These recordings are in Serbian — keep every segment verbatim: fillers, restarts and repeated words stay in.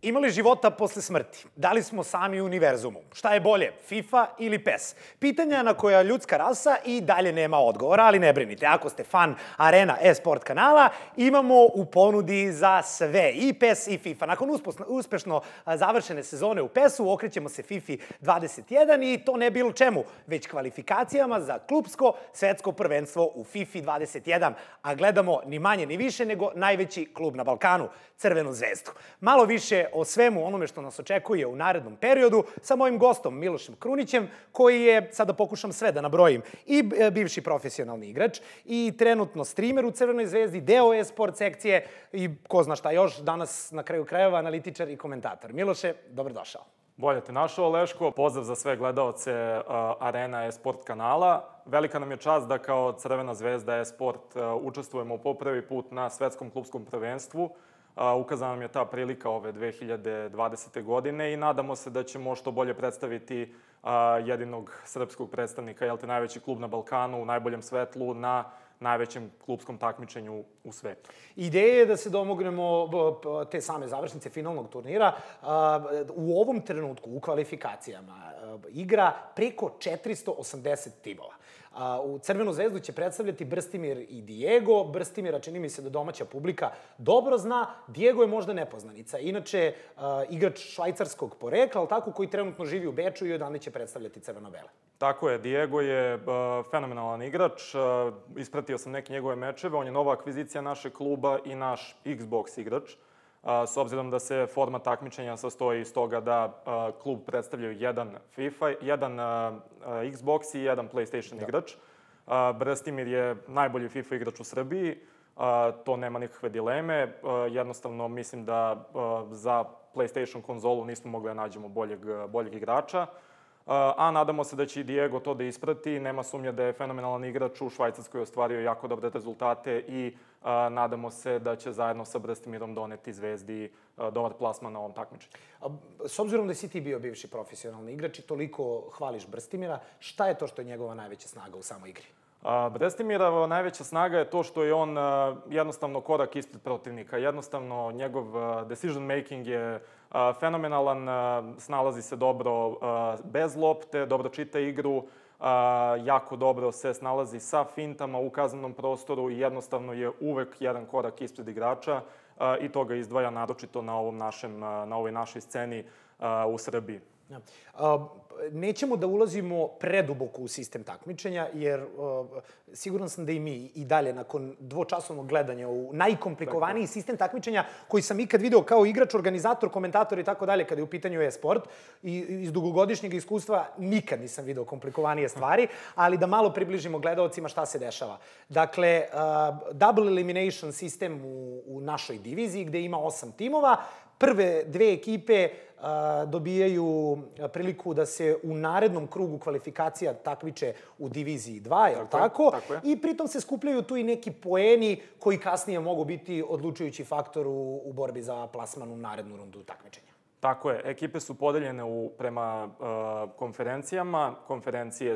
Ima li života posle smrti? Da li smo sami u univerzumu? Šta je bolje, FIFA ili PES? Pitanja na koja ljudska rasa i dalje nema odgovora, ali ne brinite. Ako ste fan Arena e-sport kanala, imamo u ponudi za sve, i PES i FIFA. Nakon uspešno završene sezone u PES-u, okrećemo se FIFA dvadeset jedan i to ne bilo čemu, već kvalifikacijama za klupsko svetsko prvenstvo u FIFA dvadeset jedan, a gledamo ni manje ni više nego najveći klub na Balkanu, Crvenu zvezdu. Malo više o svemu onome što nas očekuje u narednom periodu sa mojim gostom Milošem Krunićem, koji je, sada pokušam sve da nabrojim, i bivši profesionalni igrač, i trenutno streamer u Crvenoj zvezdi, deo e-sport sekcije i ko zna šta još, danas na kraju krajeva analitičar i komentator. Miloše, dobrodošao. Bolje te našao, Leško. Pozdrav za sve gledaoce Arena e-sport kanala. Velika nam je čast da kao Crvena zvezda e-sport učestvujemo po prvi put na svetskom klupskom prvenstvu. Ukazana nam je ta prilika ove dve hiljade dvadesete. godine i nadamo se da ćemo što bolje predstaviti jedinog srpskog predstavnika, jel te, najveći klub na Balkanu, u najboljem svetlu, na najvećem klupskom takmičenju u svetu. Ideja je da se domognemo te same završnice finalnog turnira. U ovom trenutku, u kvalifikacijama, igra preko četiristo osamdeset timova. U Crvenu zvezdu će predstavljati Brstimir i Diego. Brstimira, čini mi se da domaća publika dobro zna. Diego je možda nepoznanica. Inače, igrač švajcarskog porekla, ali tako, koji trenutno živi u Beču i odande će predstavljati crveno-bele. Tako je, Diego je fenomenalan igrač. Ispratio sam neke njegove mečeve. On je nova akvizicija našeg kluba i naš Xbox igrač. S obzirom da se format takmičenja sastoji iz toga da klub predstavljaju jedan FIFA, jedan Xbox i jedan PlayStation igrač. Brstimir je najbolji FIFA igrač u Srbiji, to nema nikakve dileme. Jednostavno mislim da za PlayStation konzolu nismo mogli da nađemo boljeg igrača. A nadamo se da će i Diego to da isprati. Nema sumnje da je fenomenalan igrač, u Švajcarskoj ostvario jako dobre rezultate i nadamo se da će zajedno sa Brstimirom doneti Zvezdi dobar plasman na ovom takmičenju. S obzirom da si ti bio bivši profesionalni igrač i toliko hvališ Brstimira, šta je to što je njegova najveća snaga u samoj igri? Brstimirova najveća snaga je to što je on jednostavno korak ispred protivnika. Jednostavno, njegov decision making je fenomenalan, snalazi se dobro bez lopte, dobro čita igru, jako dobro se snalazi sa fintama u kaznenom prostoru i jednostavno je uvek jedan korak ispred igrača i to ga izdvaja naročito na ovom našem, na ovoj našoj sceni u Srbiji. Nećemo da ulazimo preduboko u sistem takmičenja, jer siguran sam da i mi i dalje, nakon dvočasovnog gledanja u najkomplikovaniji sistem takmičenja koji sam ikad video kao igrač, organizator, komentator i tako dalje, kada je u pitanju e-sport, i iz dugogodišnjeg iskustva nikad nisam video komplikovanije stvari, ali da malo približimo gledaocima šta se dešava. Dakle, double elimination sistem u našoj diviziji gde ima osam timova. Prve dve ekipe dobijaju priliku da se u narednom krugu kvalifikacija takmiče u diviziji dva, je li tako? I pritom se skupljaju tu i neki poeni koji kasnije mogu biti odlučujući faktor u borbi za plasman u narednu rundu takmičenja. Tako je. Ekipe su podeljene prema konferencijama. Konferencije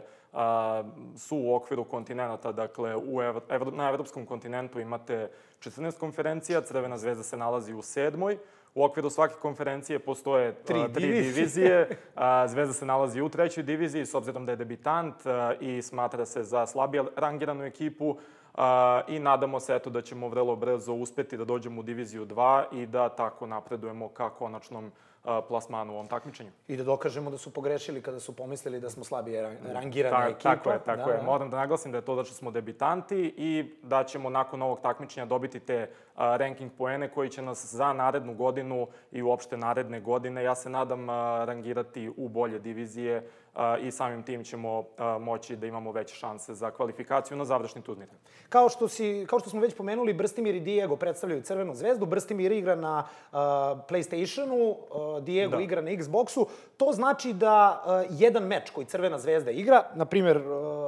su u okviru kontinenta, dakle na evropskom kontinentu imate četrnaest konferencija, Crvena zvezda se nalazi u sedmoj. U okviru svake konferencije postoje tri divizije. Zvezda se nalazi u trećoj diviziji, s obzirom da je debitant i smatra se za slabije rangiranu ekipu. I nadamo se da ćemo vrlo brzo uspeti da dođemo u diviziju dva i da tako napredujemo ka konačnom plasmanu u ovom takmičenju. I da dokažemo da su pogrešili kada su pomislili da smo slabije rangirana ekipa. Tako je, tako je. Moram da naglasim da je to da smo debitanti i da ćemo nakon ovog takmičenja dobiti te ranking poene koji će nas za narednu godinu i uopšte naredne godine, ja se nadam, rangirati u bolje divizije i samim tim ćemo moći da imamo veće šanse za kvalifikaciju na završni turnir. Kao što smo već pomenuli, Brstimir i Diego predstavljaju Crvenu zvezdu. Brstimir igra na PlayStationu, Diego igra na Xboxu. To znači da jedan meč koji Crvena zvezda igra, na primjer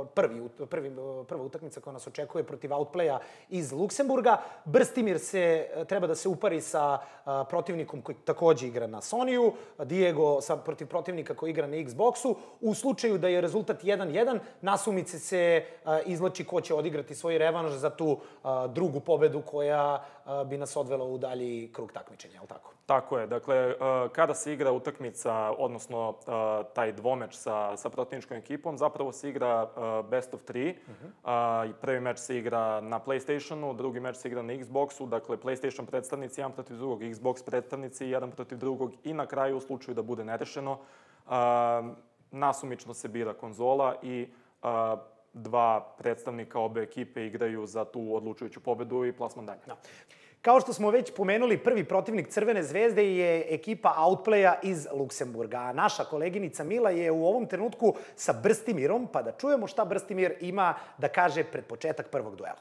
prva utakmica koja nas očekuje protiv Outplaya iz Luksemburga, Brstimir treba da se upari sa protivnikom koji takođe igra na Sonyu, Diego protiv protivnika koji igra na Xboxu. U slučaju da je rezultat jedan jedan, na sumice se izvlači ko će odigrati svoj revanš za tu drugu pobedu koja bi nas odvela u dalji krug takmičenja, je li tako? Tako je. Dakle, kada se igra utakmica, odnosno taj dvomeč sa, sa protivničkom ekipom, zapravo se igra best of three. Uh-huh. Prvi meč se igra na PlayStationu, drugi meč se igra na Xboxu, dakle PlayStation predstavnici jedan protiv drugog, Xbox predstavnici jedan protiv drugog i na kraju, u slučaju da bude nerešeno, nasumično se bira konzola i dva predstavnika obe ekipe igraju za tu odlučujuću pobedu i plasman dalje. Da. Kao što smo već pomenuli, prvi protivnik Crvene zvezde je ekipa Outplaya iz Luksemburga. A naša koleginica Mila je u ovom trenutku sa Brstimirom, pa da čujemo šta Brstimir ima da kaže pred početak prvog duela.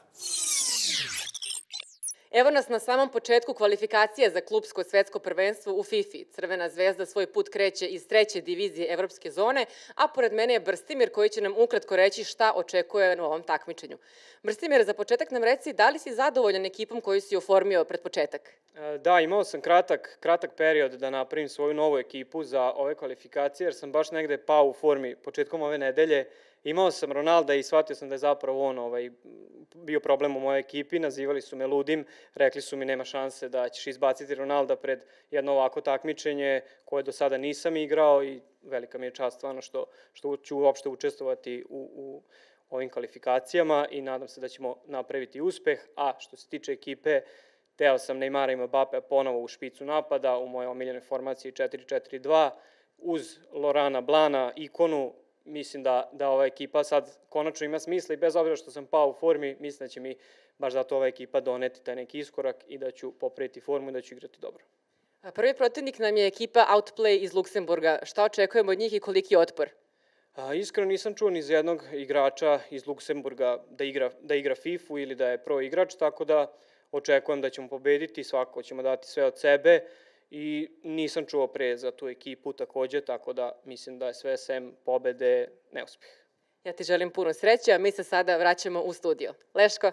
Evo nas na samom početku kvalifikacije za klupsko svetsko prvenstvo u FIFA. Crvena zvezda svoj put kreće iz treće divizije evropske zone, a pored mene je Brstimir koji će nam ukratko reći šta očekuje na ovom takmičenju. Brstimir, za početak nam reci da li si zadovoljan ekipom koju si oformio pred početak? Da, imao sam kratak, kratak period da napravim svoju novu ekipu za ove kvalifikacije, jer sam baš negde pao u formi početkom ove nedelje. Imao sam Ronalda i shvatio sam da je zapravo on ovaj, bio problem u mojoj ekipi, nazivali su me ludim, rekli su mi nema šanse da ćeš izbaciti Ronalda pred jedno ovako takmičenje koje do sada nisam igrao i velika mi je čast stvarno što, što ću uopšte učestvovati u, u ovim kvalifikacijama i nadam se da ćemo napraviti uspeh. A što se tiče ekipe, teo sam Neymara i Mbappea ponovo u špicu napada u mojoj omiljenoj formaciji četiri četiri dva uz Lorana Blana, ikonu. Mislim da, da ova ekipa sad konačno ima smisla i bez obzira što sam pao u formi, mislim da će mi baš zato ova ekipa doneti taj neki iskorak i da ću popraviti formu i da ću igrati dobro. Prvi protivnik nam je ekipa Outplay iz Luksemburga. Šta očekujemo od njih i koliki je otpor? A, iskreno nisam čuo ni za jednog igrača iz Luksemburga da igra, da igra FIFA ili da je pro igrač, tako da očekujem da ćemo pobediti, svakako ćemo dati sve od sebe. I nisam čuo pre za tu ekipu takođe, tako da mislim da je sve sem pobede neuspeh. Ja ti želim puno sreće, a mi se sada vraćamo u studio. Leško?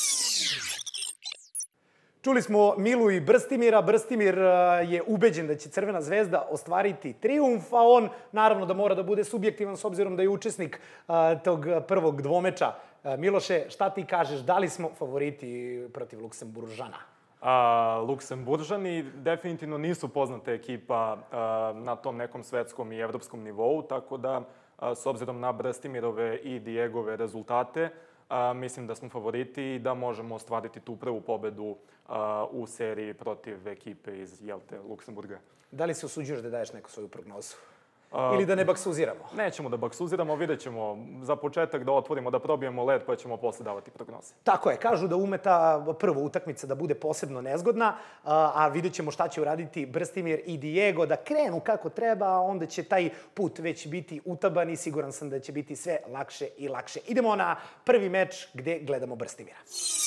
Čuli smo Milu i Brstimira. Brstimir je ubeđen da će Crvena zvezda ostvariti trijumf, a on naravno da mora da bude subjektivan s obzirom da je učesnik tog prvog dvomeča. Miloše, šta ti kažeš, da li smo favoriti protiv Luksemburžana? A, Luksemburžani definitivno nisu poznata ekipa a, na tom nekom svetskom i evropskom nivou, tako da a, s obzirom na Brstimirove i Diegove rezultate, a, mislim da smo favoriti i da možemo ostvariti tu prvu pobedu a, u seriji protiv ekipe iz Jelte, Luksemburga. Da li se usuđuješ da daješ neku svoju prognozu? Ili da ne baksuziramo? Nećemo da baksuziramo, vidjet ćemo za početak da otvorimo, da probijemo led, pa ćemo posle davati prognoze. Tako je, kažu da ume ta prva utakmica da bude posebno nezgodna, a vidjet ćemo šta će uraditi Brstimir i Diego, da krenu kako treba, a onda će taj put već biti utaban i siguran sam da će biti sve lakše i lakše. Idemo na prvi meč gde gledamo Brstimira.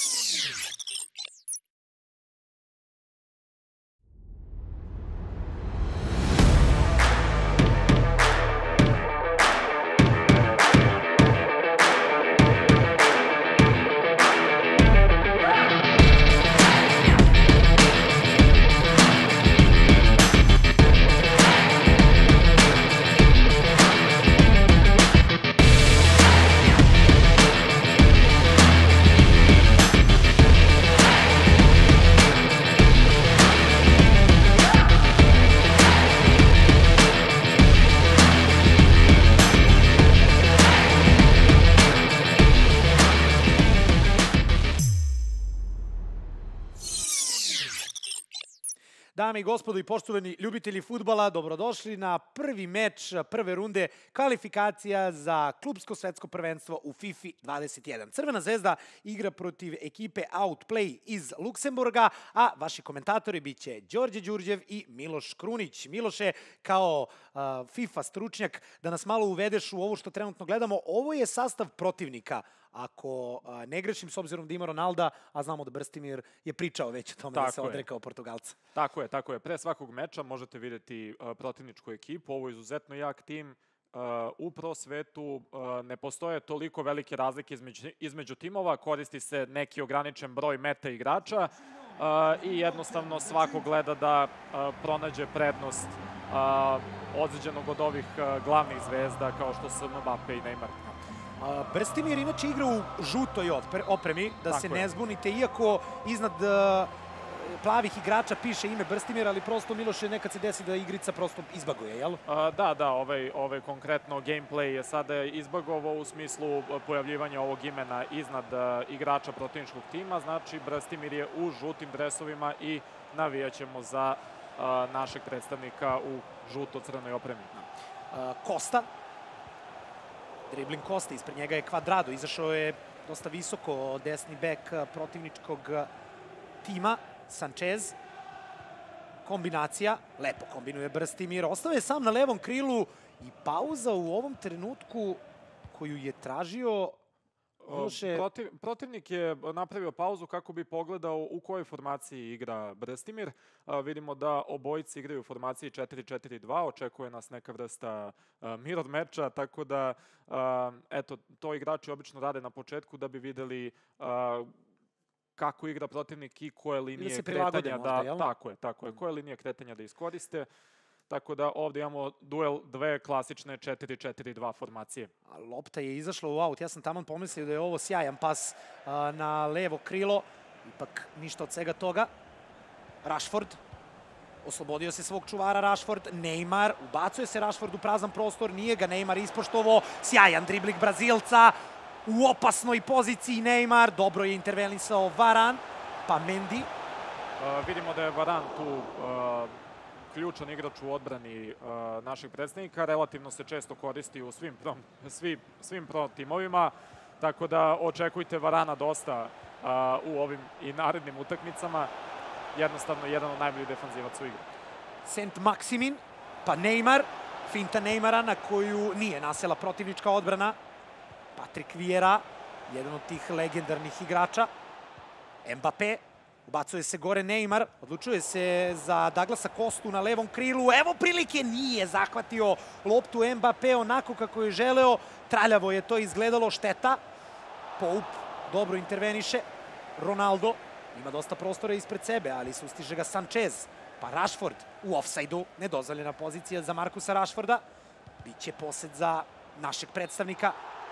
Dame i gospodo i poštovani ljubitelji fudbala, dobrodošli na prvi meč prve runde kvalifikacija za klupsko svetsko prvenstvo u FIFA dvadeset jedan. Crvena zvezda igra protiv ekipe Outplay iz Luksemburga, a vaši komentatori biće Đorđe Đurđev i Miloš Krunić. Miloše, kao uh, FIFA stručnjak, da nas malo uvedeš u ovo što trenutno gledamo. Ovo je sastav protivnika. Ako a, ne grešim, s obzirom da ima Ronalda, a znamo da Brstimir je pričao već o tome tako da se odrekao Portugalca. Tako je, tako je. Pre svakog meča možete vidjeti uh, protivničku ekipu. Ovo je izuzetno jak tim. Uh, u pro svetu uh, ne postoje toliko velike razlike između, između timova. Koristi se neki ograničen broj meta igrača uh, i jednostavno svako gleda da uh, pronađe prednost uh, ozlijeđenog od ovih glavnih zvezda kao što su Mbappe i Neymar. Brstimir inače igra u žutoj opremi, da se ne zbunite, iako iznad plavih igrača piše ime Brstimir, ali prosto Miloše nekad se desi da igrica prosto izbaguje, jel? Da, da, ovaj konkretno gameplay je sada izbagovao u smislu pojavljivanja ovog imena iznad igrača protivničkog tima, znači Brstimir je u žutim dresovima i navijaćemo za našeg predstavnika u žuto-crnoj opremi. Kosta, dribling Kosta, ispred njega je Kvadrado, izašao je dosta visoko desni bek protivničkog tima. Sanchez, kombinacija, lepo kombinuje Brstimir, ostao je sam na levom krilu i pauza u ovom trenutku koju je tražio... Protivnik je napravio pauzu kako bi pogledao u kojoj formaciji igra Brstimir. Vidimo da obojici igraju u formaciji četiri četiri dva, očekuje nas neka vrsta mirror meča, tako da eto, to igrači obično rade na početku da bi videli kako igra protivnik i koje linije kretanja da... Tako je, tako je. Koje linije kretanja da iskoriste. Tako da ovdje imamo duel dve klasične četiri četiri dva formacije. Lopta je izašla u aut. Ja sam taman pomislio da je ovo sjajan pas na levo krilo. Ipak ništa od svega toga. Rashford. Oslobodio se svog čuvara Rashford. Neymar. Ubacuje se Rashford u prazan prostor. Nije ga Neymar ispoštovao. Sjajan dribling Brazilca. U opasnoj poziciji Neymar. Dobro je intervenisao Varan. Pa Mendy. Vidimo da je Varan tu ključan igrač u odbrani našeg predstavnika. Relativno se često koristi u svim pro timovima. Tako da očekujte Varana dosta u ovim i narednim utakmicama. Jednostavno jedan od najboljih defanzivaca u igri. Saint-Maximin. Pa Neymar. Finta Neymara na koju nije nasela protivnička odbrana. Patrick Vieira, jedan od tih legendarnih igrača. Mbappé, ubacuje se gore Neymar, odlučuje se za Douglasa Kostu na levom krilu. Evo prilike, nije zahvatio loptu Mbappé onako kako je želeo. Traljavo je to izgledalo, šteta. Pope dobro interveniše. Ronaldo ima dosta prostora ispred sebe, ali sustiže ga Sanchez. Pa Rashford u ofsajdu, nedozvoljena pozicija za Markusa Rashforda. Biće posed za našeg predstavnika.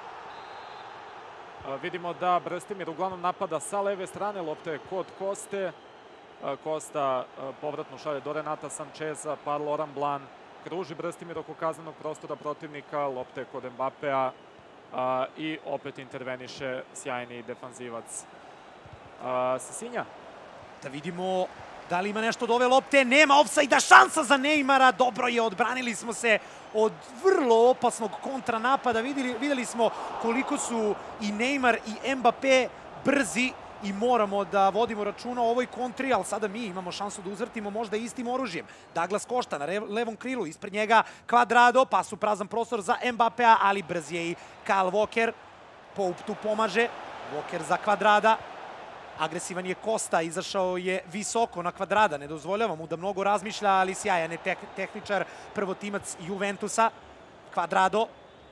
Vidimo da Brstimir uglavnom napada sa leve strane, lopta je kod Koste. Kosta povratno šalje do Renata Sancheza, pa Laurent Blanc kruži Brstimir oko kaznenog prostora protivnika, lopta je kod Mbappéa i opet interveniše sjajni defanzivac Sisinja. Da vidimo da li ima nešto od ove lopte. Nema ofsajda, šansa za Neymara. Dobro je, odbranili smo se od vrlo opasnog kontranapada. Videli smo koliko su i Neymar i Mbappé brzi i moramo da vodimo računa o ovoj kontri, ali sada mi imamo šansu da uzvrtimo možda istim oružjem. Douglas Costa na levom krilu, ispred njega Kvadrado, pas u prazan prostor za Mbappéa, ali brz je i Kyle Walker. Pope tu pomaže, Walker za Kvadrada. Agresivan je Kosta, izašao je visoko na Kvadrada, ne dozvoljava mu da mnogo razmišlja, ali sjajan je tehničar, prvotimac Juventusa. Kvadrado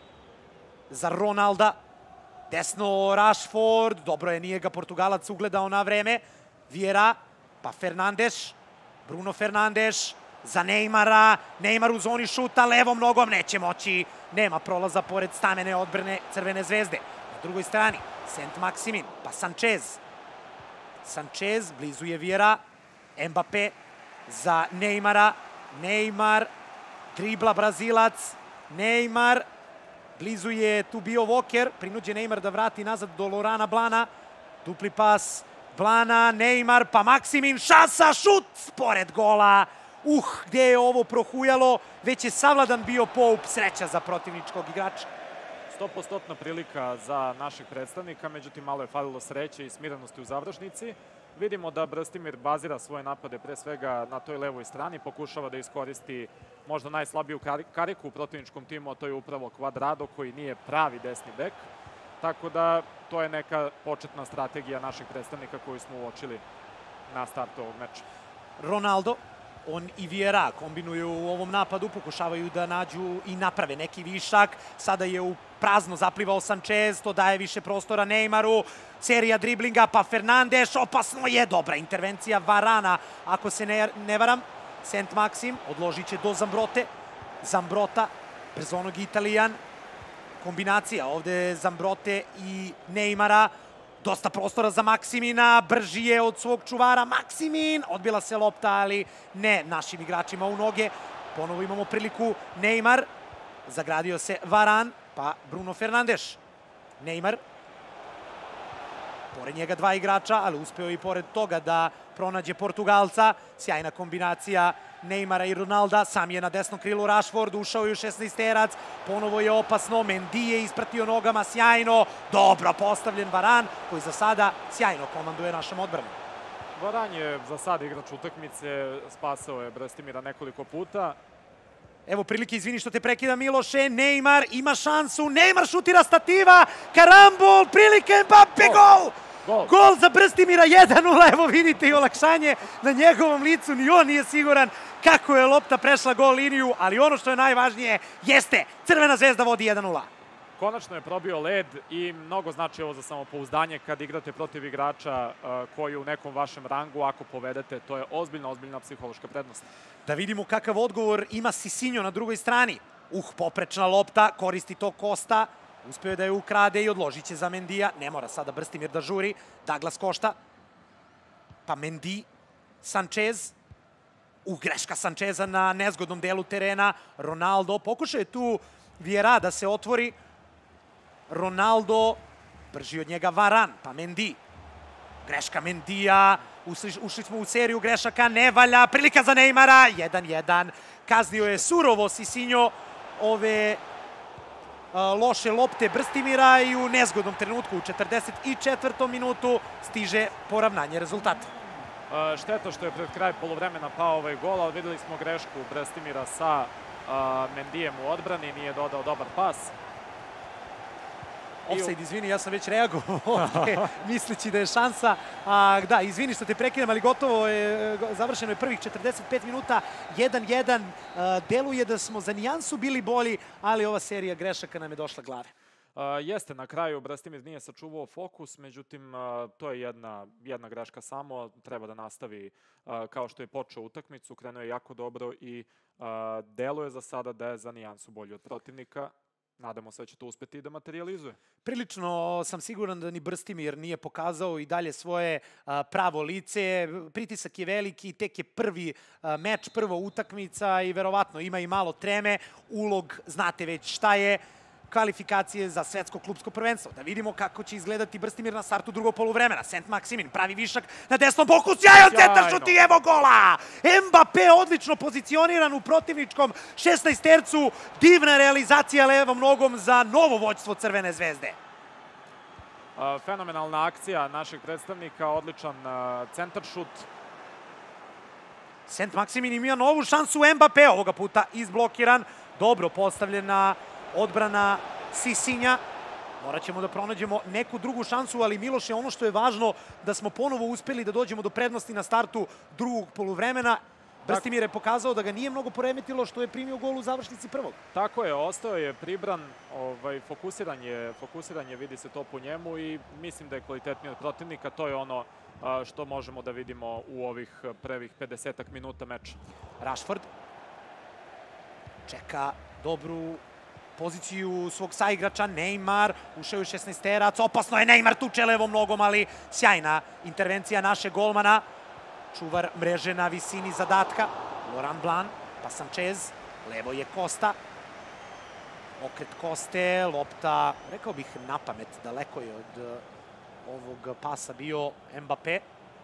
za Ronalda, desno Rashford, dobro je, nije ga Portugalac ugledao na vreme. Vieira, pa Fernandes, Bruno Fernandes za Neymara, Neymar u zoni šuta, levom nogom neće moći, nema prolaza pored stamene odbrane Crvene zvezde. Na drugoj strani Saint-Maximin, pa Sanchez. Sanchez, blizu je Vieira, Mbappé za Neymara, Neymar, dribla Brazilac, Neymar, blizu je tu bio Walker, prinuđe Neymar da vrati nazad do Laurenta Blana, dupli pas Blana, Neymar, pa Maximin, šansa, šut, pored gola. Uh, gde je ovo prohujalo, već je savladan bio Pope, sreća za protivničkog igrača. stopostotna prilika za našeg predstavnika, međutim malo je falilo sreće i smirenosti u završnici. Vidimo da Brstimir bazira svoje napade pre svega na toj levoj strani, pokušava da iskoristi možda najslabiju kariku u protivničkom timu, a to je upravo Kvadrado koji nije pravi desni bek. Tako da to je neka početna strategija našeg predstavnika koju smo uočili na startu ovog meča. Ronaldo, on i Vieira kombinuju u ovom napadu, pokušavaju da nađu i naprave neki višak. Sada je u prazno zaplivao Sanchez, to daje više prostora Neymaru. Serija driblinga, pa Fernandes, opasno je, dobra intervencija Varana, ako se ne, ne varam. Saint-Maxim odložit će do Zambrote. Zambrota, brzonog Italijan. Kombinacija ovde Zambrote i Neymara. Dosta prostora za Maksimina, brži je od svog čuvara. Maksimin, odbila se lopta, ali ne našim igračima u noge. Ponovo imamo priliku Neymar. Zagradio se Varan, pa Bruno Fernandes. Neymar. Pored njega dva igrača, ali uspeo i pored toga da pronađe Portugalca. Sjajna kombinacija Neymara i Ronalda. Sam je na desnom krilu Rashford, ušao je u šesnaesterac. Ponovo je opasno, Mendy je ispratio nogama, sjajno. Dobro postavljen Varan, koji za sada sjajno komanduje našom odbranom. Varan je za sada igrač utakmice, spasao je Brestimira nekoliko puta. Evo prilike, izvini što te prekida Miloše, Neymar ima šansu, Neymar šutira stativa, karambol, prilike, Mbappe, gol! Gol, gol za Brstimira, jedan nula, evo vidite i olakšanje na njegovom licu, ni on nije siguran kako je lopta prešla gol liniju, ali ono što je najvažnije jeste, Crvena zvezda vodi jedan nula. Konačno je probio led i mnogo znači ovo za samopouzdanje kad igrate protiv igrača koji u nekom vašem rangu, ako povedete, to je ozbiljna, ozbiljna psihološka prednost. Da vidimo kakav odgovor ima Sisinjo na drugoj strani. Uh, poprečna lopta, koristi to Kosta. Uspeo da je ukrade i odložit će za Mendija. Ne mora sada Brstimir da žuri. Douglas Košta. Pa Mendy. Sanchez. Uh, greška Sancheza na nezgodnom delu terena. Ronaldo. Pokušao je tu Vieira da se otvori. Ronaldo. Brži od njega Varan. Pa Mendy. Greška Mendija. Ušli smo u seriju grešaka. Ne valja. Prilika za Neymara. jedan jedan. Kaznio je surovo Sisinjo ove loše lopte Brstimira i u nezgodnom trenutku u četrdeset četvrtom minutu stiže poravnanje rezultata. Šteta što je pred kraj polovremena pao ovaj gol, ali videli smo grešku Brstimira sa Mendijem u odbrani, nije dodao dobar pas. Offside, izvini, ja sam već reagovao ovdje, misleći da je šansa. A, da, izvini što te prekidam, ali gotovo je, završeno je prvih četrdeset pet minuta, jedan jedan. Deluje da smo za nijansu bili bolji, ali ova serija grešaka nam je došla glave. Uh, jeste, na kraju Brestimir nije sačuvao fokus, međutim, uh, to je jedna, jedna greška samo, treba da nastavi uh, kao što je počeo utakmicu, krenuo je jako dobro i uh, deluje za sada da je za nijansu bolji od protivnika. Nadamo se da će to uspeti i da materializuje. Prilično sam siguran da ni Brstimir nije pokazao i dalje svoje a, pravo lice. Pritisak je veliki, tek je prvi a, meč, prva utakmica i verovatno ima i malo treme. Ulog, znate već šta je, kvalifikacije za svetsko klubsko prvenstvo. Da vidimo kako će izgledati Brstimir na startu drugog poluvremena. Sent Maksimin pravi višak na desnom boku, sjajan centar šut i evo gola! Mbappe odlično pozicioniran u protivničkom šesnaestercu. Divna realizacija levom nogom za novo vođstvo Crvene zvezde. A, fenomenalna akcija našeg predstavnika, odličan a, centar šut. Sent Maksimin ima novu šansu, Mbappe ovoga puta izblokiran. Dobro postavljena odbrana Sisinja. Morat ćemo da pronađemo neku drugu šansu, ali Miloše, ono što je važno da smo ponovo uspeli da dođemo do prednosti na startu drugog poluvremena. Brstimir je pokazao da ga nije mnogo poremetilo što je primio gol u završnici prvog. Tako je, ostao je pribran, ovaj, fokusiran je, fokusiran je, vidi se to po njemu i mislim da je kvalitetniji od protivnika. To je ono a, što možemo da vidimo u ovih prvih pedesetak minuta meča. Rashford čeka dobru poziciju svog saigrača, Neymar, ušao je šesnaesterac, opasno je Neymar tuče levom nogom, ali sjajna intervencija naše golmana. Čuvar mreže na visini zadatka, Laurent Blanc, pa Sanchez, levo je Kosta. Okret Koste, lopta, rekao bih na pamet, daleko je od ovog pasa bio Mbappe.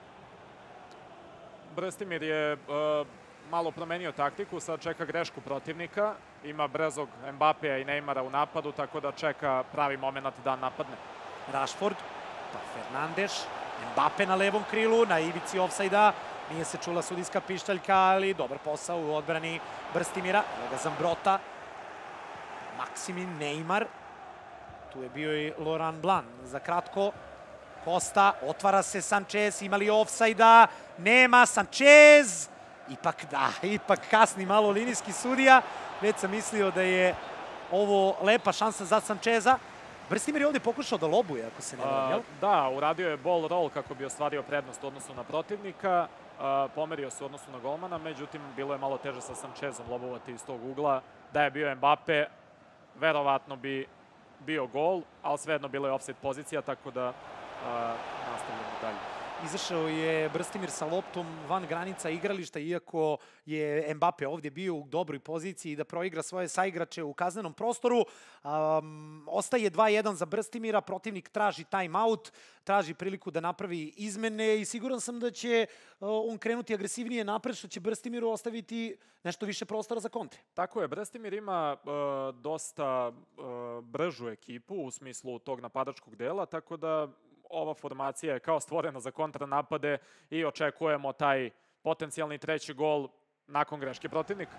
Brstimir je uh, malo promenio taktiku, sad čeka grešku protivnika. Ima brezog Mbappea i Neymara u napadu, tako da čeka pravi moment da napadne. Rashford, pa Fernandes, Mbappe na levom krilu, na ivici ofsajda. Nije se čula sudijska pištaljka, ali dobar posao u odbrani Brstimira. Evo ga Zambrota, Maksimin, Neymar. Tu je bio i Laurent Blanc za kratko. Kosta, otvara se Sanchez, ima li ofsajda? Nema, Sanchez! Ipak da, ipak kasni malo linijski sudija. Već sam mislio da je ovo lepa šansa za Sancheza. Brstimir je ovdje pokušao da lobuje, ako se ne varam, jel? Da, uradio je ball roll kako bi ostvario prednost u odnosu na protivnika. Pomerio se u odnosu na golmana, međutim, bilo je malo teže sa Sanchezom lobovati iz tog ugla. Da je bio Mbappe, verovatno bi bio gol, ali svejedno bila je offside pozicija, tako da nastavljamo dalje. Izašao je Brstimir sa loptom van granica igrališta, iako je Mbappe ovdje bio u dobroj poziciji da proigra svoje saigrače u kaznenom prostoru. Um, ostaje dva jedan za Brstimira, protivnik traži time-out, traži priliku da napravi izmene i siguran sam da će uh, on krenuti agresivnije napred, što će Brstimiru ostaviti nešto više prostora za kontre. Tako je, Brstimir ima uh, dosta uh, bržu ekipu u smislu tog napadačkog dela, tako da ova formacija je kao stvorena za kontranapade i očekujemo taj potencijalni treći gol nakon greške protivnika.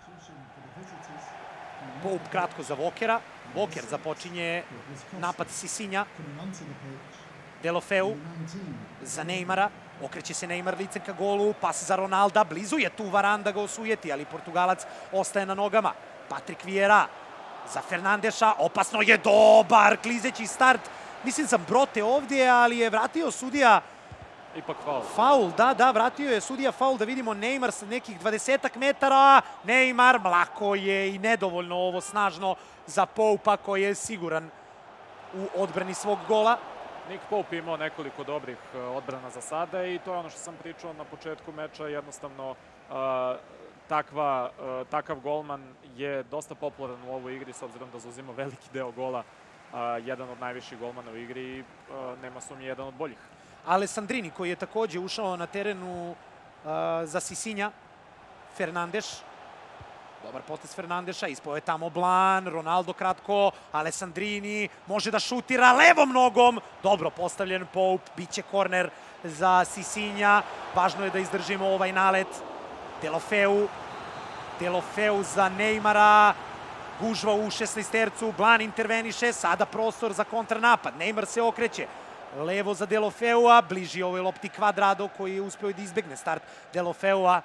Pope kratko za Walkera. Walker započinje napad Sisinja. Deulofeu za Neymara. Okreće se Neymar licem ka golu. Pas za Ronalda. Blizu je tu Varane da ga osujeti, ali Portugalac ostaje na nogama. Patrick Vieira za Fernandeša. Opasno je, dobar klizeći start. Mislim sam Brote ovdje, ali je vratio sudija... Ipak faul. Faul, da, da, vratio je sudija faul, da vidimo Neymar sa nekih dvadesetak metara. Neymar, mlako je i nedovoljno ovo snažno za Poupa koji je siguran u odbrani svog gola. Nick Pope imao nekoliko dobrih odbrana za sada i to je ono što sam pričao na početku meča. Jednostavno, takva, takav golman je dosta popularan u ovoj igri s obzirom da zauzima veliki deo gola. Jedan od najviših golmana u igri i nema sumnje jedan od boljih. Alessandrini koji je također ušao na terenu za Sisinja. Fernandeš. Dobar potez Fernandeša, ispao je tamo Blan, Ronaldo kratko, Alessandrini može da šutira levom nogom. Dobro postavljen Pope, bit će korner za Sisinja. Važno je da izdržimo ovaj nalet. Deulofeu. Deulofeu za Neymara. Gužva u šesnaestercu, Blan interveniše, sada prostor za kontranapad. Neymar se okreće. Levo za Deulofeua, bliži ovoj lopti Quadrado koji je uspio da izbegne start Deulofeua.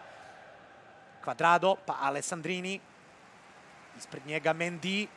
Quadrado, pa Alessandrini. Ispred njega Mendy.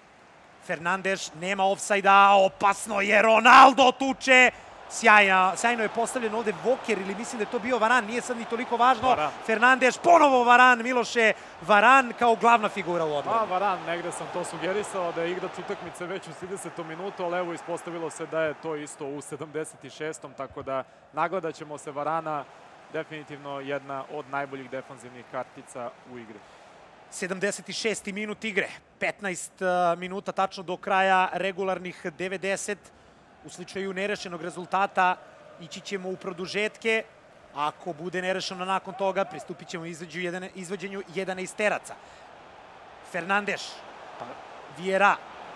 Fernandes, nema ofsajda, opasno je, Ronaldo tuče. Sjajno, sjajno je postavljen ovdje Walker ili mislim da je to bio Varane, nije sad ni toliko važno. Varane. Fernandes, ponovo Varane, Miloše, Varane kao glavna figura u odbrani. Pa Varane, negde sam to sugerisao da je igrač utakmice već u tridesetom minutu, ali evo ispostavilo se da je to isto u sedamdeset šestom tako da nagledat ćemo se Varana, definitivno jedna od najboljih defanzivnih kartica u igri. sedamdeset šesti minut igre, petnaest minuta tačno do kraja regularnih devedeset. U slučaju nerešenog rezultata ići ćemo u produžetke. Ako bude nerešeno nakon toga, pristupit ćemo izvođenju jedanaesteraca. Fernandes, pa Vieira,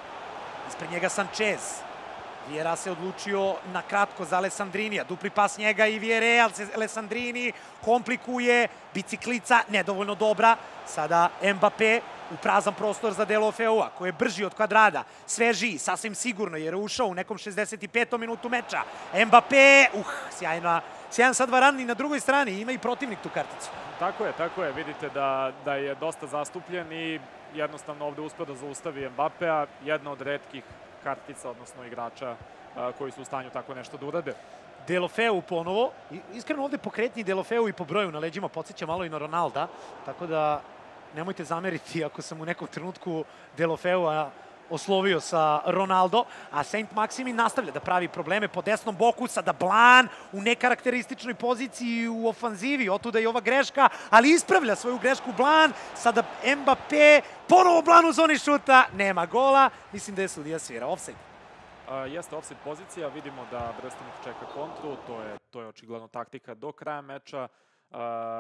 ispred njega Sanchez. Vieira se odlučio na kratko za Alessandrinija. Dupli pas njega i Vieira, Alessandrini komplikuje, biciklica nedovoljno dobra. Sada Mbappe u prazan prostor za Deulofeua, koji je brži od Quadrada, svežiji, sasvim sigurno, jer je ušao u nekom šezdeset petom minutu meča. Mbappe, uh, sjajno, sjajan sad Varane i na drugoj strani, ima i protivnik tu karticu. Tako je, tako je, vidite da, da je dosta zastupljen i jednostavno ovdje uspio da zaustavi Mbappea, jedna od retkih kartica, odnosno igrača a, koji su u stanju tako nešto da urade. Deulofeu ponovo, iskreno ovdje pokretniji Deulofeu i po broju na leđima, podsjeća malo i na Ronalda, tako da nemojte zameriti ako sam u nekom trenutku Deulofeua oslovio sa Ronaldo, a Saint-Maximin nastavlja da pravi probleme po desnom boku, sada Blan u nekarakterističnoj poziciji u ofanzivi, otuda i ova greška, ali ispravlja svoju grešku Blan, sada Mbappe, ponovo Blan u zoni šuta, nema gola, mislim da je sudija svira offside. Uh, jeste offside pozicija, vidimo da Brstimir čeka kontru, to je, to je očigledno taktika do kraja meča. Uh,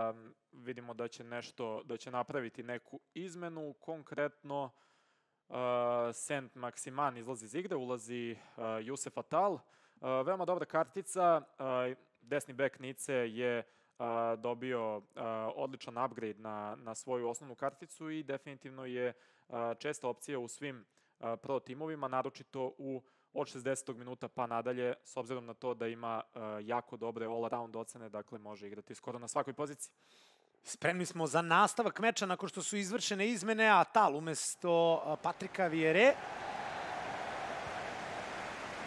vidimo da će nešto, da će napraviti neku izmenu, konkretno uh, Saint-Maximin izlazi iz igre, ulazi uh, Youssef Attal. Uh, veoma dobra kartica, uh, desni bek Nice je uh, dobio uh, odličan upgrade na, na svoju osnovnu karticu i definitivno je uh, česta opcija u svim uh, pro timovima, naročito u od šezdesetog minuta pa nadalje, s obzirom na to da ima uh, jako dobre all-around ocene, dakle može igrati skoro na svakoj poziciji. Spremni smo za nastavak meča nakon što su izvršene izmene, a Attal umesto Patricka Vieire.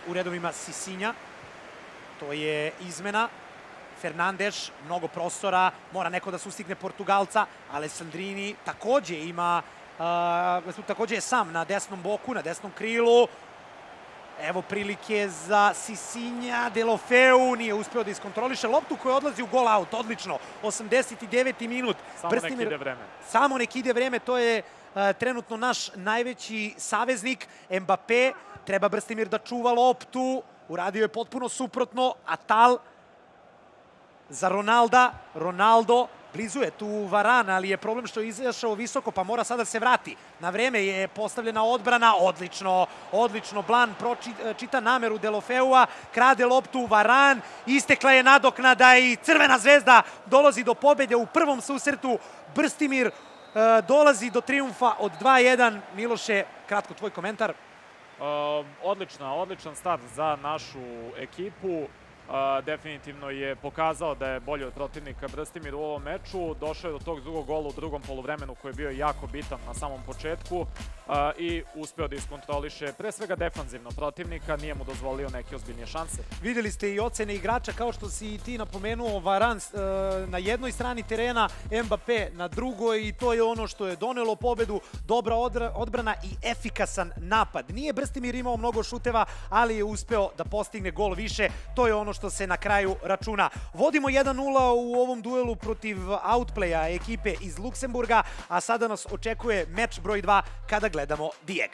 u redovima Sisinja. To je izmena. Fernandes, mnogo prostora, mora neko da sustigne Portugalca. Alessandrini takođe ima, uh, takođe je sam na desnom boku, na desnom krilu. Evo prilike za Sisinja, Deulofeu nije uspeo da iskontroliše loptu koja odlazi u gol out, odlično. osamdeset deveti minut. Samo nek ide vreme. Samo nek ide vreme, to je uh, trenutno naš najveći saveznik, Mbappé. Treba Brstimir da čuva loptu, uradio je potpuno suprotno, Atal za Ronalda, Ronaldo, blizu je tu Varane, ali je problem što je izašao visoko, pa mora sada se vrati. Na vreme je postavljena odbrana, odlično, odlično, Blan pročita nameru Deulofeua, krade loptu Varane, istekla je nadoknada i Crvena zvezda dolazi do pobede u prvom susretu. Brstimir uh, dolazi do trijumfa od dva jedan. Miloše, kratko tvoj komentar. Uh, odlična, odličan start za našu ekipu. Uh, definitivno je pokazao da je bolji od protivnika Brstimir u ovom meču. Došao je do tog drugog gola u drugom poluvremenu koji je bio jako bitan na samom početku uh, i uspeo da iskontroliše pre svega defanzivno protivnika, nije mu dozvolio neke ozbiljnije šanse. Videli ste i ocene igrača, kao što si i ti napomenuo, Varane uh, na jednoj strani terena, Mbappé na drugoj, i to je ono što je donelo pobedu, dobra odbrana i efikasan napad. Nije Brstimir imao mnogo šuteva, ali je uspeo da postigne gol više, to je ono što se na kraju računa. Vodimo jedan nula u ovom duelu protiv outplaya ekipe iz Luksemburga, a sada nas očekuje meč broj dva kada gledamo Diega.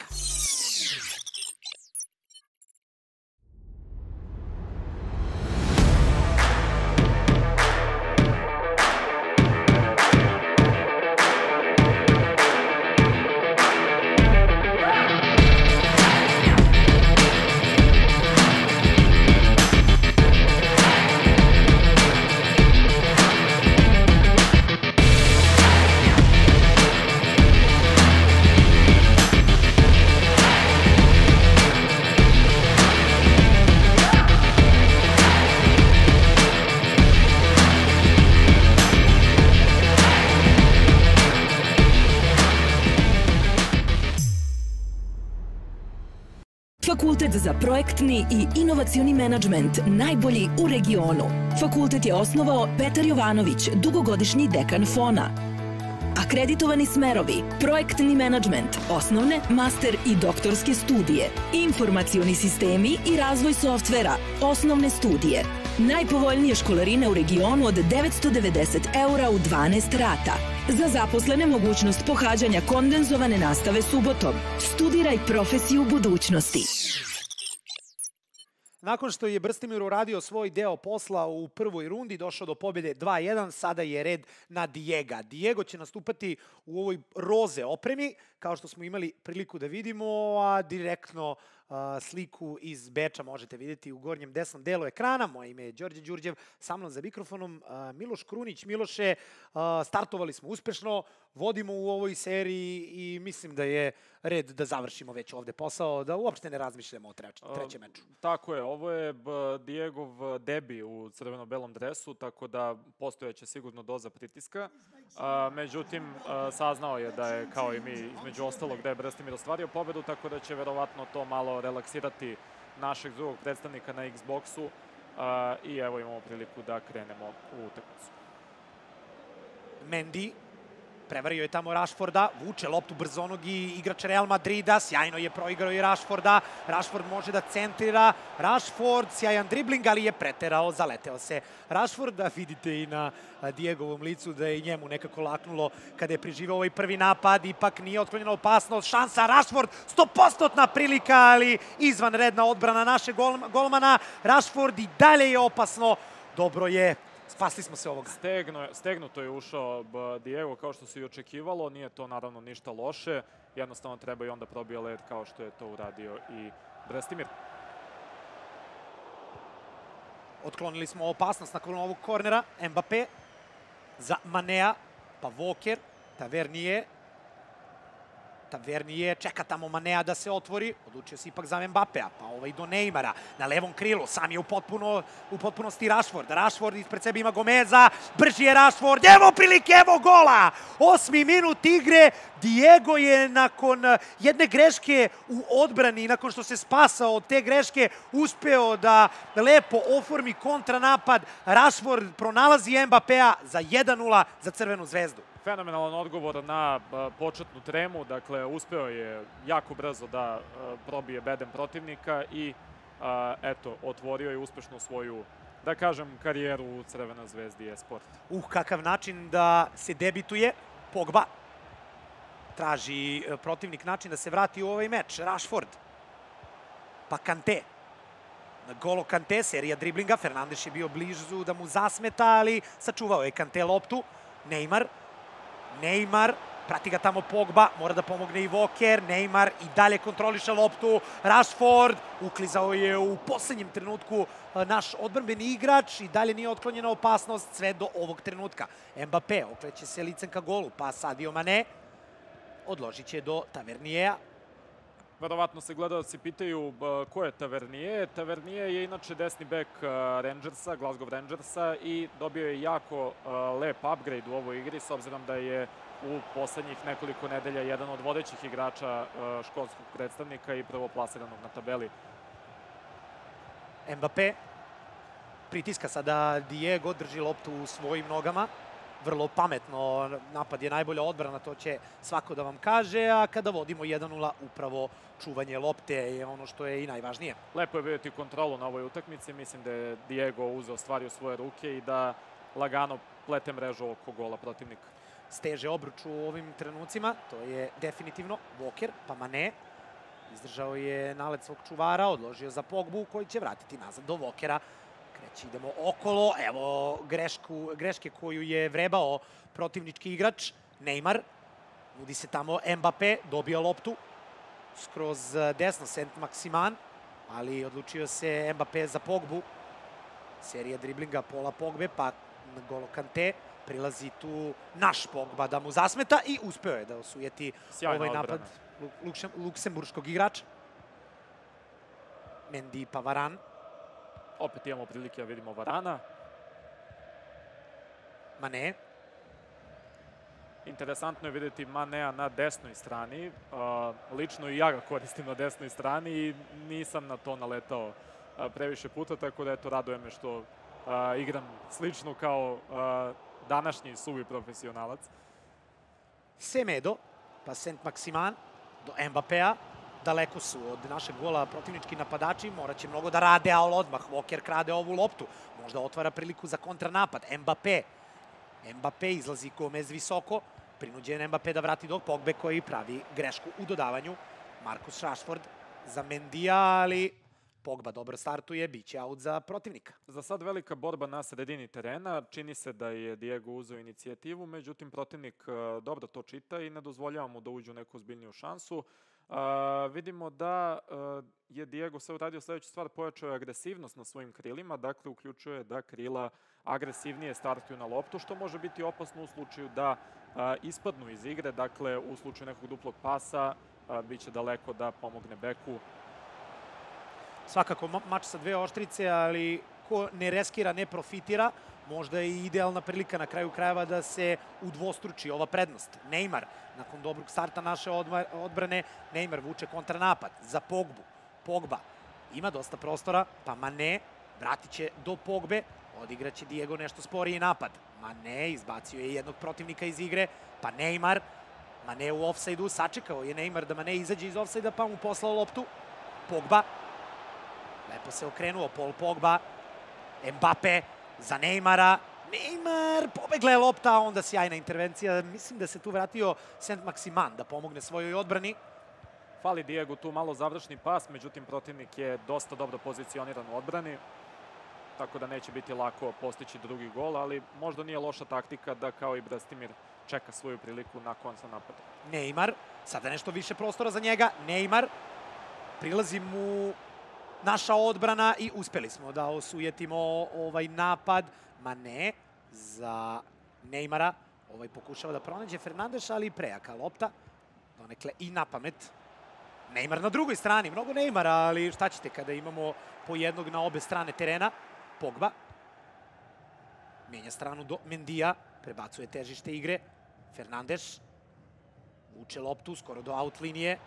Fakultet za projektni i inovacioni menadžment, najbolji u regionu. Fakultet je osnovao Petar Jovanović, dugogodišnji dekan F O N A. Akreditovani smerovi: projektni menadžment, osnovne, master i doktorske studije, informacioni sistemi i razvoj softvera, osnovne studije. Najpovoljnije školarine u regionu od devetsto devedeset eura u dvanaest rata. Za zaposlene mogućnost pohađanja kondenzovane nastave subotom. Studiraj profesiju budućnosti. Nakon što je Brstimir uradio svoj deo posla u prvoj rundi, došao do pobjede dva jedan, sada je red na Diega. Diego će nastupati u ovoj roze opremi, kao što smo imali priliku da vidimo, a direktno a, sliku iz Beča možete vidjeti u gornjem desnom delu ekrana. Moje ime je Đorđe Đurđev, sa mnom za mikrofonom a, Miloš Krunić. Miloše, a, startovali smo uspešno, vodimo u ovoj seriji i mislim da je red da završimo već ovde posao, da uopšte ne razmišljamo o trećem meču. Tako je, ovo je Diegov debi u crveno-belom dresu, tako da postojeće sigurno doza pritiska. Međutim, saznao je da je, kao i mi, između ostalog, da je Brstimir ostvario pobedu, tako da će verovatno to malo relaksirati našeg drugog predstavnika na Xboxu i evo imamo priliku da krenemo u utakmicu. Mendy prevario je tamo Rashforda, vuče loptu brzonogi igrač Real Madrida, sjajno je proigrao i Rashforda, Rashford može da centrira, Rashford, sjajan dribling, ali je preterao, zaleteo se Rashforda, vidite i na Diegovom licu da je i njemu nekako laknulo kada je preživao ovaj prvi napad, ipak nije otklonjena opasnost, šansa Rashford, stopostotna prilika, ali izvanredna odbrana našeg golmana, Rashford i dalje je opasno, dobro je. Spasli smo se ovoga. Stegno, stegnuto je ušao Diego kao što se i očekivalo. Nije to naravno ništa loše. Jednostavno treba i onda probije led kao što je to uradio i Brstimir. Otklonili smo opasnost nakon ovog kornera. Mbappé za Manea, pa Walker, Tavernier. Tavernije čeka tamo Manea da se otvori, odlučio se ipak za Mbapea, pa ovaj do Neymara na levom krilu, sam je u, potpuno, u potpunosti Rashford. Rashford ispred sebe ima Gomeza, brži je Rashford, evo prilike, evo gola! Osmi minut igre, Diego je nakon jedne greške u odbrani, nakon što se spasao od te greške, uspeo da lepo oformi kontranapad. Rashford pronalazi Mbapea za jedan nula za Crvenu zvezdu. Fenomenalan odgovor na početnu tremu, dakle, uspeo je jako brzo da probije bedem protivnika i, eto, otvorio je uspešno svoju, da kažem, karijeru u Crvenoj zvezdi e-sport. Uh, kakav način da se debituje. Pogba traži protivnik način da se vrati u ovaj meč. Rashford. Pa Kante. Na golo Kante, serija driblinga. Fernandes je bio blizu da mu zasmeta, ali sačuvao je Kante loptu. Neymar. Neymar, prati ga tamo Pogba, mora da pomogne i Walker. Neymar i dalje kontroliše loptu. Rashford, uklizao je u poslednjem trenutku naš odbrambeni igrač i dalje nije otklonjena opasnost sve do ovog trenutka. Mbappé okreće se licem ka golu, pa Sadio Mané odložit će do Tavernijeja. Verovatno se gledalci pitaju ko je Tavernier. Tavernier je inače desni bek Rangersa, Glasgow Rangersa i dobio je jako lep upgrade u ovoj igri s obzirom da je u poslednjih nekoliko nedelja jedan od vodećih igrača školskog predstavnika i prvoplasiranog na tabeli. Mbappé pritiska sada Diego, drži loptu u svojim nogama. Vrlo pametno, napad je najbolja odbrana, to će svako da vam kaže, a kada vodimo jedan nula, upravo čuvanje lopte je ono što je i najvažnije. Lepo je vidjeti kontrolu na ovoj utakmici, mislim da je Diego uzeo stvari u svoje ruke i da lagano plete mrežu oko gola protivnika. Steže obruč u ovim trenucima, to je definitivno Walker, pa Mané. Izdržao je nalet svog čuvara, odložio za Pogbu koji će vratiti nazad do Walkera. Kreći, idemo okolo, evo grešku, greške koju je vrebao protivnički igrač. Neymar, nudi se tamo Mbappé, dobio loptu skroz desno Saint-Maximin, ali odlučio se Mbappé za Pogbu. Serija driblinga pola Pogbe, pa golo Kante, prilazi tu naš Pogba da mu zasmeta i uspeo je da osujeti ovaj napad luksemburškog igrača. Mendy pa Varane. Opet imamo prilike da vidimo Varana. Mané. Interesantno je vidjeti Manea na desnoj strani. Lično i ja ga koristim na desnoj strani i nisam na to naletao previše puta, tako da eto, raduje me što igram slično kao današnji suvi profesionalac. Semedo, pa Saint-Maximin do Mbappéa. Daleko su od našeg gola protivnički napadači, morat će mnogo da rade, a odmah Walker krade ovu loptu. Možda otvara priliku za kontranapad. Mbappé. Mbappé izlazi Gomez visoko, prinuđen Mbappé da vrati do Pogbe koji pravi grešku u dodavanju. Marcus Rashford za Mendija, ali Pogba dobro startuje, bit će aut za protivnika. Za sad velika borba na sredini terena, čini se da je Diego uzeo inicijativu, međutim protivnik dobro to čita i ne dozvoljava mu da uđe u neku ozbiljniju šansu. Uh, vidimo da uh, je Diego sve uradio sledeću stvar, pojačao je agresivnost na svojim krilima, dakle uključuje da krila agresivnije startuju na loptu, što može biti opasno u slučaju da uh, ispadnu iz igre, dakle u slučaju nekog duplog pasa uh, bit će daleko da pomogne beku. Svakako mač sa dve oštrice, ali ko ne reskira, ne profitira, možda je i idealna prilika na kraju krajeva da se udvostruči ova prednost. Neymar, nakon dobrog starta naše odbrane, Neymar vuče kontranapad za Pogbu. Pogba ima dosta prostora, pa Mané vratit će do Pogbe, odigraće Diego nešto sporiji napad. Mané izbacio je jednog protivnika iz igre, pa Neymar, Mané u ofsajdu, sačekao je Neymar da Mané izađe iz ofsajda, pa mu poslao loptu. Pogba, lepo se okrenuo Paul Pogba, Mbappé za Neymara. Neymar, pobegla je lopta, onda sjajna intervencija. Mislim da se tu vratio Saint-Maximin da pomogne svojoj odbrani. Fali Diego tu malo završni pas, međutim protivnik je dosta dobro pozicioniran u odbrani, tako da neće biti lako postići drugi gol, ali možda nije loša taktika da kao i Brstimir čeka svoju priliku na konca napada. Neymar, sada nešto više prostora za njega. Neymar, prilazi mu naša odbrana i uspeli smo da osujetimo ovaj napad. Mané za Neymara. Ovaj pokušava da pronađe Fernandes, ali prejaka lopta. donekle i na pamet. Neymar na drugoj strani, mnogo Neymara, ali šta ćete kada imamo po jednog na obe strane terena. Pogba. Menja stranu do Mendija, prebacuje težište igre. Fernandes. Vuče loptu, skoro do out linije.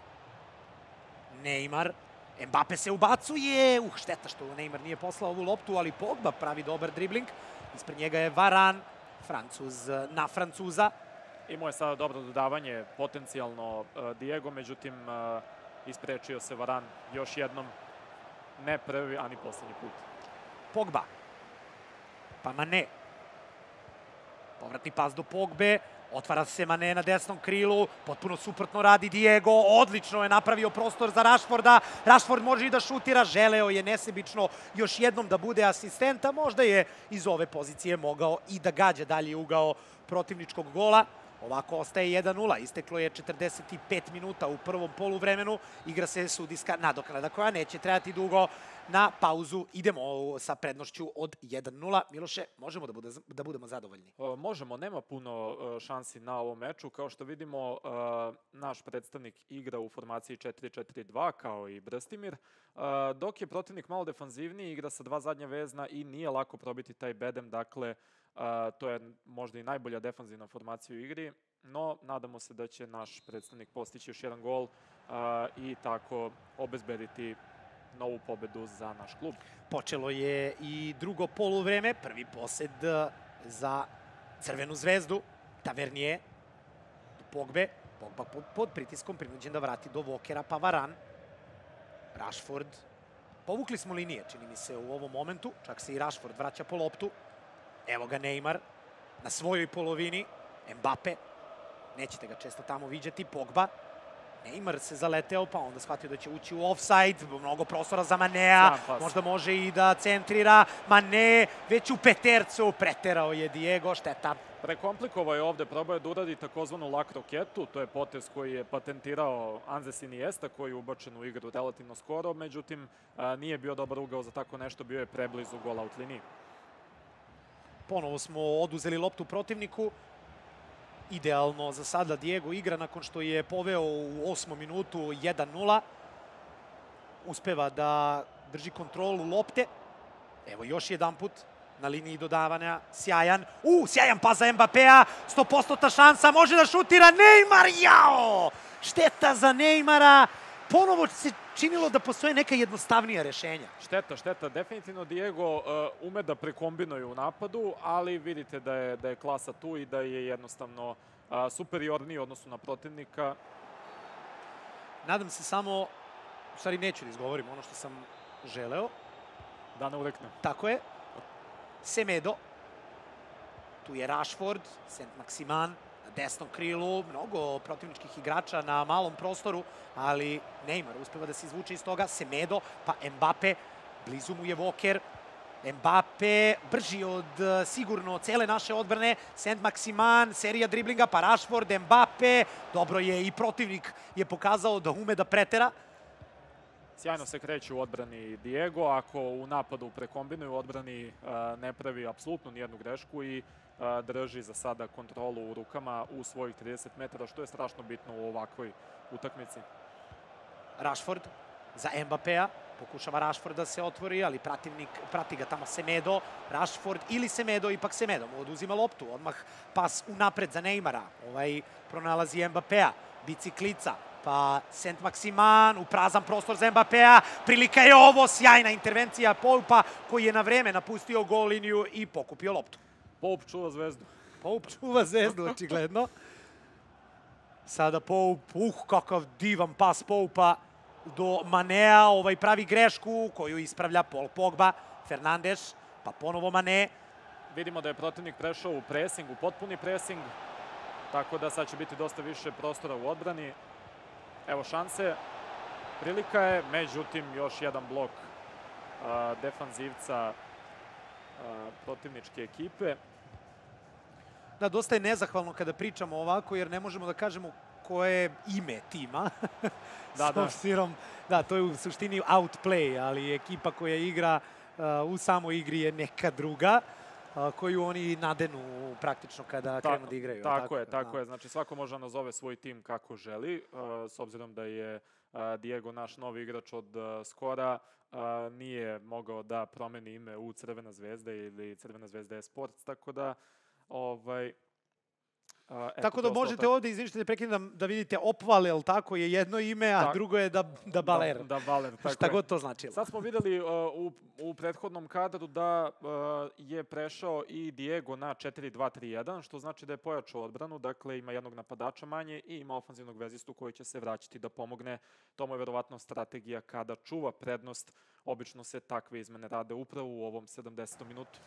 Neymar. Mbappe se ubacuje. Uh, šteta što Neymar nije poslao ovu loptu, ali Pogba pravi dobar dribling. Ispred njega je Varane, Francuz na Francuza. Imao je sada dobro dodavanje, potencijalno Diego, međutim isprečio se Varane još jednom, ne prvi, ani poslednji put. Pogba. Pa Mane. Povratni pas do Pogbe. Otvara se Mane na desnom krilu. Potpuno suprotno radi Diego. Odlično je napravio prostor za Rashforda. Rashford može i da šutira. Želeo je nesebično još jednom da bude asistenta. Možda je iz ove pozicije mogao i da gađa dalje ugao protivničkog gola. Ovako ostaje jedan nula. Isteklo je četrdeset pet minuta u prvom poluvremenu. Igra se sudijska nadoknada koja neće trajati dugo. Na pauzu idemo sa prednošću od jedan nula. Miloše, možemo da, bude, da budemo zadovoljni? Možemo, nema puno šansi na ovom meču. Kao što vidimo, naš predstavnik igra u formaciji četiri četiri dva kao i Brstimir. Dok je protivnik malo defanzivniji, igra sa dva zadnja vezna i nije lako probiti taj bedem. Dakle, to je možda i najbolja defanzivna formacija u igri. No, nadamo se da će naš predstavnik postići još jedan gol i tako obezbediti novu pobedu za naš klub. Počelo je i drugo poluvreme, prvi posed za Crvenu zvezdu, Tavernier, do Pogbe, Pogba pod, pod pritiskom prinuđen da vrati do Walkera, pa Varane, Rashford, povukli smo linije, čini mi se u ovom momentu, čak se i Rashford vraća po loptu, evo ga Neymar, na svojoj polovini, Mbappe, nećete ga često tamo viđati, Pogba, Neymar se zaleteo, pa onda shvatio da će ući u offside, mnogo prostora za Manea, možda može i da centrira. Mane već u petercu, preterao je Diego, šteta. Prekomplikovao je ovde, probao je da uradi takozvanu lak roketu, to je potez koji je patentirao Anzes Iniesta, koji je ubačen u igru relativno skoro, međutim nije bio dobar ugao za tako nešto, bio je preblizu goal out liniji. Ponovo smo oduzeli loptu protivniku. Idealno za sada Diego igra nakon što je poveo u osmom minutu jedan nula. Uspeva da drži kontrolu lopte. Evo još jedan put na liniji dodavanja. Sjajan. U, sjajan pas za Mbappea. sto posto šansa. Može da šutira Neymar. Jao! Šteta za Neymara. Ponovo se činilo da postoje neka jednostavnija rešenja. Šteta, šteta. Definitivno Diego uh, ume da prekombinuje u napadu, ali vidite da je, da je klasa tu i da je jednostavno uh, superiorniji u odnosu na protivnika. Nadam se samo, u stvari neću da izgovorim ono što sam želeo. Da ne ureknem. Tako je. Semedo. Tu je Rashford, Saint-Maximin. Desnom krilu, mnogo protivničkih igrača na malom prostoru, ali Neymar uspeva da se izvuče iz toga. Semedo, pa Mbappe, blizu mu je Walker. Mbappe brži od sigurno cele naše odbrane. Saint-Maximin, serija driblinga, pa Rashford, Mbappe. Dobro je i protivnik je pokazao da ume da pretera. Sjajno se kreće u odbrani Diego. Ako u napadu prekombinuje, u odbrani ne pravi apsolutno nijednu grešku i drži za sada kontrolu u rukama u svojih trideset metara, što je strašno bitno u ovakvoj utakmici. Rashford za Mbappea. Pokušava Rashford da se otvori, ali protivnik, prati ga tamo Semedo. Rashford ili Semedo, ipak Semedo mu oduzima loptu. Odmah pas unapred za Neymara. Ovaj pronalazi Mbappea. Biciklica. Pa Saint-Maximin u prazan prostor za Mbappea. Prilika je ovo, sjajna intervencija Poupa koji je na vreme napustio gol liniju i pokupio loptu. Poup čuva zvezdu. Poup čuva zvezdu, očigledno. Sada Poup, uh, kakav divan pas Poupa do Manea, ovaj pravi grešku koju ispravlja Paul Pogba, Fernandes, pa ponovo Mane. Vidimo da je protivnik prešao u presing, u potpuni presing, tako da sad će biti dosta više prostora u odbrani. Evo šanse, prilika je, međutim još jedan blok a, defanzivca a, protivničke ekipe. Da, dosta je nezahvalno kada pričamo ovako, jer ne možemo da kažemo koje je ime tima. Da, da. Obzirom, da, to je u suštini outplay, ali ekipa koja igra uh, u samoj igri je neka druga, uh, koju oni nadenu praktično kada krenu da igraju. Tako je, tako je. Znači svako može da nazove svoj tim kako želi, s obzirom da je Diego naš novi igrač od skora, nije mogao da promeni ime u Crvena zvezda ili Crvena zvezda e-sports, tako da ovaj Eto, tako da možete tako. Ovde, izvinite da prekidam, da vidite Opval, jel tako, je jedno ime, a tak, drugo je da, da Baler. Da, da Baler, tako Šta je. god to značilo. Sad smo videli uh, u, u prethodnom kadru da uh, je prešao i Diego na četiri dva tri jedan, što znači da je pojačao odbranu, dakle ima jednog napadača manje i ima ofanzivnog vezistu koji će se vraćati da pomogne. To mu je verovatno strategija kada čuva prednost. Obično se takve izmene rade upravo u ovom sedamdesetom minutu.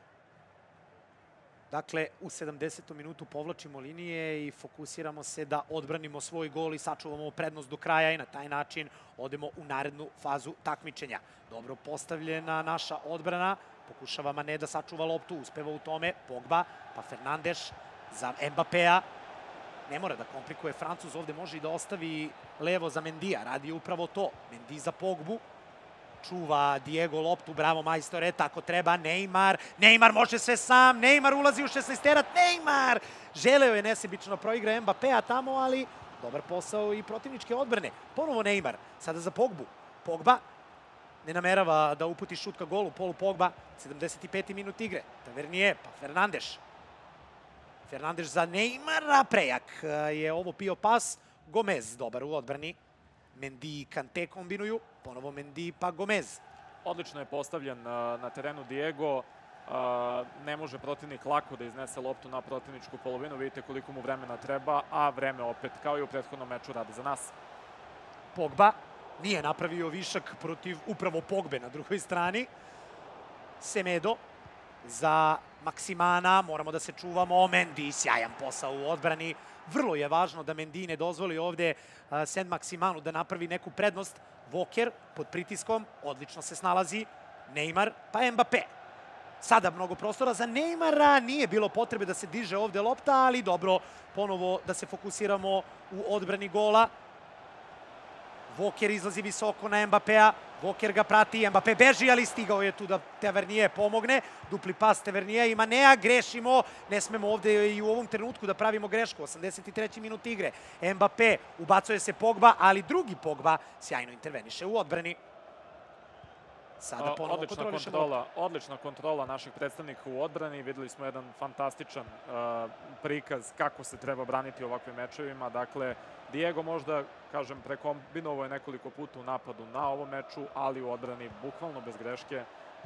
Dakle, u sedamdesetom minutu povlačimo linije i fokusiramo se da odbranimo svoj gol i sačuvamo prednost do kraja i na taj način odemo u narednu fazu takmičenja. Dobro postavljena naša odbrana, pokušava Mane da sačuva loptu, uspeva u tome Pogba, pa Fernandes za Mbappéa. Ne mora da komplikuje Francuz, ovde može i da ostavi levo za Mendija, radi upravo to. Mendi za Pogbu. Čuva Diego loptu, bravo majstore, tako treba, Neymar, Neymar može sve sam, Neymar ulazi u šesnaesterat, Neymar! Želeo je nesebično proigra Mbappéa tamo, ali dobar posao i protivničke odbrane. Ponovo Neymar, sada za Pogbu. Pogba ne namerava da uputi šut ka golu, Polu Pogba, sedamdeset peti minut igre. Tavernier, pa Fernandes. Fernandes za Neymara, prejak je ovo bio pas, Gomez dobar u odbrani. Mendy i Kante kombinuju, ponovo Mendy pa Gomez. Odlično je postavljen na terenu Diego, ne može protivnik lako da iznese loptu na protivničku polovinu, vidite koliko mu vremena treba, a vreme opet, kao i u prethodnom meču, radi za nas. Pogba nije napravio višak protiv upravo Pogbe na drugoj strani. Semedo za Maksimana, moramo da se čuvamo, Mendy, sjajan posao u odbrani. Vrlo je važno da Mendy ne dozvoli ovde Saint Maksimanu da napravi neku prednost. Walker pod pritiskom, odlično se snalazi. Neymar, pa Mbappé. Sada mnogo prostora za Neymara, nije bilo potrebe da se diže ovde lopta, ali dobro, ponovo da se fokusiramo u odbrani gola. Walker izlazi visoko na Mbappéa, Walker ga prati, Mbappé beži, ali stigao je tu da Tavernier pomogne. Dupli pas Tavernier i Manea, grešimo, ne smemo ovde i u ovom trenutku da pravimo grešku. osamdeset treći minut igre, Mbappé, ubacuje se Pogba, ali drugi Pogba sjajno interveniše u odbrani. Sada ponovo odlična kontrolišemo. Kontrola, odlična kontrola naših predstavnika u odbrani. Videli smo jedan fantastičan uh, prikaz kako se treba braniti u ovakvim mečevima. Dakle, Diego možda, kažem, prekombinovao je nekoliko puta u napadu na ovom meču, ali u odbrani bukvalno bez greške.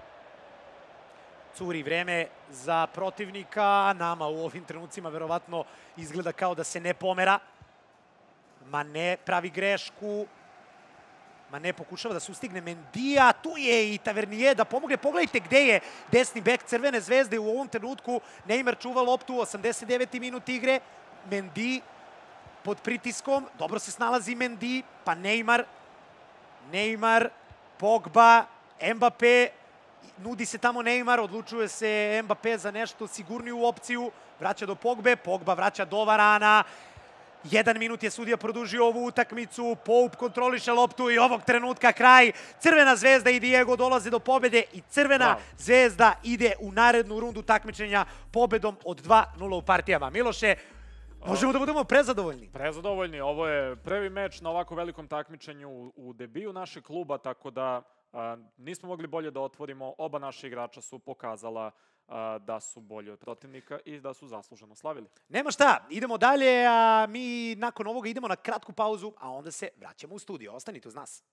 Curi vreme za protivnika, nama u ovim trenucima verovatno izgleda kao da se ne pomera. Mane pravi grešku. Mane pokušava da sustigne Mendija, tu je i Tavernier da pomogne. Pogledajte gde je desni bek Crvene zvezde u ovom trenutku. Neymar čuva loptu, osamdeset deveti minut igre. Mendy pod pritiskom, dobro se snalazi Mendy, pa Neymar. Neymar, Pogba, Mbappé. Nudi se tamo Neymar, odlučuje se Mbappé za nešto sigurniju opciju. Vraća do Pogbe, Pogba vraća do Varana. Jedan minut je sudija produžio ovu utakmicu, Pope kontroliše loptu i ovog trenutka kraj. Crvena zvezda i Diego dolaze do pobede i Crvena wow. zvezda ide u narednu rundu takmičenja pobedom od dva nula u partijama. Miloše, možemo da budemo prezadovoljni? Prezadovoljni. Ovo je prvi meč na ovako velikom takmičenju u, u debiju našeg kluba, tako da a, nismo mogli bolje da otvorimo. Oba naša igrača su pokazala da su bolji od protivnika i da su zasluženo slavili. Nema šta, idemo dalje, a mi nakon ovoga idemo na kratku pauzu, a onda se vraćamo u studio. Ostanite uz nas.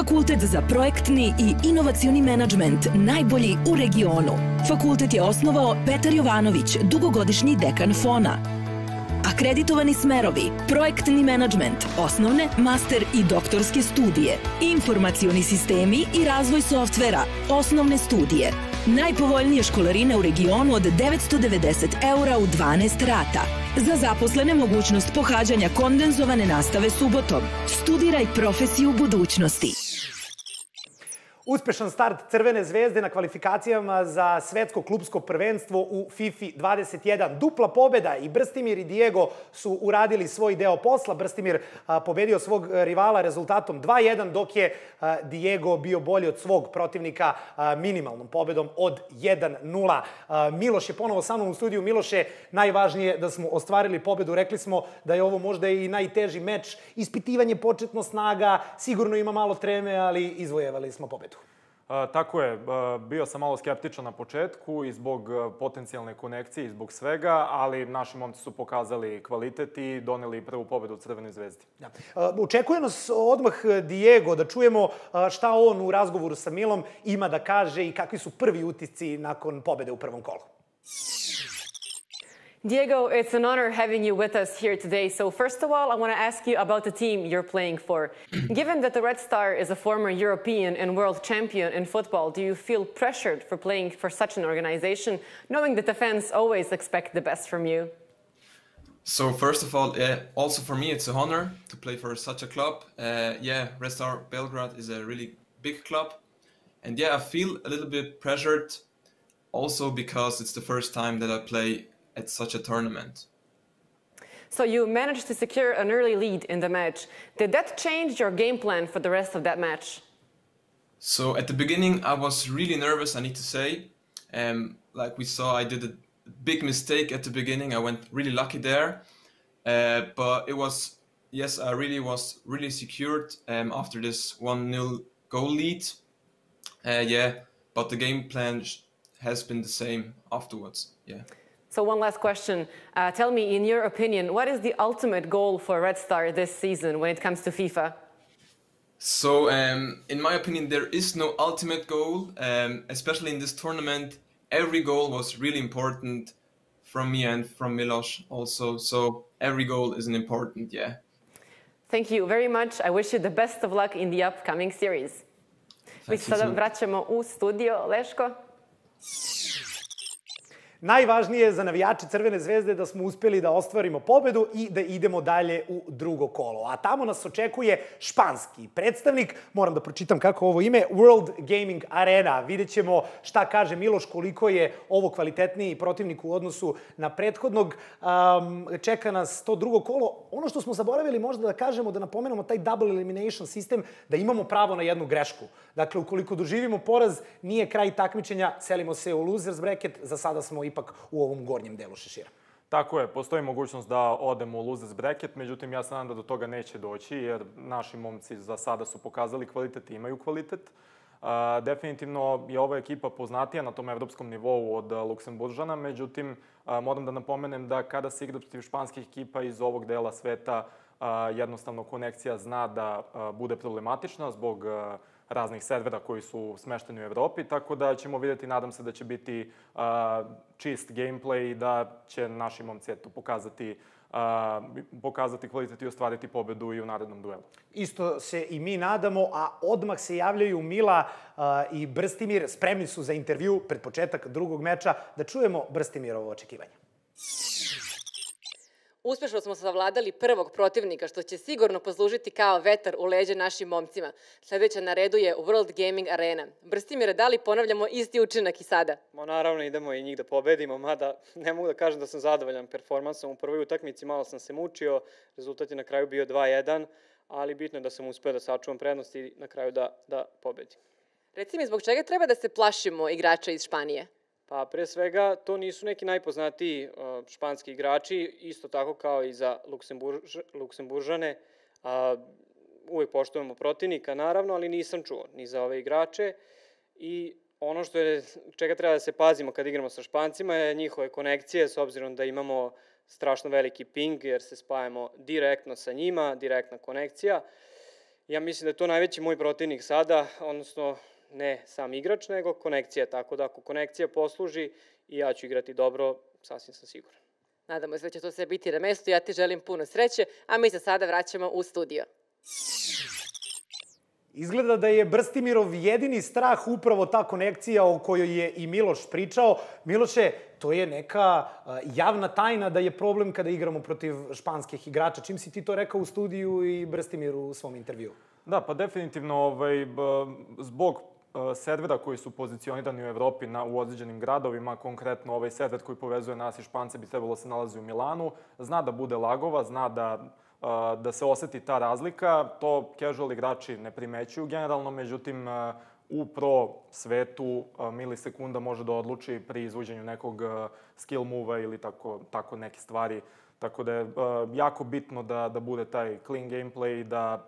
Fakultet za projektni i inovacioni menadžment najbolji u regionu. Fakultet je osnovao Petar Jovanović, dugogodišnji dekan Fona. Akreditovani smerovi, projektni menadžment, osnovne, master i doktorske studije, informacioni sistemi i razvoj softvera, osnovne studije. Najpovoljnije školarine u regionu od devetsto devedeset eura u dvanaest rata. Za zaposlene mogućnost pohađanja kondenzovane nastave subotom. Studiraj profesiju budućnosti. Uspešan start Crvene zvezde na kvalifikacijama za svetsko klubsko prvenstvo u FIFA dvadeset jedan. Dupla pobeda i Brstimir i Diego su uradili svoj deo posla. Brstimir pobedio svog rivala rezultatom dva jedan, dok je Diego bio bolji od svog protivnika minimalnom pobedom od jedan nula. Miloš je ponovo sa mnom u studiju. Miloše, najvažnije da smo ostvarili pobedu. Rekli smo da je ovo možda i najteži meč. Ispitivanje početno snaga, sigurno ima malo treme, ali izvojevali smo pobedu. Tako je, bio sam malo skeptičan na početku i zbog potencijalne konekcije i zbog svega, ali naši momci su pokazali kvalitet i doneli prvu pobedu u Crvenoj zvezdi. Očekuje nas odmah Diego, da čujemo šta on u razgovoru sa Milom ima da kaže i kakvi su prvi utisci nakon pobede u prvom kolu. Diego, it's an honor having you with us here today. So first of all, I want to ask you about the team you're playing for. Given that the Red Star is a former European and world champion in football, do you feel pressured for playing for such an organization, knowing that the fans always expect the best from you? So first of all, uh, also for me, it's an honor to play for such a club. Uh, yeah, Red Star Belgrade is a really big club. And yeah, I feel a little bit pressured also because it's the first time that I play at such a tournament. So you managed to secure an early lead in the match. Did that change your game plan for the rest of that match? So at the beginning, I was really nervous, I need to say. Um, like we saw, I did a big mistake at the beginning. I went really lucky there. Uh, but it was, yes, I really was really secured um, after this one nil goal lead. Uh, yeah, but the game plan has been the same afterwards, yeah. So one last question. Uh, tell me, in your opinion, what is the ultimate goal for Red Star this season when it comes to FIFA? So, um, in my opinion, there is no ultimate goal, um, especially in this tournament. Every goal was really important from me and from Miloš also. So every goal is an important, yeah. Thank you very much. I wish you the best of luck in the upcoming series. Mi se sada vraćamo u studio. Leško? Najvažnije za navijače Crvene zvezde da smo uspeli da ostvarimo pobedu i da idemo dalje u drugo kolo. A tamo nas očekuje španski predstavnik, moram da pročitam kako ovo ime, World Gaming Arena. Vidjet ćemo šta kaže Miloš, koliko je ovo kvalitetniji protivnik u odnosu na prethodnog. Um, čeka nas to drugo kolo. Ono što smo zaboravili možda da kažemo, da napomenemo taj double elimination sistem, da imamo pravo na jednu grešku. Dakle, ukoliko doživimo poraz, nije kraj takmičenja, selimo se u losers bracket, za sada smo ipak u ovom gornjem delu šešira. Tako je, postoji mogućnost da odemo u losers bracket, međutim ja se nadam da do toga neće doći, jer naši momci za sada su pokazali kvalitet i imaju kvalitet. Definitivno je ova ekipa poznatija na tom evropskom nivou od Luksemburžana, međutim moram da napomenem da kada se igra protiv španskih ekipa iz ovog dela sveta, jednostavno konekcija zna da bude problematična zbog raznih servera koji su smešteni u Evropi, tako da ćemo vidjeti, nadam se da će biti uh, čist gameplay i da će naši momci eto, pokazati, uh, pokazati kvalitet i ostvariti pobedu i u narednom duelu. Isto se i mi nadamo, a odmah se javljaju Mila uh, i Brstimir. Spremni su za intervju pred početak drugog meča. Da čujemo Brstimirovo očekivanje. Uspešno smo savladali prvog protivnika, što će sigurno poslužiti kao vetar u leđe našim momcima. Sljedeća na redu je World Gaming Arena. Brstimire, da li ponavljamo isti učinak i sada? Ma naravno idemo i njih da pobedimo, mada ne mogu da kažem da sam zadovoljan performansom. U prvoj utakmici malo sam se mučio, rezultat je na kraju bio dva jedan, ali bitno je da sam uspeo da sačuvam prednost i na kraju da, da pobedim. Reci mi, zbog čega treba da se plašimo igrača iz Španije? Pa pre svega to nisu neki najpoznatiji uh, španski igrači, isto tako kao i za Luksemburž, Luksemburžane. Uh, uvijek poštujemo protivnika, naravno, ali nisam čuo ni za ove igrače. I ono što je, čega treba da se pazimo kad igramo sa Špancima je njihove konekcije, s obzirom da imamo strašno veliki ping, jer se spajamo direktno sa njima, direktna konekcija. Ja mislim da je to najveći moj protivnik sada, odnosno ne sam igrač, nego konekcija. Tako da ako konekcija posluži i ja ću igrati dobro, sasvim sam siguran. Nadamo se da će to sve biti na mestu. Ja ti želim puno sreće, a mi se sada vraćamo u studio. Izgleda da je Brstimirov jedini strah upravo ta konekcija o kojoj je i Miloš pričao. Miloše, to je neka javna tajna da je problem kada igramo protiv španskih igrača. Čim si ti to rekao u studiju i Brstimir u svom intervju? Da, pa definitivno ovaj, zbog servera koji su pozicionirani u Evropi na, u određenim gradovima, konkretno ovaj server koji povezuje nas i Špance bi trebalo se nalazi u Milanu, zna da bude lagova, zna da da se oseti ta razlika. To casual igrači ne primećuju generalno, međutim u pro svetu milisekunda može da odluči pri izvođenju nekog skill move-a ili tako, tako neke stvari. Tako da je jako bitno da, da bude taj clean gameplay i da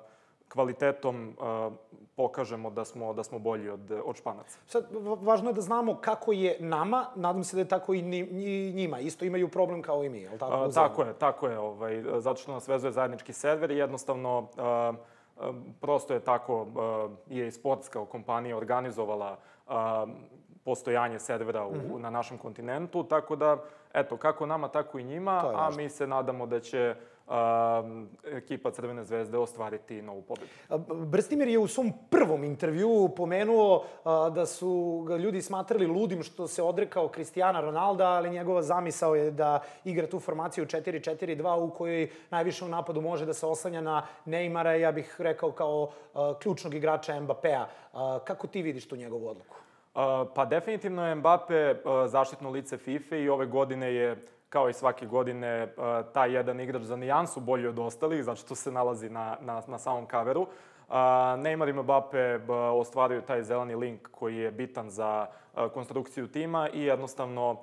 kvalitetom pokažemo da smo, da smo bolji od, od Španaca. Sad, važno je da znamo kako je nama, nadam se da je tako i njima. Isto imaju problem kao i mi, je li tako? A, tako je, tako je. Ovaj, zato što nas vezuje zajednički server i jednostavno a, a, prosto je tako a, E A Sports kao kompanija organizovala a, postojanje servera u, mm-hmm. na našem kontinentu, tako da, eto, kako nama, tako i njima, a mi se nadamo da će Uh, ekipa Crvene zvezde ostvariti novu pobedu. Brstimir je u svom prvom intervjuu pomenuo uh, da su ga ljudi smatrali ludim što se odrekao Cristiana Ronalda, ali njegova zamisao je da igra tu formaciju četiri četiri dva u kojoj najviše u napadu može da se oslanja na Neymara, ja bih rekao kao uh, ključnog igrača Mbappéa. Uh, kako ti vidiš tu njegovu odluku? Uh, pa definitivno je Mbappé uh, zaštitno lice FIFA i ove godine je kao i svake godine, taj jedan igrač za nijansu bolji od ostalih, zato što se nalazi na, na, na samom kaveru. Neymar i Mbappé ostvaruju taj zeleni link koji je bitan za konstrukciju tima i jednostavno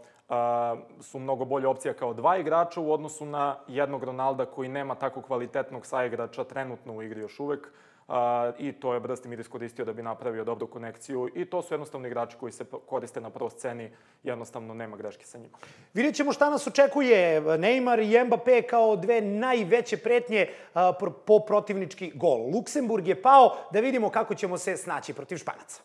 su mnogo bolje opcija kao dva igrača u odnosu na jednog Ronalda koji nema tako kvalitetnog saigrača trenutno u igri još uvek. Uh, i to je Brstimir iskoristio da bi napravio dobru konekciju i to su jednostavno igrači koji se koriste na pro sceni, jednostavno nema greške sa njima. Vidjet ćemo šta nas očekuje. Neymar i Mbappé kao dve najveće pretnje uh, po protivnički gol. Luksemburg je pao, da vidimo kako ćemo se snaći protiv Španaca.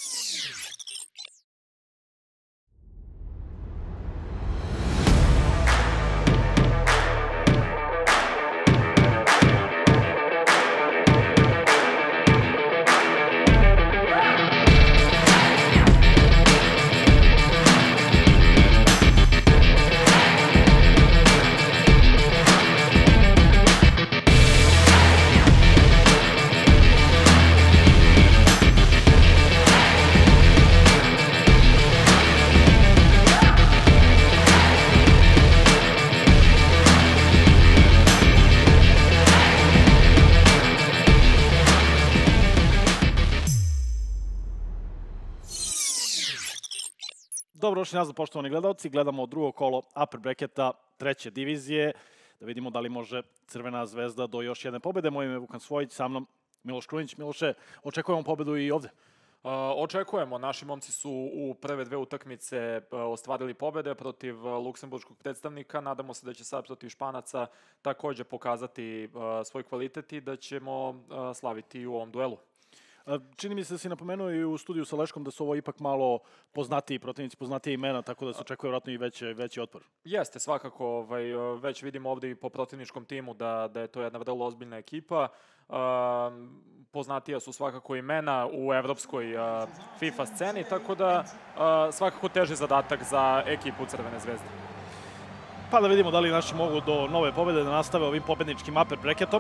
Dobrodošli nazad, poštovani gledalci. Gledamo drugo kolo upper bracketa treće divizije. Da vidimo da li može Crvena zvezda do još jedne pobede. Moje ime je Vukan Svojić, sa mnom Miloš Krunić. Miloše, očekujemo pobedu i ovde? Uh, očekujemo. Naši momci su u prve dve utakmice uh, ostvarili pobede protiv uh, luksemburškog predstavnika. Nadamo se da će sad protiv Španaca takođe pokazati uh, svoj kvalitet i da ćemo uh, slaviti u ovom duelu. Čini mi se da si napomenuo i u studiju sa Leškom da su ovo ipak malo poznatiji protivnici, poznatije imena, tako da se očekuje vjerojatno i veći, veći otpor. Jeste, svakako. Ovaj, već vidimo ovde i po protivničkom timu da, da je to jedna vrlo ozbiljna ekipa. Uh, poznatija su svakako imena u evropskoj uh, FIFA sceni, tako da uh, svakako teži zadatak za ekipu Crvene zvezde. Pa da vidimo da li naši mogu do nove pobede da nastave ovim pobedničkim upper bracketom.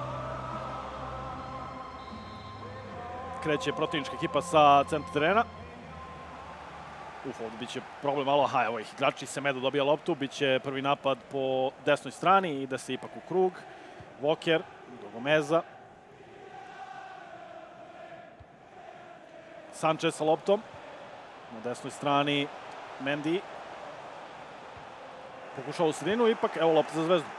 Kreće protivnička ekipa sa centra terena. Uf, ovdje biće problem malo. Aha, evo ih, igrači Semedo dobija loptu. Biće prvi napad po desnoj strani. Ide se ipak u krug. Walker, do Gomeza. Sanchez sa loptom. Na desnoj strani Mendy. Pokušao u sredinu, ipak evo lopta za Zvezdu.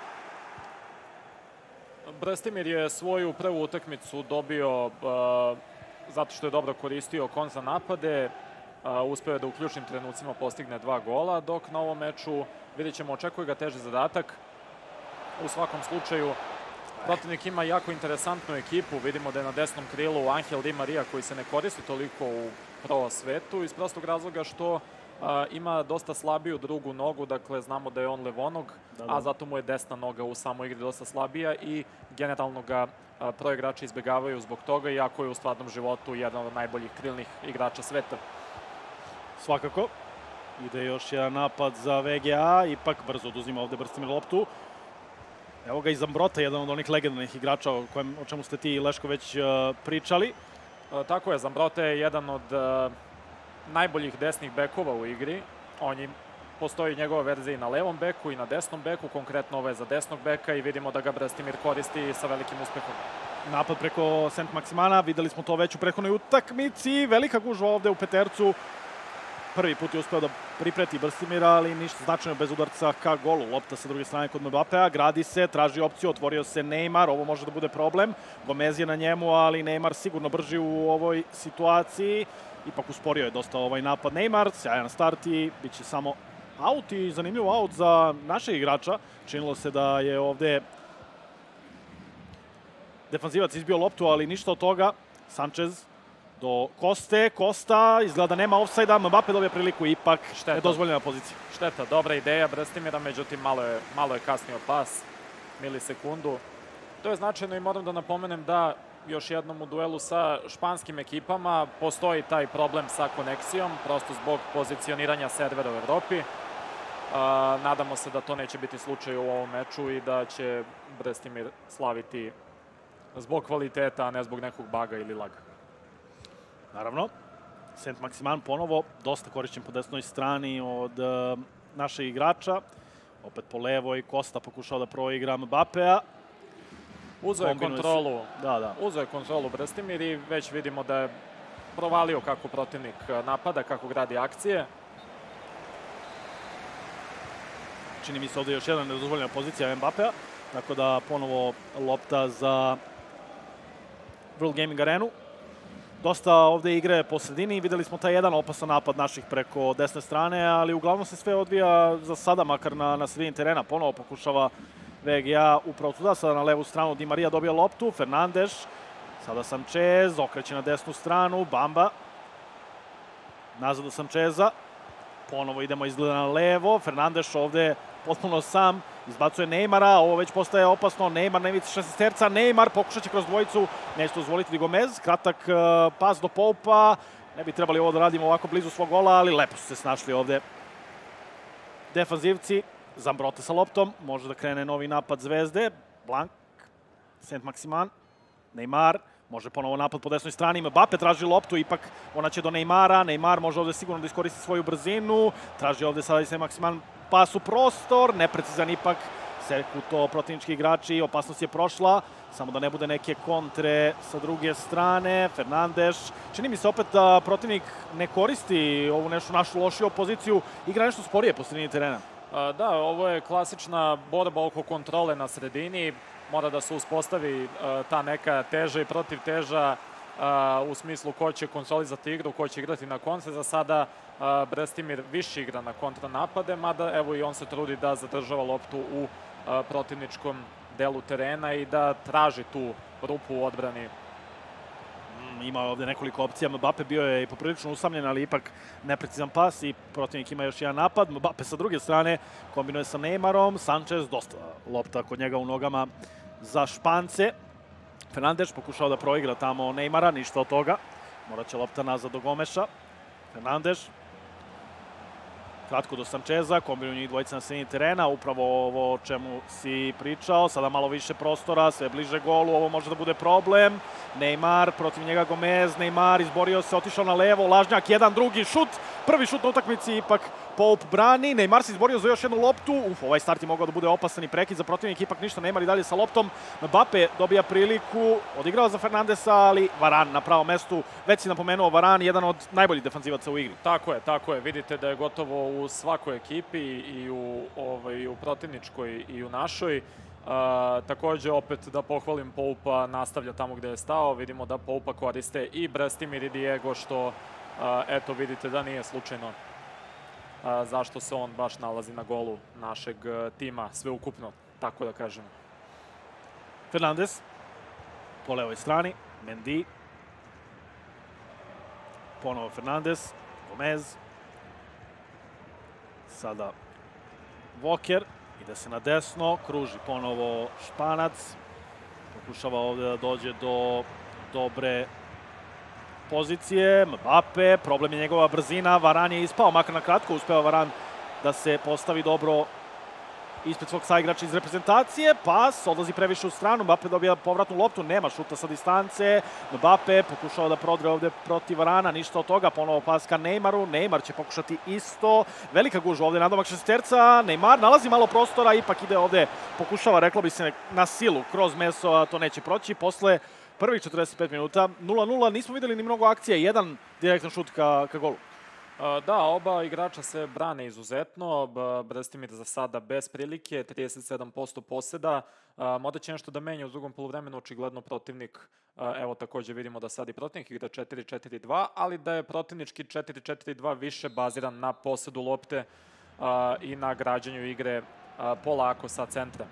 Brstimir je svoju prvu utakmicu dobio uh, zato što je dobro koristio kontra napade. Uh, uspeo je da u ključnim trenucima postigne dva gola, dok na ovom meču vidjet ćemo, očekuje ga teži zadatak. U svakom slučaju... Protivnik ima jako interesantnu ekipu, vidimo da je na desnom krilu Angel Di Maria koji se ne koristi toliko u pro svetu iz prostog razloga što a, ima dosta slabiju drugu nogu, dakle znamo da je on levonog, da, da. a zato mu je desna noga u samoj igri dosta slabija i generalno ga a, pro igrači izbjegavaju zbog toga, iako je u stvarnom životu jedan od najboljih krilnih igrača sveta. Svakako. Ide još jedan napad za V G A, ipak brzo oduzima ovde Brstimir loptu. Evo ga i Zambrota, jedan od onih legendarnih igrača o, kojem, o čemu ste ti, Leško, već uh, pričali. E, tako je, Zambrota je jedan od uh, najboljih desnih bekova u igri. On je, postoji njegova verzija i na levom beku i na desnom beku, konkretno ovo je za desnog beka i vidimo da ga Brstimir koristi sa velikim uspehom. Napad preko Sent Maksimana, videli smo to već u prethodnoj utakmici, velika gužva ovde u petercu. Prvi put je uspeo da pripreti Brstimira, ali ništa značajno bez udarca ka golu. Lopta sa druge strane kod Mbapea, gradi se, traži opciju, otvorio se Neymar, ovo može da bude problem. Gomez je na njemu, ali Neymar sigurno brži u ovoj situaciji. Ipak usporio je dosta ovaj napad Neymar, sjajan start i bit će samo aut i zanimljiv aut za naše igrača. Činilo se da je ovde defanzivac izbio loptu, ali ništa od toga. Sanchez do Koste, Kosta, izgleda nema ofsajda, Mbappe dobija priliku, ipak nedozvoljena pozicija. Šteta, dobra ideja Brstimira, međutim malo je, malo je kasnio pas, milisekundu. To je značajno i moram da napomenem da još jednom u duelu sa španskim ekipama postoji taj problem sa konekcijom, prosto zbog pozicioniranja servera u Evropi. A, nadamo se da to neće biti slučaj u ovom meču i da će Brstimir slaviti zbog kvaliteta, a ne zbog nekog baga ili laga. Naravno, Sent Maksiman ponovo dosta korišćen po desnoj strani od uh, našeg igrača. Opet po levoj, Kosta pokušao da proigra Mbappea. Uzeo je kontrolu, da, da. Uzeo je kontrolu Brstimir i već vidimo da je provalio kako protivnik napada, kako gradi akcije. Čini mi se ovde još jedna nedozvoljena pozicija Mbappea, tako da ponovo lopta za World Gaming Arenu. Dosta ovde igre po sredini, videli smo taj jedan opasan napad naših preko desne strane, ali uglavnom se sve odvija za sada, makar na, na sredini terena. Ponovo pokušava V G A upravo tuda, sada na levu stranu Di Maria dobija loptu, Fernandes, sada Sanchez, okreće na desnu stranu, Bamba, nazad do Sancheza, ponovo idemo izgleda na levo, Fernandes ovde potpuno sam, izbacuje Neymara, ovo već postaje opasno, Neymar na ivici šestesterca, Neymar pokušat će kroz dvojicu, neće dozvoliti Gomez, kratak uh, pas do Poupa, ne bi trebali ovo da radimo ovako blizu svog gola, ali lepo su se snašli ovde defanzivci. Zambrota sa loptom, može da krene novi napad Zvezde, Blank, Sent Maksiman, Neymar, može ponovo napad po desnoj strani, Mbappe traži loptu, ipak ona će do Neymara, Neymar može ovde sigurno da iskoristi svoju brzinu, traži ovde sada i Sent Maksiman pas u prostor, neprecizan ipak, seku to protivnički igrači, opasnost je prošla, samo da ne bude neke kontre sa druge strane, Fernandes, čini mi se opet da protivnik ne koristi ovu nešu našu lošiju poziciju, igra nešto sporije po sredini terena. Da, ovo je klasična borba oko kontrole na sredini, mora da se uspostavi ta neka teža i protiv teža u smislu ko će kontrolizati igru, ko će igrati na kontre. Za sada Brstimir više igra na kontranapade, mada evo i on se trudi da zadržava loptu u protivničkom delu terena i da traži tu rupu u odbrani. Ima ovde nekoliko opcija, Mbappe bio je i poprilično usamljen, ali ipak neprecizan pas i protivnik ima još jedan napad. Mbappe sa druge strane kombinuje sa Neymarom, Sanchez, dosta lopta kod njega u nogama za Špance. Fernandes pokušao da proigra tamo Neymara, ništa od toga. Morat će lopta nazad do Gomeša. Fernandes. Kratko do Sancheza, kombinuju njih dvojica na sredini terena, upravo ovo o čemu si pričao, sada malo više prostora, sve bliže golu, ovo može da bude problem. Neymar, protiv njega Gomez, Neymar izborio se, otišao na levo, lažnjak, jedan, drugi šut, prvi šut na utakmici, ipak Poup brani, Neymar se izborio za još jednu loptu, uf, ovaj start je mogao da bude opasan i prekid za protivnik, ipak ništa, Neymar i dalje sa loptom, Mbappe dobija priliku, odigrao za Fernandesa, ali Varan na pravom mestu, već si napomenuo Varan, jedan od najboljih defanzivaca u igri. Tako je, tako je, vidite da je gotovo u svakoj ekipi i u, ovaj, u protivničkoj i u našoj. Uh, takođe, opet da pohvalim Poupa, nastavlja tamo gde je stao, vidimo da Poupa koriste i Brstimir i Diego, što, uh, eto, vidite da nije slučajno uh, zašto se on baš nalazi na golu našeg uh, tima, sveukupno, tako da kažem. Fernandez po levoj strani, Mendy. Ponovo Fernandez, Gomez. Sada Walker, ide se na desno, kruži ponovo Španac. Pokušava ovde da dođe do dobre pozicije. Mbappe, problem je njegova brzina, Varan je ispao, makar na kratko uspeva Varan da se postavi dobro ispred svog saigrača iz reprezentacije. Pas, odlazi previše u stranu, Mbappe dobija povratnu loptu, nema šuta sa distance. Mbappe pokušava da prodre ovde protiv Varana, ništa od toga, ponovo pas ka Neymaru, Neymar će pokušati isto. Velika gužva ovde, nadomak šesterca, Neymar nalazi malo prostora, ipak ide ovde, pokušava, reklo bi se, na silu, kroz meso, a to neće proći. Posle prvih četrdeset pet minuta, nula nula, nismo videli ni mnogo akcija, jedan direktan šut ka, ka golu. Da, oba igrača se brane izuzetno, Brstimir za sada bez prilike, trideset sedam posto poseda, možda će nešto da menja u drugom poluvremenu, očigledno protivnik, evo takođe vidimo da sad i protivnik igra četiri četiri dva, ali da je protivnički četiri četiri dva više baziran na posedu lopte i na građanju igre polako sa centra.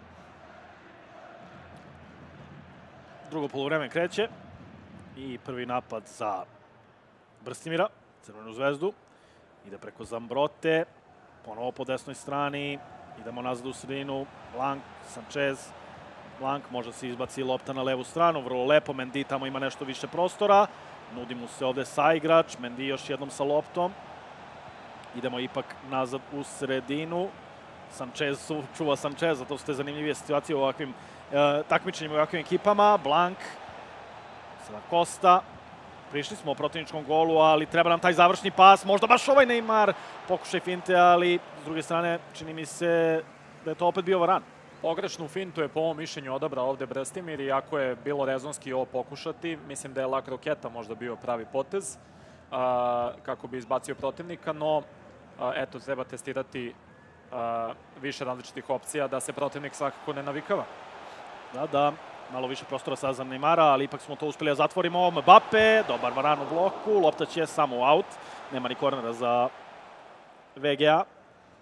Drugo poluvreme kreće i prvi napad za Brstimira, Crvenu zvezdu. Ide preko Zambrote, ponovo po desnoj strani, idemo nazad u sredinu, Blanc, Sanchez, Blanc može se izbaci lopta na levu stranu, vrlo lepo, Mendy tamo ima nešto više prostora, nudi mu se ovde saigrač, Mendy još jednom sa loptom, idemo ipak nazad u sredinu, Sanchez čuva Sancheza, to su te zanimljivije situacije u ovakvim e, takmičenjima u ovakvim ekipama, Blanc, sada Costa. Prišli smo u protivničkom golu, ali treba nam taj završni pas, možda baš ovaj Neymar, pokušaj finte, ali s druge strane čini mi se da je to opet bio Varan. Pogrešnu fintu je po ovom mišljenju odabrao ovde Brstimir, iako je bilo rezonski ovo pokušati. Mislim da je lak roketa možda bio pravi potez a, kako bi izbacio protivnika, no a, eto, treba testirati a, više različitih opcija da se protivnik svakako ne navikava. Da, da. Malo više prostora sada za Neymara, ali ipak smo to uspeli da zatvorimo. Mbappe, dobar Varan u bloku, lopta će samo u aut. Nema ni kornera za V G A.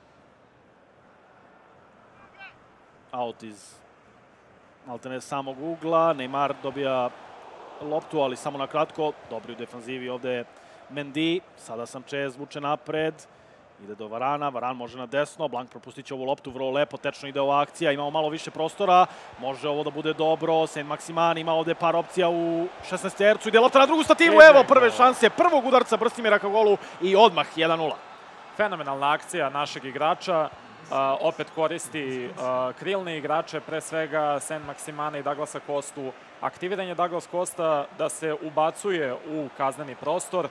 Aut iz maltene samog ugla. Neymar dobija loptu, ali samo na kratko. Dobri u defanzivi ovde Mendy. Sada Sanchez vuče napred. Ide do Varana, Varan može na desno, Blanc propustit će ovu loptu, vrlo lepo, tečno ide ova akcija, imamo malo više prostora, može ovo da bude dobro, Saint-Maximin ima ovde par opcija u šesnaestercu, ide lopta na drugu stativu, evo prve šanse, prvog udarca Brstimira ka golu i odmah jedan nula. Fenomenalna akcija našeg igrača, opet koristi krilne igrače, pre svega Saint-Maximana i Douglasa Costu. Aktiviran je Douglas Costa da se ubacuje u kazneni prostor,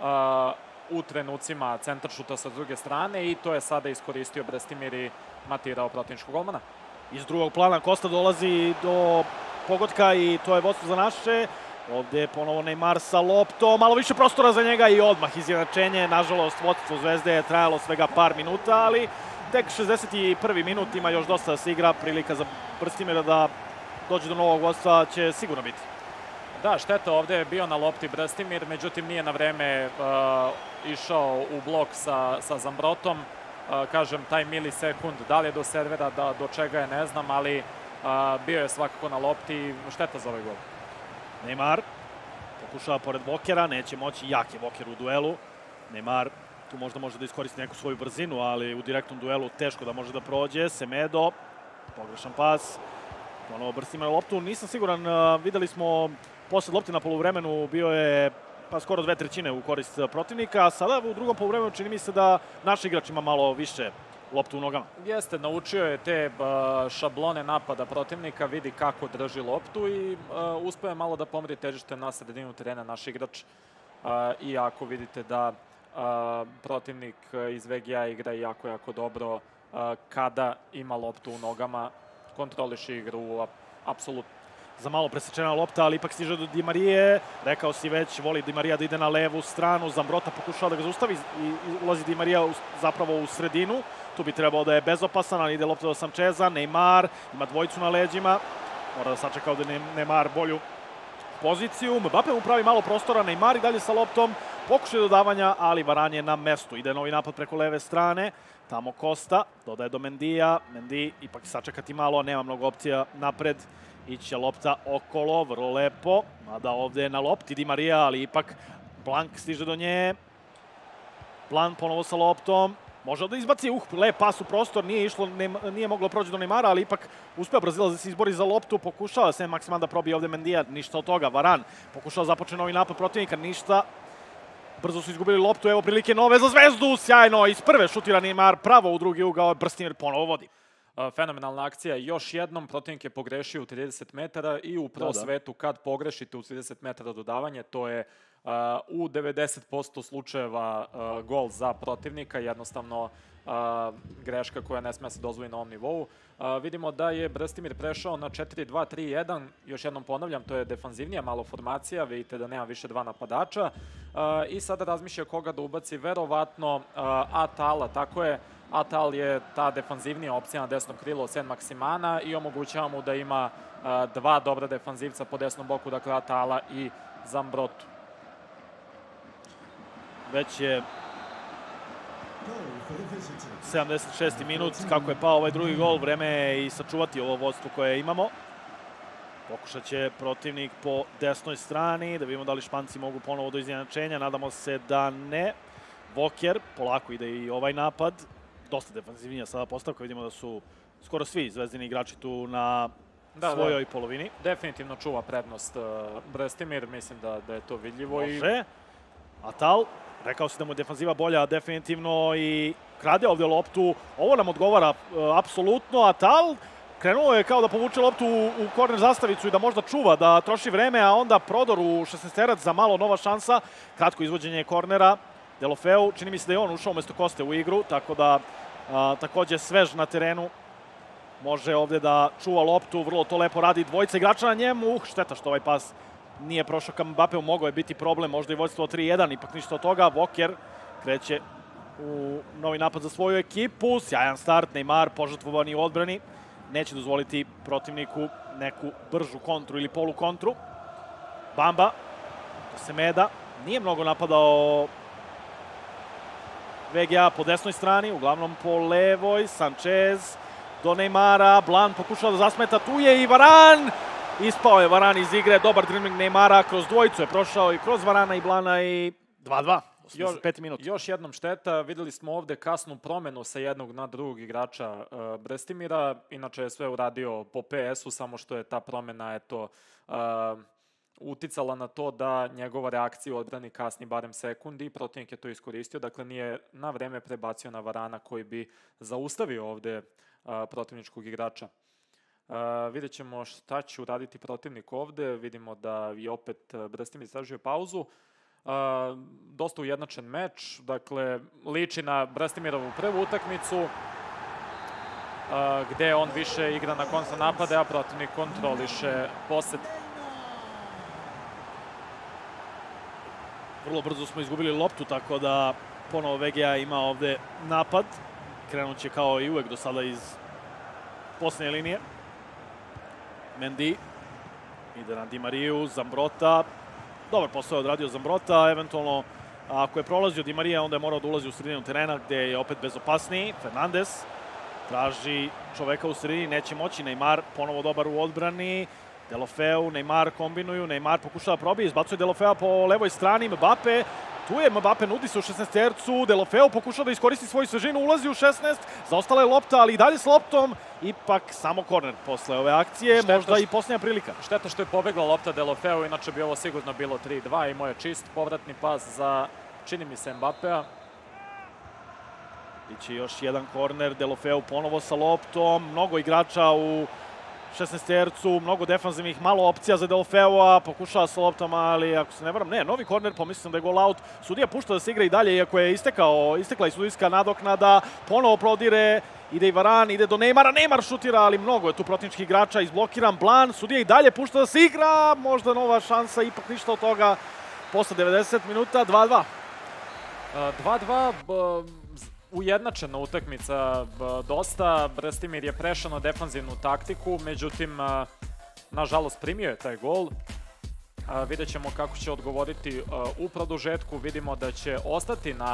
u trenucima centaršuta sa druge strane i to je sada iskoristio Brstimir i matirao protivničkog golmana. Iz drugog plana Costa dolazi do pogotka i to je vodstvo za naše. Ovde je ponovo Neymar sa loptom, malo više prostora za njega i odmah izjednačenje. Nažalost, vodstvo Zvezde je trajalo svega par minuta, ali tek šezdeset prvi minut ima još dosta da se igra. Prilika za Brstimira da dođe do novog vodstva će sigurno biti. Da, šteta, ovde je bio na lopti Brstimir, međutim nije na vreme uh, išao u blok sa, sa Zambrotom. Uh, kažem, taj milisekund, da li je do servera, da, do čega je, ne znam, ali uh, bio je svakako na lopti i šteta za ovaj gol. Neymar pokušava pored Walkera, neće moći, jak je Walker u duelu. Neymar tu možda može da iskoristi neku svoju brzinu, ali u direktnom duelu teško da može da prođe. Semedo, pogrešan pas. Ponovo Brstimir loptu, nisam siguran, uh, videli smo posle lopte na poluvremenu, bio je pa skoro dve trećine u korist protivnika, a sada u drugom poluvremenu čini mi se da naš igrač ima malo više loptu u nogama. Jeste, naučio je te uh, šablone napada protivnika, vidi kako drži loptu i uh, uspeo je malo da pomeri težište na sredinu terena naš igrač. Uh, iako vidite da uh, protivnik iz V G A igra jako, jako dobro uh, kada ima loptu u nogama, kontroliše igru apsolutno. Za malo presečena lopta, ali ipak stiže do Di Marije. Rekao si već, voli Di Marija da ide na levu stranu. Zambrota pokušava da ga zaustavi i ulazi Di Marija u, zapravo u sredinu. Tu bi trebao da je bezopasan, ali ide lopta do Sancheza. Neymar ima dvojicu na leđima. Mora da sačeka ovde Neymar bolju poziciju. Mbappe mu pravi malo prostora, Neymar i dalje sa loptom. Pokušaj dodavanja, ali Varan je na mestu. Ide novi napad preko leve strane. Tamo Costa, dodaje do Mendija. Mendy ipak sačekati malo, nema mnogo opcija napred. Iće lopta okolo, vrlo lepo. Mada ovde je na lopti Di Marija, ali ipak Blank stiže do nje. Blank ponovo sa loptom. Može da izbaci, uh, lep pas u prostor, nije išlo, nije moglo proći do Neymara, ali ipak uspeo Brazilac da se izbori za loptu, pokušava Saint Maximin da probije ovde Mendija, ništa od toga. Varan pokušava započne novi napad protivnika, ništa. Brzo su izgubili loptu, evo prilike nove za Zvezdu, sjajno, iz prve šutira Neymar, pravo u drugi ugao, Brstimir ponovo vodi. Fenomenalna akcija, još jednom protivnik je pogrešio u trideset metara i u pro svetu kad pogrešite u trideset metara dodavanje, to je Uh, u devedeset posto slučajeva uh, gol za protivnika, jednostavno uh, greška koja ne sme se dozvoli na ovom nivou. Uh, vidimo da je Brstimir prešao na četiri dva tri jedan, još jednom ponavljam, to je defanzivnija malo formacija, vidite da nema više dva napadača uh, i sada razmišlja koga da ubaci, verovatno uh, Atala, tako je, Atal je ta defanzivnija opcija na desnom krilu od Saint Maximana i omogućava mu da ima uh, dva dobra defanzivca po desnom boku, dakle Atala i Zambrotu. Već je sedamdeset šesti minut, kako je pao ovaj drugi gol, vreme je i sačuvati ovo vodstvo koje imamo. Pokušat će protivnik po desnoj strani, da vidimo da li Španci mogu ponovo do izjednačenja, nadamo se da ne. Voker, polako ide i ovaj napad, dosta defanzivnija sada postavka, vidimo da su skoro svi zvezdini igrači tu na svojoj polovini. Definitivno čuva prednost Brstimir, mislim da je to vidljivo. Može. Atal, rekao si da mu je defanziva bolja definitivno i krade ovde loptu. Ovo nam odgovara apsolutno. Atal krenuo je kao da povuče loptu u korner zastavicu i da možda čuva, da troši vreme, a onda prodor u šesnaesterac za malo nova šansa. Kratko izvođenje kornera. Deulofeu, čini mi se da je on ušao umesto Koste u igru, tako da takođe svež na terenu. Može ovde da čuva loptu, vrlo to lepo radi dvojica igrača na njemu. Uh, šteta što ovaj pas nije prošao ka Mbappeu, mogao je biti problem, možda i vođstvo tri jedan, ipak ništa od toga. Voker kreće u novi napad za svoju ekipu, sjajan start, Neymar požrtvovani u odbrani, neće dozvoliti protivniku neku bržu kontru ili polukontru. Bamba, Semeda, nije mnogo napadao V G A po desnoj strani, uglavnom po levoj, Sanchez do Neymara, Blan pokušava da zasmeta, tu je i Varan! Ispao je Varan iz igre, dobar dribling Neymara, kroz dvojicu je prošao i kroz Varana i Blana i dva dva, osamdeset peti minut. Još jednom šteta, videli smo ovde kasnu promenu sa jednog na drugog igrača uh, Brstimira, inače je sve uradio po P S-u, samo što je ta promena eto, uh, uticala na to da njegova reakcija u odbrani kasni barem sekundi i protivnik je to iskoristio, dakle nije na vreme prebacio na Varana koji bi zaustavio ovde uh, protivničkog igrača. Uh, vidjet ćemo šta će uraditi protivnik ovde, vidimo da i opet Brstimir istražuje pauzu. Uh, dosta ujednačen meč, dakle liči na Brstimirovu prvu utakmicu, uh, gde on više igra na kontra napade, a protivnik kontroliše posed. Vrlo brzo smo izgubili loptu, tako da ponovo V G A ima ovde napad. Krenut će kao i uvek do sada iz posljednje linije. Mendy ide na Di Mariju, Zambrota. Dobar posao je odradio Zambrota, eventualno ako je prolazio Di Marija, onda je morao da ulazi u sredinu terena gde je opet bezopasniji. Fernandez traži čoveka u sredini, neće moći. Neymar ponovo dobar u odbrani. Deulofeu, Neymar kombinuju, Neymar pokušava probije, izbacuje Deulofea po levoj strani, Mbappe, tu je Mbappe, nudi se u šesnaestercu, Deulofeu pokušava da iskoristi svoju svežinu, ulazi u šesnaest, zaostala je lopta, ali i dalje s loptom, ipak samo korner posle ove akcije, šteta možda i posljednja prilika. Šteta što je pobegla lopta Deulofeu, inače bi ovo sigurno bilo tri dva, imao je čist povratni pas za, čini mi se, Mbappea. Biće još jedan korner, Deulofeu ponovo sa loptom, mnogo igrača u šesnaestercu, mnogo defanzivnih, malo opcija za Deulofeua, pokušava sa loptama, ali ako se ne varam, ne, novi korner, pomislim da je gol out. Sudija pušta da se igra i dalje, iako je istekao, istekla i sudijska nadoknada, ponovo prodire, ide i Varan, ide do Neymara, Neymar šutira, ali mnogo je tu protivničkih igrača, izblokiran Blan, sudija i dalje pušta da se igra, možda nova šansa, ipak ništa od toga, posle devedeset minuta, dva dva. dva dva, ujednačena utakmica dosta, Brstimir je prešao na defanzivnu taktiku, međutim, nažalost, primio je taj gol. Vidjet ćemo kako će odgovoriti u produžetku, vidimo da će ostati na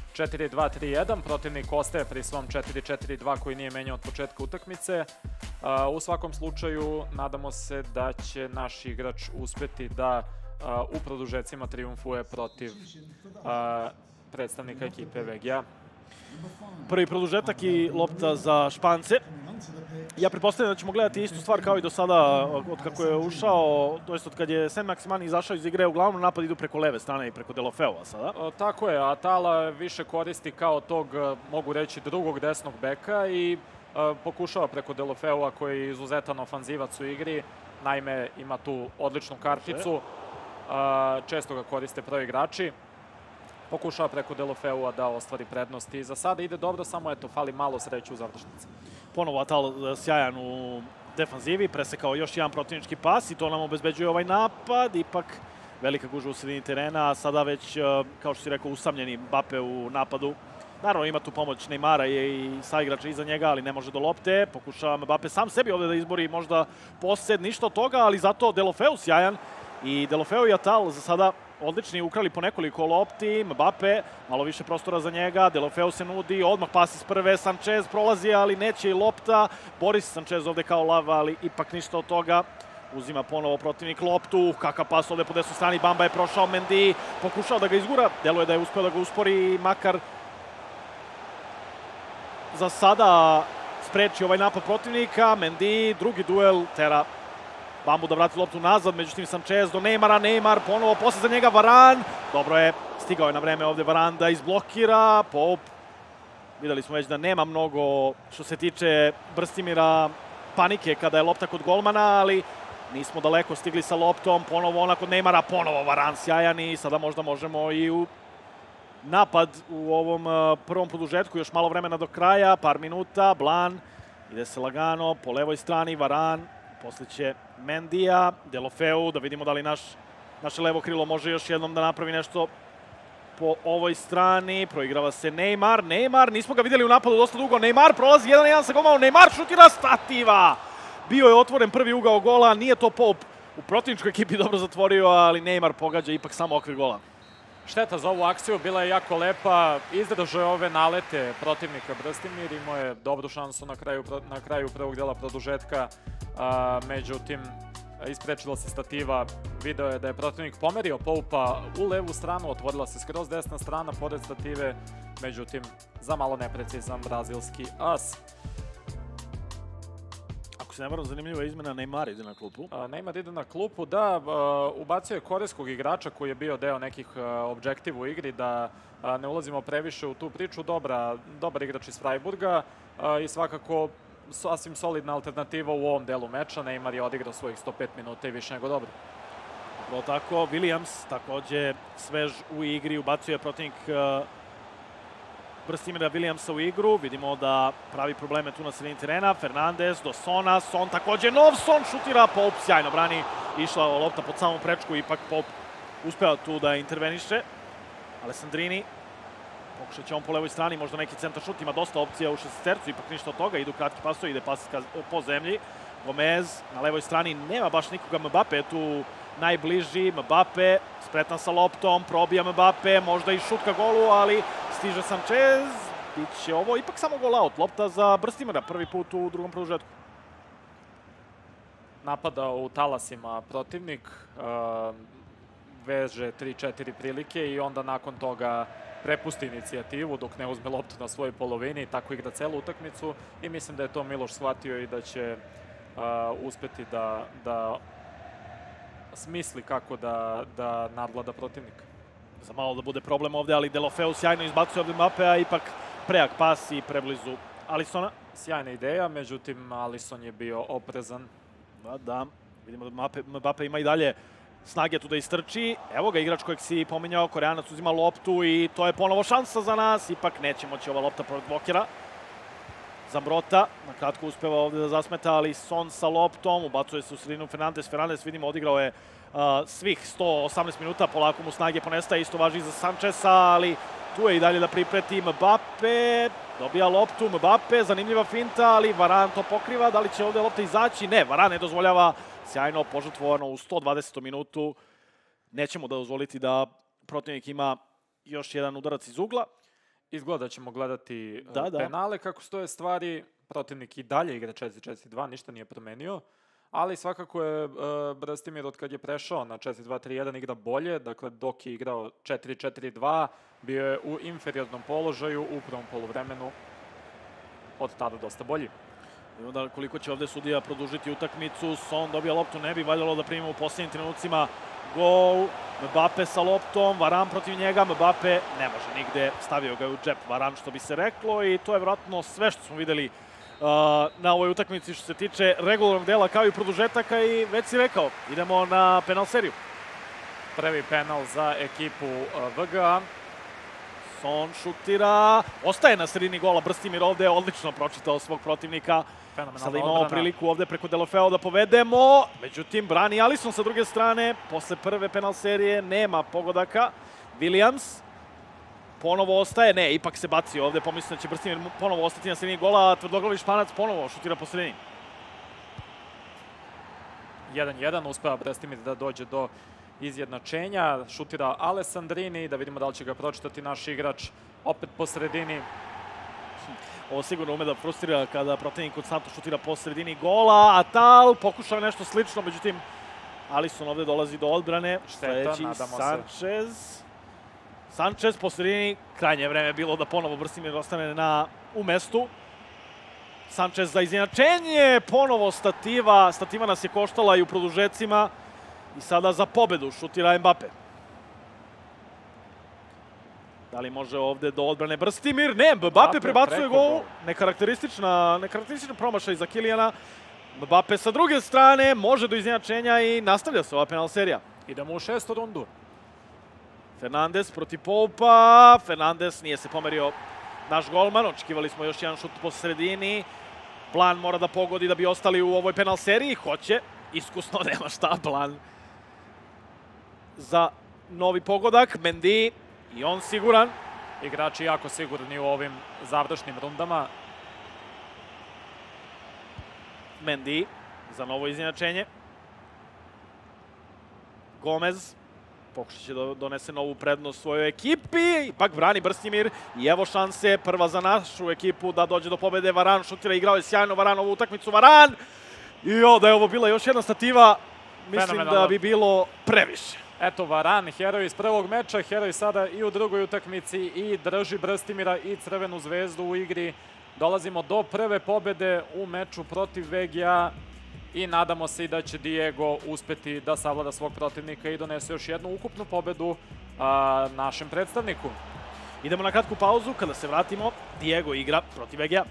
četiri dva tri jedan, protivnik ostaje pri svom četiri četiri dva koji nije menjao od početka utakmice. U svakom slučaju, nadamo se da će naš igrač uspeti da u produžecima trijumfuje protiv predstavnika ekipe V G A. Prvi produžetak i lopta za Špance. Ja pretpostavljam da ćemo gledati istu stvar kao i do sada od kako je ušao, to jest od kad je Sen Maksimani izašao iz igre, uglavnom napad idu preko leve strane i preko Delofeova sada. Tako je, Atala više koristi kao tog, mogu reći, drugog desnog beka i pokušava preko Delofeova koji je izuzetan ofanzivac u igri. Naime, ima tu odličnu karticu, često ga koriste prvi igrači. Pokušava preko Delofeua da ostvari prednost i za sada ide dobro, samo eto, fali malo sreće u završnici. Ponovo Atal sjajan u defanzivi, presekao još jedan protivnički pas i to nam obezbeđuje ovaj napad. Ipak velika gužva u sredini terena, a sada već, kao što si rekao, usamljeni Mbappe u napadu. Naravno, ima tu pomoć Neymara i saigrača iza njega, ali ne može do lopte. Pokušava Mbappe sam sebi ovde da izbori možda posed, ništa od toga, ali zato Delofeu sjajan. I Delofeu i Atal za sada odlični, ukrali po nekoliko lopti, Mbappe, malo više prostora za njega, Delofeu se nudi, odmah pas iz prve, Sanchez prolazi, ali neće i lopta, Boris Sanchez ovde kao lava, ali ipak ništa od toga. Uzima ponovo protivnik loptu, kakav pas ovde po desnoj strani, Bamba je prošao, Mendy pokušao da ga izgura, deluje da je uspeo da ga uspori, makar za sada spreči ovaj napad protivnika, Mendy, drugi duel, tera Bambu da vrati loptu nazad, međutim Sanchez do Neymara, Neymar ponovo posle za njega Varan, dobro je, stigao je na vreme ovde Varan da izblokira, Pope, videli smo već da nema mnogo što se tiče Brstimira panike kada je lopta kod golmana, ali nismo daleko stigli sa loptom, ponovo ona kod Neymara, ponovo Varan sjajan i sada možda možemo i u napad u ovom prvom produžetku, još malo vremena do kraja, par minuta, Blan, ide se lagano, po levoj strani Varan, posle će Mendija, Delofeu, da vidimo da li naš, naše levo krilo može još jednom da napravi nešto po ovoj strani. Proigrava se Neymar, Neymar, nismo ga vidjeli u napadu dosta dugo, Neymar prolazi jedan jedan sa golmanom, Neymar šutira, stativa! Bio je otvoren prvi ugao gola, nije to Pope u protivničkoj ekipi dobro zatvorio, ali Neymar pogađa ipak samo okvir gola. Šteta za ovu akciju, bila je jako lepa, izdržao je ove nalete protivnika Brstimir, imao je dobru šansu na kraju, na kraju prvog dela produžetka, a, međutim, isprečila se stativa, video je da je protivnik pomerio Poupa u levu stranu, otvorila se skroz desna strana pored stative, međutim, za malo neprecizan brazilski as. Ako se ne varam, zanimljiva izmena, Neymar ide na klupu. Neymar ide na klupu, da, ubacio je korejskog igrača koji je bio deo nekih objektiva u igri, da ne ulazimo previše u tu priču. Dobra, dobar igrač iz Freiburga i svakako sasvim solidna alternativa u ovom delu meča. Neymar je odigrao svojih sto pet minuta i više nego dobro. Upravo tako, Williams takođe svež u igri, ubacio je protivnik Brstimira Williamsa u igru, vidimo da pravi probleme tu na sredini terena, Fernandez do Sona, Son takođe nov, Son šutira, Pope sjajno brani, išla lopta pod samom prečku, ipak Pope uspeo tu da interveniše. Alessandrini, pokušat će on po levoj strani, možda neki centar šut, ima dosta opcija u šestercu, ipak ništa od toga, idu kratki pasovi, ide pas po zemlji, Gomez na levoj strani, nema baš nikoga, Mbappe je tu najbliži, Mbappe spretan sa loptom, probija Mbappe, možda i šut ka golu, ali stiže Sanchez, bit će ovo ipak samo gol out, lopta za Brstimira, prvi put u drugom produžetku. Napada u talasima protivnik, veže tri četiri prilike i onda nakon toga prepusti inicijativu dok ne uzme loptu na svojoj polovini, tako igra celu utakmicu i mislim da je to Miloš shvatio i da će uspeti da, da smisli kako da, da nadvlada protivnika. Za malo da bude problem ovde, ali Delofeu sjajno izbacuje ovde Mbappe, a ipak prejak pas i preblizu Alissona. Sjajna ideja, međutim Alisson je bio oprezan. Da, da, vidimo da Mbappe, Mbappe ima i dalje snage tu da istrči. Evo ga igrač kojeg si pominjao, Koreanac uzima loptu i to je ponovo šansa za nas, ipak neće moći ova lopta protiv blokera. Zambrota, na kratko uspeva ovde da zasmeta, ali Son sa loptom, ubacuje se u sredinu Fernandez. Fernandez, vidimo, odigrao je uh, svih sto osamnaest minuta, polako mu snage ponestaje, isto važi za Sancheza, ali tu je i dalje da pripreti Mbappe, dobija loptu Mbappe, zanimljiva finta, ali Varan to pokriva, da li će ovde lopta izaći? Ne, Varan ne dozvoljava, sjajno požrtvovano u sto dvadesetom minutu, nećemo da dozvoliti da protivnik ima još jedan udarac iz ugla. izgleda da ćemo gledati Da, da. penale. Kako stoje stvari, protivnik i dalje igra četiri četiri dva, ništa nije promenio. Ali svakako je uh, Brstimir od kad je prešao na četiri dva tri jedan igra bolje. Dakle, dok je igrao četiri četiri dva, bio je u inferiornom položaju u prvom poluvremenu. Od tada dosta bolji. I onda koliko će ovde sudija produžiti utakmicu. Son dobija loptu, ne bi valjalo da primimo u posljednjim trenucima gol. Mbappe sa loptom, Varan protiv njega, Mbappe ne može nigde, stavio ga u džep Varan, što bi se reklo, i to je vjerojatno sve što smo videli uh, na ovoj utakmici što se tiče regularnog dela kao i produžetaka, i već si rekao, idemo na penal seriju. Prvi penal za ekipu uh, V G A. Son šutira, ostaje na sredini gola, Brstimir ovde je odlično pročitao svog protivnika. Sada imamo priliku ovde preko Delofeo da povedemo, međutim brani Alisson sa druge strane. Posle prve penal serije nema pogodaka. Williams ponovo ostaje, ne, ipak se baci ovde, pomislim da će Brstimir ponovo ostati na sredini gola, tvrdoglavi Španac ponovo šutira po sredini. jedan jedan, uspeva Brstimir da dođe do izjednačenja, šutira Alessandrini, da vidimo da li će ga pročitati naš igrač, opet po sredini. Ovo sigurno ume da frustrira kada protivnik konstantno šutira po sredini gola. Atal pokušava nešto slično, međutim Alisson ovde dolazi do odbrane. Šteta, nadamo se. Sanchez. Sanchez po sredini, krajnje vreme je bilo da ponovo Brstimir ostane na, u mestu. Sanchez za izjednačenje, ponovo stativa. Stativa nas je koštala i u produžecima. I sada za pobedu šutira Mbappe. Da li može ovde do odbrane Brstimir? Ne, Mbappe prebacuje gol. Nekarakteristična, nekarakteristična promašaj za Kilijana. Mbappe sa druge strane može do izjednačenja i nastavlja se ova penal serija. Idemo u šestu rundu. Fernandes protiv Poupa. Fernandes nije se pomerio naš golman. Očekivali smo još jedan šut po sredini. Plan mora da pogodi da bi ostali u ovoj penal seriji. Hoće. Iskusno, nema šta, Plan za novi pogodak. Mendy. I on siguran. Igrači jako sigurni u ovim završnim rundama. Mendy za novo izjednačenje. Gomez pokušat će da donese novu prednost svojoj ekipi. Ipak brani Brstimir. I evo šanse, prva za našu ekipu da dođe do pobede. Varan šutira, igrao je sjajno Varan ovu utakmicu. Varan! I o, da je ovo bila još jedna stativa, mislim da bi bilo previše. Eto, Varan, heroj iz prvog meča, heroj sada i u drugoj utakmici i drži Brstimira i Crvenu zvezdu u igri. Dolazimo do prve pobede u meču protiv V G A i nadamo se i da će Diego uspeti da savlada svog protivnika i donese još jednu ukupnu pobedu a, našem predstavniku. Idemo na kratku pauzu, kada se vratimo, Diego igra protiv V G A.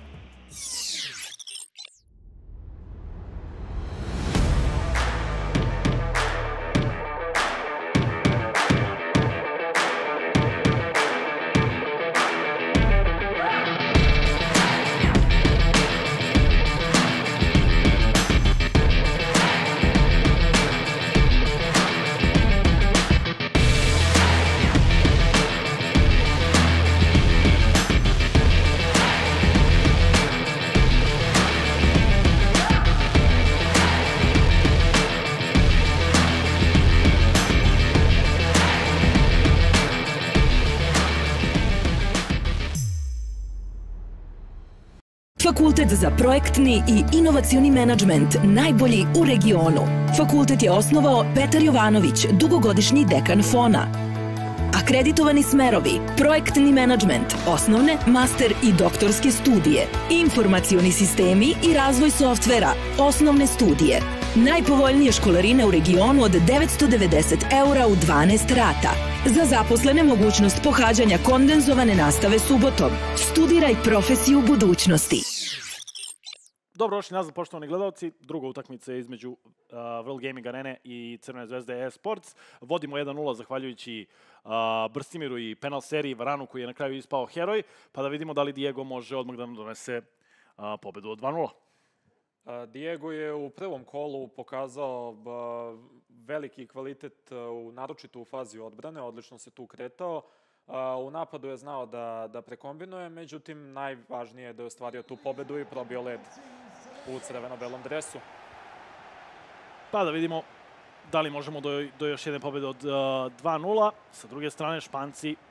Fakultet za projektni i inovacioni menadžment, najbolji u regionu. Fakultet je osnovao Petar Jovanović, dugogodišnji dekan Fona. Akreditovani smerovi, projektni menadžment, osnovne, master i doktorske studije, informacioni sistemi i razvoj softvera, osnovne studije. Najpovoljnije školarine u regionu od devetsto devedeset eura u dvanaest rata. Za zaposlene mogućnost pohađanja kondenzovane nastave subotom. Studiraj profesiju budućnosti. Dobro došli nazad, poštovani gledalci. Druga utakmica je između uh, World Gaming Arene i Crvene zvezde e-sports. Vodimo jedan nula zahvaljujući uh, Brstimiru i penal seriji Varanu koji je na kraju ispao heroj. Pa da vidimo da li Diego može odmah da nam donese uh, pobedu od dva nula. Diego je u prvom kolu pokazao veliki kvalitet, u, naročito u fazi odbrane, odlično se tu kretao. U napadu je znao da, da prekombinuje, međutim najvažnije je da je ostvario tu pobedu i probio led u crveno-belom dresu. Pa da vidimo da li možemo do, do još jedne pobede od uh, dva nula. Sa druge strane, Španci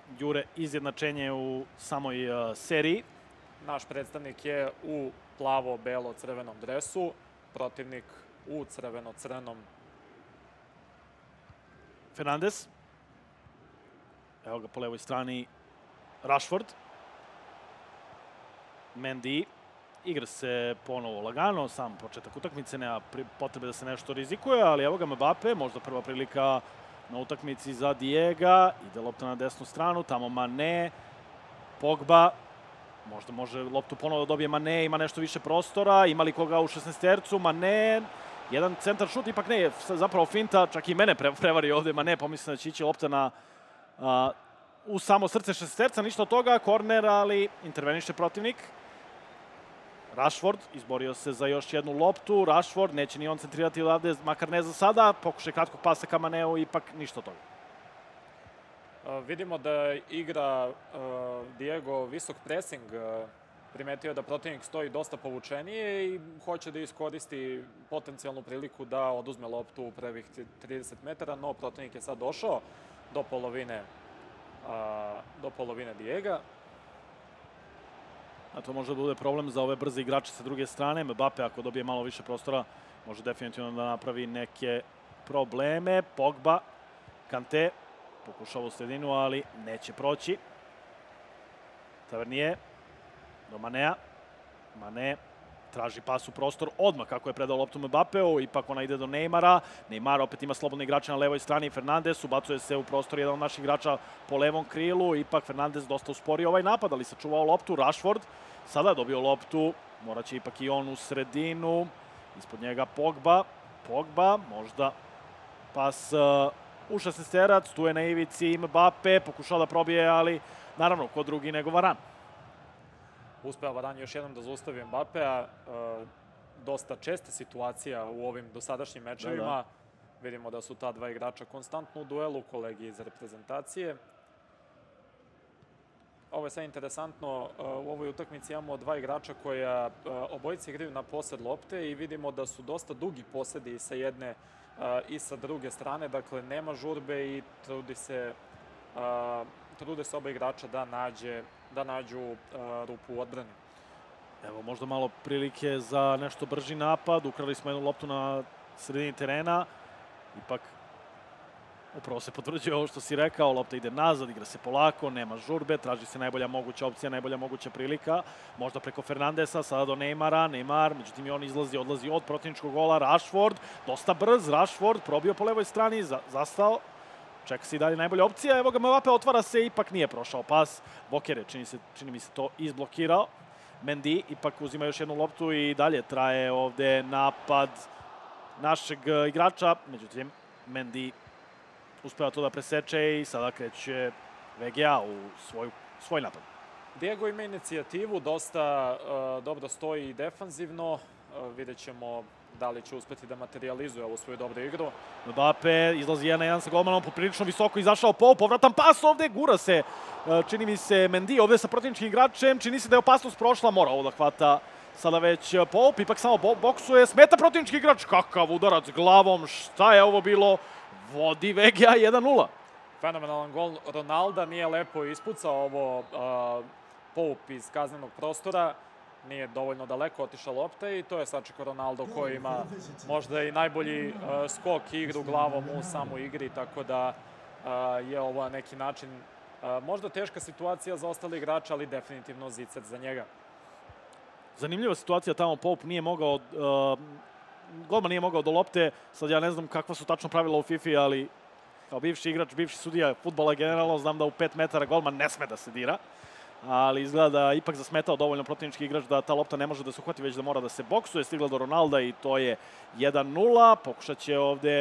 jure izjednačenje u samoj uh, seriji. Naš predstavnik je u plavo-belo-crvenom dresu, protivnik u crveno-crnom. Fernandez. Evo ga po levoj strani Rashford. Mendy. Igra se ponovo lagano, sam početak utakmice, nema potrebe da se nešto rizikuje, ali evo ga Mbappe, možda prva prilika na utakmici za Diega. Ide lopta na desnu stranu, tamo Mane, Pogba. Možda može loptu ponovo da dobije Mane, ima nešto više prostora, ima li koga u šesnaestercu, Mane, jedan centar šut, ipak ne, zapravo finta, čak i mene prevari ovde Mane, pomislim da će ići lopta na, a, u samo srce šesnaesterca, ništa od toga, korner, ali interveniše protivnik. Rashford izborio se za još jednu loptu, Rashford neće ni on centrirati odavde, makar ne za sada, pokušaj kratkog pasa ka Maneu, ipak ništa od toga. Uh, vidimo da igra uh, Diego visok pressing, uh, primetio je da protivnik stoji dosta povučenije i hoće da iskoristi potencijalnu priliku da oduzme loptu u prvih trideset metara, no protivnik je sad došao do polovine, uh, do polovine Diega. A to može da bude problem za ove brze igrače sa druge strane. Mbappe, ako dobije malo više prostora, može definitivno da napravi neke probleme. Pogba, Kante, pokušava u sredinu, ali neće proći. Tavernier, do Manea. Mane traži pas u prostor odmah kako je predao loptu Mbappeu, ipak ona ide do Neymara. Neymar opet ima slobodne igrače na levoj strani, Fernandez ubacuje se u prostor jedan od naših igrača po levom krilu, ipak Fernandez dosta usporio ovaj napad, ali sačuvao loptu. Rashford sada je dobio loptu, morat će ipak i on u sredinu, ispod njega Pogba, Pogba, možda pas uh, u šesnaesterac, tu je na ivici Mbappe, pokušao da probije, ali naravno, ko drugi nego Varan. Uspeo Varan još jednom da zaustavi Mbappea. E, dosta česta situacija u ovim dosadašnjim mečevima. Da, da. Vidimo da su ta dva igrača konstantno u duelu, kolegi iz reprezentacije. Ovo je sve interesantno. E, u ovoj utakmici imamo dva igrača koja e, obojice igraju na posed lopte i vidimo da su dosta dugi posedi i sa jedne e, i sa druge strane. Dakle, nema žurbe i trudi se, e, trude se oba igrača da nađe da nađu uh, rupu u odbrani. Evo, možda malo prilike za nešto brži napad. Ukrali smo jednu loptu na sredini terena. Ipak, upravo se potvrđuje ovo što si rekao. Lopta ide nazad, igra se polako, nema žurbe, traži se najbolja moguća opcija, najbolja moguća prilika. Možda preko Fernandesa, sada do Neymara. Neymar, međutim i on izlazi, odlazi od protivničkog gola. Rashford, dosta brz. Rashford probio po levoj strani, za, zastao. Čeka se i dalje najbolja opcija. Evo ga Mbappe, otvara se, ipak nije prošao pas. Walker je, čini, se, čini mi se to, izblokirao. Mendy ipak uzima još jednu loptu i dalje traje ovde napad našeg igrača. Međutim, Mendy uspeva to da preseče i sada kreće V G A u svoju, svoj napad. Diego ima inicijativu, dosta uh, dobro stoji defanzivno. Uh, vidjet ćemo da li će uspeti da materializuje ovu svoju dobru igru. Mbappe izlazi jedan na jedan sa golmanom, poprilično visoko izašao Pope, povratan pas ovde, gura se, čini mi se Mendy ovde sa protivničkim igračem, čini se da je opasnost prošla, mora ovo da hvata sada već Pope, ipak samo boksuje, smeta protivnički igrač, kakav udarac glavom, šta je ovo bilo, vodi V G A jedan nula. Fenomenalan gol Ronalda, nije lepo ispucao ovo uh, Pope iz kaznenog prostora. Nije dovoljno daleko otišla lopta i to je sačekao Ronaldo koji ima možda i najbolji uh, skok i igru glavom u samu igri, tako da uh, je ovo na neki način uh, možda teška situacija za ostale igrače, ali definitivno zicer za njega. Zanimljiva situacija tamo, Pope nije mogao, uh, golman nije mogao do lopte, sad ja ne znam kakva su tačno pravila u FIFA, ali kao bivši igrač, bivši sudija fudbala generalno, znam da u pet metara golman ne sme da se dira. Ali izgleda da ipak zasmetao dovoljno protivnički igrač da ta lopta ne može da se uhvati, već da mora da se boksuje. Stigla do Ronalda i to je jedan nula. Pokušat će ovde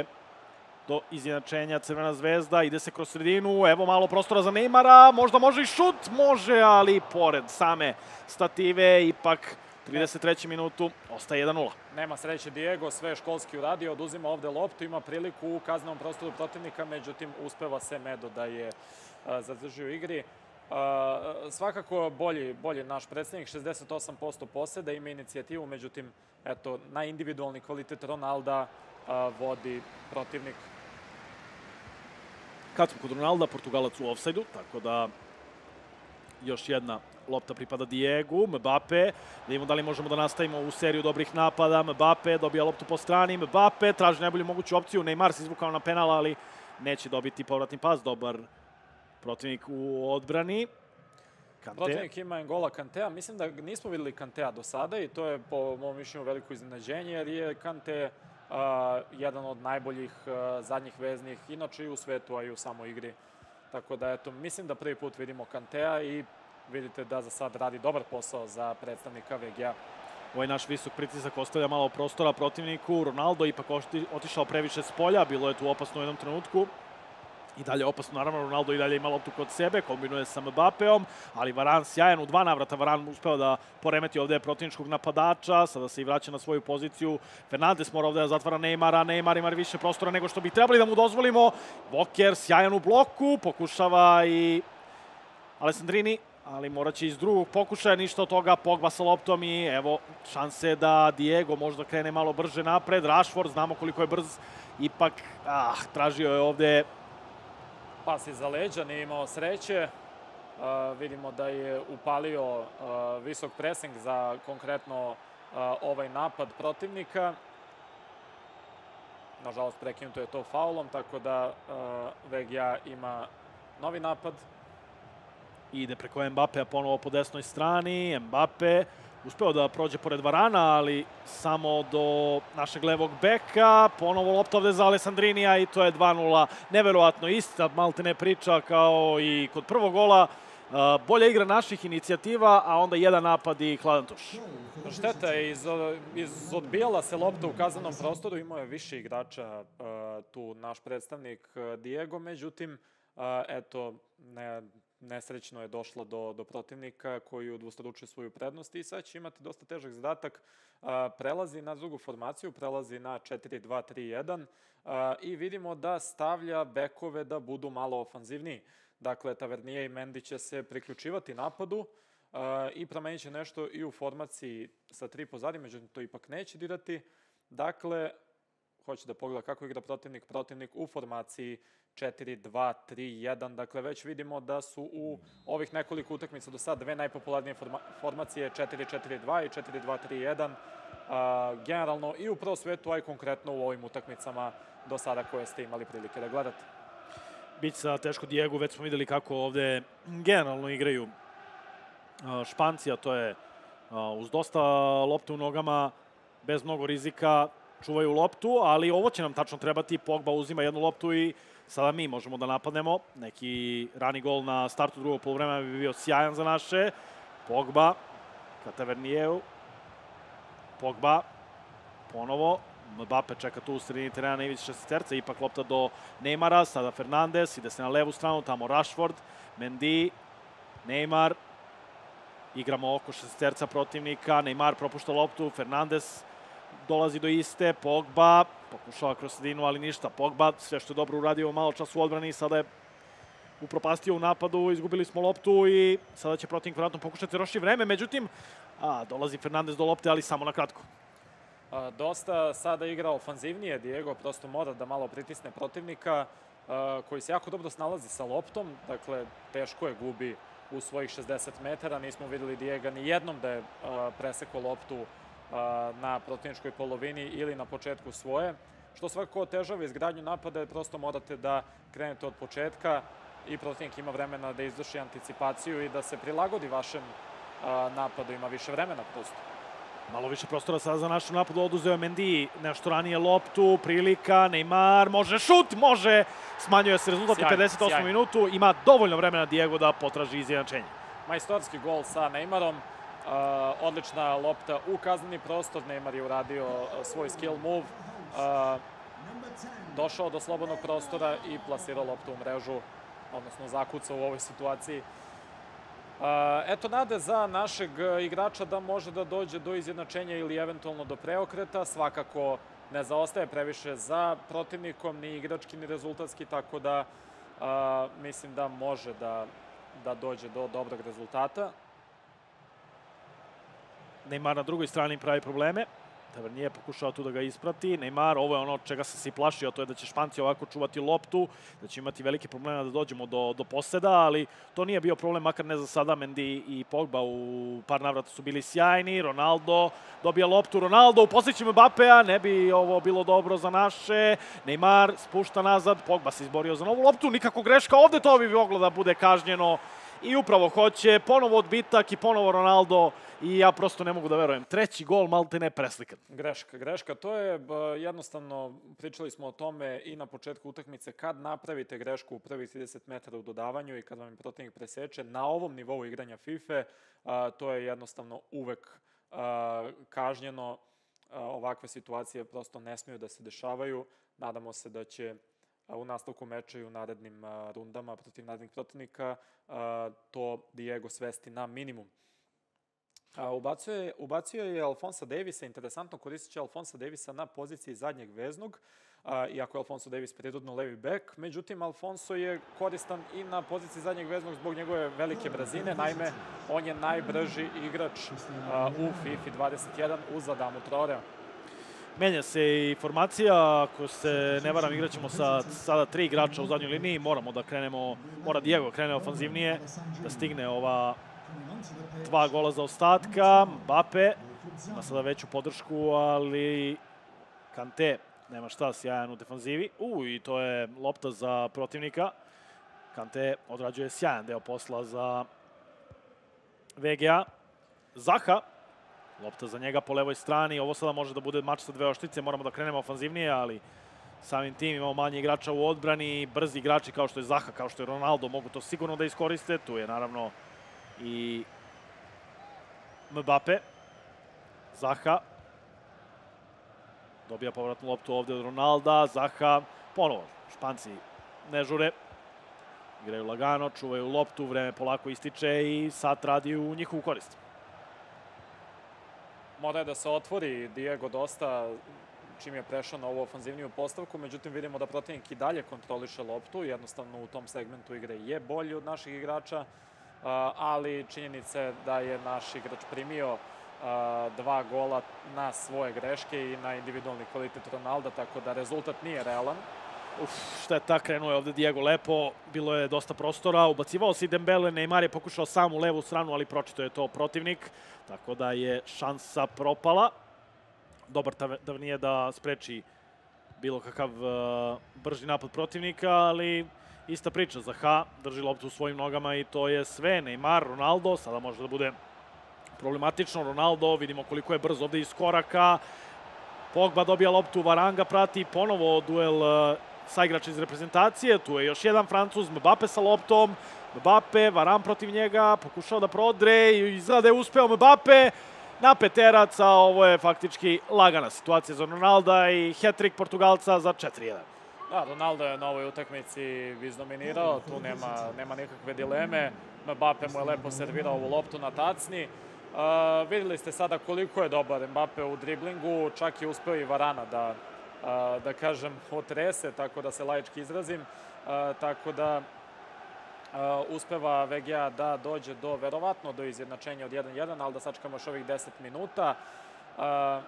do izjednačenja Crvena zvezda. Ide se kroz sredinu. Evo malo prostora za Neymara. Možda može i šut. Može, ali pored same stative ipak trideset treću minutu ostaje jedan nula. Nema sreće Diego, sve je školski uradio. Oduzima ovde loptu, ima priliku u kaznenom prostoru protivnika, međutim uspeva Semedo da je uh, zadržio u igri. Uh, svakako bolji, bolji naš predstavnik, šezdeset osam posto poseda, ima inicijativu, međutim, eto, na individualni kvalitet Ronalda uh, vodi protivnik. Kad smo kod Ronalda, Portugalac u ofsajdu, tako da još jedna lopta pripada Diegu, Mbappe, da vidimo da li možemo da nastavimo u seriju dobrih napada, Mbappe dobija loptu po strani, Mbappe traži najbolju moguću opciju, Neymar se izvukao na penal, ali neće dobiti povratni pas, dobar protivnik u odbrani. Kante. Protivnik ima N'Gola Kantea, mislim da nismo videli Kantea do sada i to je po mom mišljenju veliko iznenađenje, jer je Kante uh, jedan od najboljih uh, zadnjih veznih, inače i u svetu, a i u samoj igri. Tako da, eto, mislim da prvi put vidimo Kantea i vidite da za sad radi dobar posao za predstavnika V G A. Ovaj naš visok pritisak ostavlja malo prostora protivniku. Ronaldo ipak otišao previše s polja, bilo je tu opasno u jednom trenutku. I dalje opasno, naravno, Ronaldo i dalje ima loptu kod sebe, kombinuje sa Mbappeom, ali Varan sjajan, u dva navrata Varan uspeo da poremeti ovde protivničkog napadača, sada se i vraća na svoju poziciju. Fernandes mora ovde da zatvara Neymara, Neymar ima više prostora nego što bi trebali da mu dozvolimo. Walker sjajan u bloku, pokušava i Alessandrini, ali morat će iz drugog pokušaja, ništa od toga, Pogba sa loptom i evo šanse da Diego možda krene malo brže napred. Rashford, znamo koliko je brz, ipak ah, tražio je ovde pas iza leđa, nije imao sreće. Uh, vidimo da je upalio uh, visok presing za konkretno uh, ovaj napad protivnika. Nažalost, prekinuto je to faulom, tako da uh, V G A ima novi napad. Ide preko Mbappea ponovo po desnoj strani. Mbappe uspeo da prođe pored Varana, ali samo do našeg levog beka. Ponovo lopta ovde za Alessandrinija i to je dva nula. Neverovatno ista maltene priča kao i kod prvog gola. Bolja igra naših inicijativa, a onda jedan napad i hladan tuš. Šteta je, iz, iz odbijala se lopta u kazanom prostoru, imao je više igrača tu naš predstavnik Diego, međutim, eto, ne... nesrećno je došlo do, do protivnika koji udvostručuje svoju prednost i sad će imati dosta težak zadatak. Prelazi na drugu formaciju, prelazi na četiri dva tri jedan i vidimo da stavlja bekove da budu malo ofanzivniji. Dakle, Tavernier i Mendy će se priključivati napadu i promenit će nešto i u formaciji sa tri pozadi, međutim to ipak neće dirati. Dakle, hoće da pogleda kako igra protivnik, protivnik u formaciji četiri dva tri jedan. Dakle, već vidimo da su u ovih nekoliko utakmica do sad dve najpopularnije forma formacije četiri četiri dva i četiri dva tri jedan. Uh, generalno i u prvo svetu, a i konkretno u ovim utakmicama do sada koje ste imali prilike da gledate. Biće sa teško Diegu, već smo videli kako ovde generalno igraju uh, Španci, a to je uh, uz dosta lopte u nogama, bez mnogo rizika, čuvaju loptu, ali ovo će nam tačno trebati. Pogba uzima jednu loptu i sada mi možemo da napadnemo. Neki rani gol na startu drugog poluvremena bi bio sjajan za naše. Pogba ka Tavernijeu. Pogba ponovo. Mbappe čeka tu u sredini terena na ivici šesterca. Ipak lopta do Neymara. Sada Fernandes. Ide se na levu stranu. Tamo Rashford. Mendy. Neymar. Igramo oko šesterca protivnika. Neymar propušta loptu. Fernandes dolazi do iste. Pogba pokušava kroz sredinu, ali ništa. Pogba, sve što je dobro uradio malo čas u odbrani, sada je upropastio u napadu, izgubili smo loptu i sada će protivnik vjerojatno pokušati roši vreme. Međutim, a, dolazi Fernandes do lopte, ali samo na kratko. A, dosta sada igra ofanzivnije. Diego prosto mora da malo pritisne protivnika a, koji se jako dobro snalazi sa loptom. Dakle, teško je gubi u svojih šezdeset metara. Nismo videli Diega ni jednom da je a, presekao loptu na protivničkoj polovini ili na početku svoje, što svakako otežava izgradnju napada, jer prosto morate da krenete od početka i protivnik ima vremena da izvrši anticipaciju i da se prilagodi vašem napadu, ima više vremena prosto. Malo više prostora sada za našu napadu, oduzeo je Mendy nešto ranije loptu, prilika, Neymar, može šut, može, smanjuje se rezultat u pedeset osmom minutu, ima dovoljno vremena Diego da potraži izjednačenje. Majstorski gol sa Neymarom. Uh, odlična lopta u kazneni prostor. Neymar je uradio uh, svoj skill move. Uh, došao do slobodnog prostora i plasirao loptu u mrežu, odnosno zakucao u ovoj situaciji. Uh, eto nade za našeg igrača da može da dođe do izjednačenja ili eventualno do preokreta. Svakako ne zaostaje previše za protivnikom, ni igrački, ni rezultatski, tako da uh, mislim da može da, da dođe do dobrog rezultata. Neymar na drugoj strani pravi probleme. Tavernier pokušao tu da ga isprati. Neymar, ovo je ono čega sam se i plašio, to je da će Španci ovako čuvati loptu, da će imati velike probleme da dođemo do, do poseda, ali to nije bio problem, makar ne za sada. Mendy i Pogba u par navrata su bili sjajni. Ronaldo dobija loptu. Ronaldo u posjećima Mbappea, ne bi ovo bilo dobro za naše. Neymar spušta nazad, Pogba se izborio za novu loptu, nikako greška ovde, to bi moglo da bude kažnjeno. I upravo hoće, ponovo odbitak i ponovo Ronaldo i ja prosto ne mogu da verujem. Treći gol, malte ne preslikan. Greška, greška. To je jednostavno, pričali smo o tome i na početku utakmice, kad napravite grešku u prvih trideset metara u dodavanju i kad vam je protivnik preseče, na ovom nivou igranja FIFA, to je jednostavno uvek kažnjeno. Ovakve situacije prosto ne smiju da se dešavaju. Nadamo se da će u nastavku meča i u narednim rundama protiv narednih protivnika to Diego svesti na minimum. Ubacio je, ubacio je Alfonsa Davisa, interesantno koristit će Alfonsa Davisa na poziciji zadnjeg veznog, iako je Alfonso Davis prirodno levi bek. Međutim, Alfonso je koristan i na poziciji zadnjeg veznog zbog njegove velike brzine. Naime, on je najbrži igrač u FIFA dvadeset jedan uz Adamu Traorea. Menja se i formacija, ako se ne varam, igraćemo sa sada tri igrača u zadnjoj liniji, moramo da krenemo, mora Diego krene ofanzivnije, da stigne ova dva gola za ostatka. Mbappe ima sada veću podršku, ali Kanté nema šta, sjajan u defanzivi. U, i to je lopta za protivnika. Kanté odrađuje sjajan deo posla za V G A. Zaha. Lopta za njega po levoj strani. Ovo sada može da bude mač sa dve oštrice. Moramo da krenemo ofanzivnije, ali samim tim imamo manje igrača u odbrani. Brzi igrači kao što je Zaha, kao što je Ronaldo mogu to sigurno da iskoriste. Tu je naravno i Mbappe. Zaha. Dobija povratnu loptu ovde od Ronalda. Zaha. Ponovo. Španci ne žure. Igraju lagano, čuvaju loptu. Vreme polako ističe i sat radi u njihovu korist. Mora je da se otvori Diego dosta čim je prešao na ovu ofanzivniju postavku, međutim vidimo da protivnik i dalje kontroliše loptu, jednostavno u tom segmentu igre je bolji od naših igrača, ali činjenica je da je naš igrač primio dva gola na svoje greške i na individualni kvalitet Ronalda, tako da rezultat nije realan. Uf, šteta, krenuo je ovde Diego lepo, bilo je dosta prostora, ubacivao se i Dembele, Neymar je pokušao sam u levu stranu, ali pročito je to protivnik, tako da je šansa propala. Dobar Tavernier da spreči bilo kakav uh, brži napad protivnika, ali ista priča. Zaha drži loptu u svojim nogama i to je sve. Neymar, Ronaldo, sada može da bude problematično. Ronaldo, vidimo koliko je brzo ovde iz koraka. Pogba dobija loptu, Varanga prati, ponovo duel uh, sa igrača iz reprezentacije. Tu je još jedan Francuz, Mbappe sa loptom. Mbappe, Varan protiv njega, pokušao da prodre i izgleda je uspeo Mbappe. Na peterac, a ovo je faktički lagana situacija za Ronalda i hat-trick Portugalca za četiri jedan. Da, Ronaldo je na ovoj utakmici izdominirao, tu nema, nema nikakve dileme. Mbappe mu je lepo servirao ovu loptu na tacni. Uh, videli ste sada koliko je dobar Mbappe u driblingu, čak je uspeo i Varana da, uh, da kažem, otrese, tako da se laički izrazim. Uh, tako da Uh, uspeva V G A da dođe do, verovatno, do izjednačenja od jedan jedan, ali da sačekamo još ovih deset minuta uh,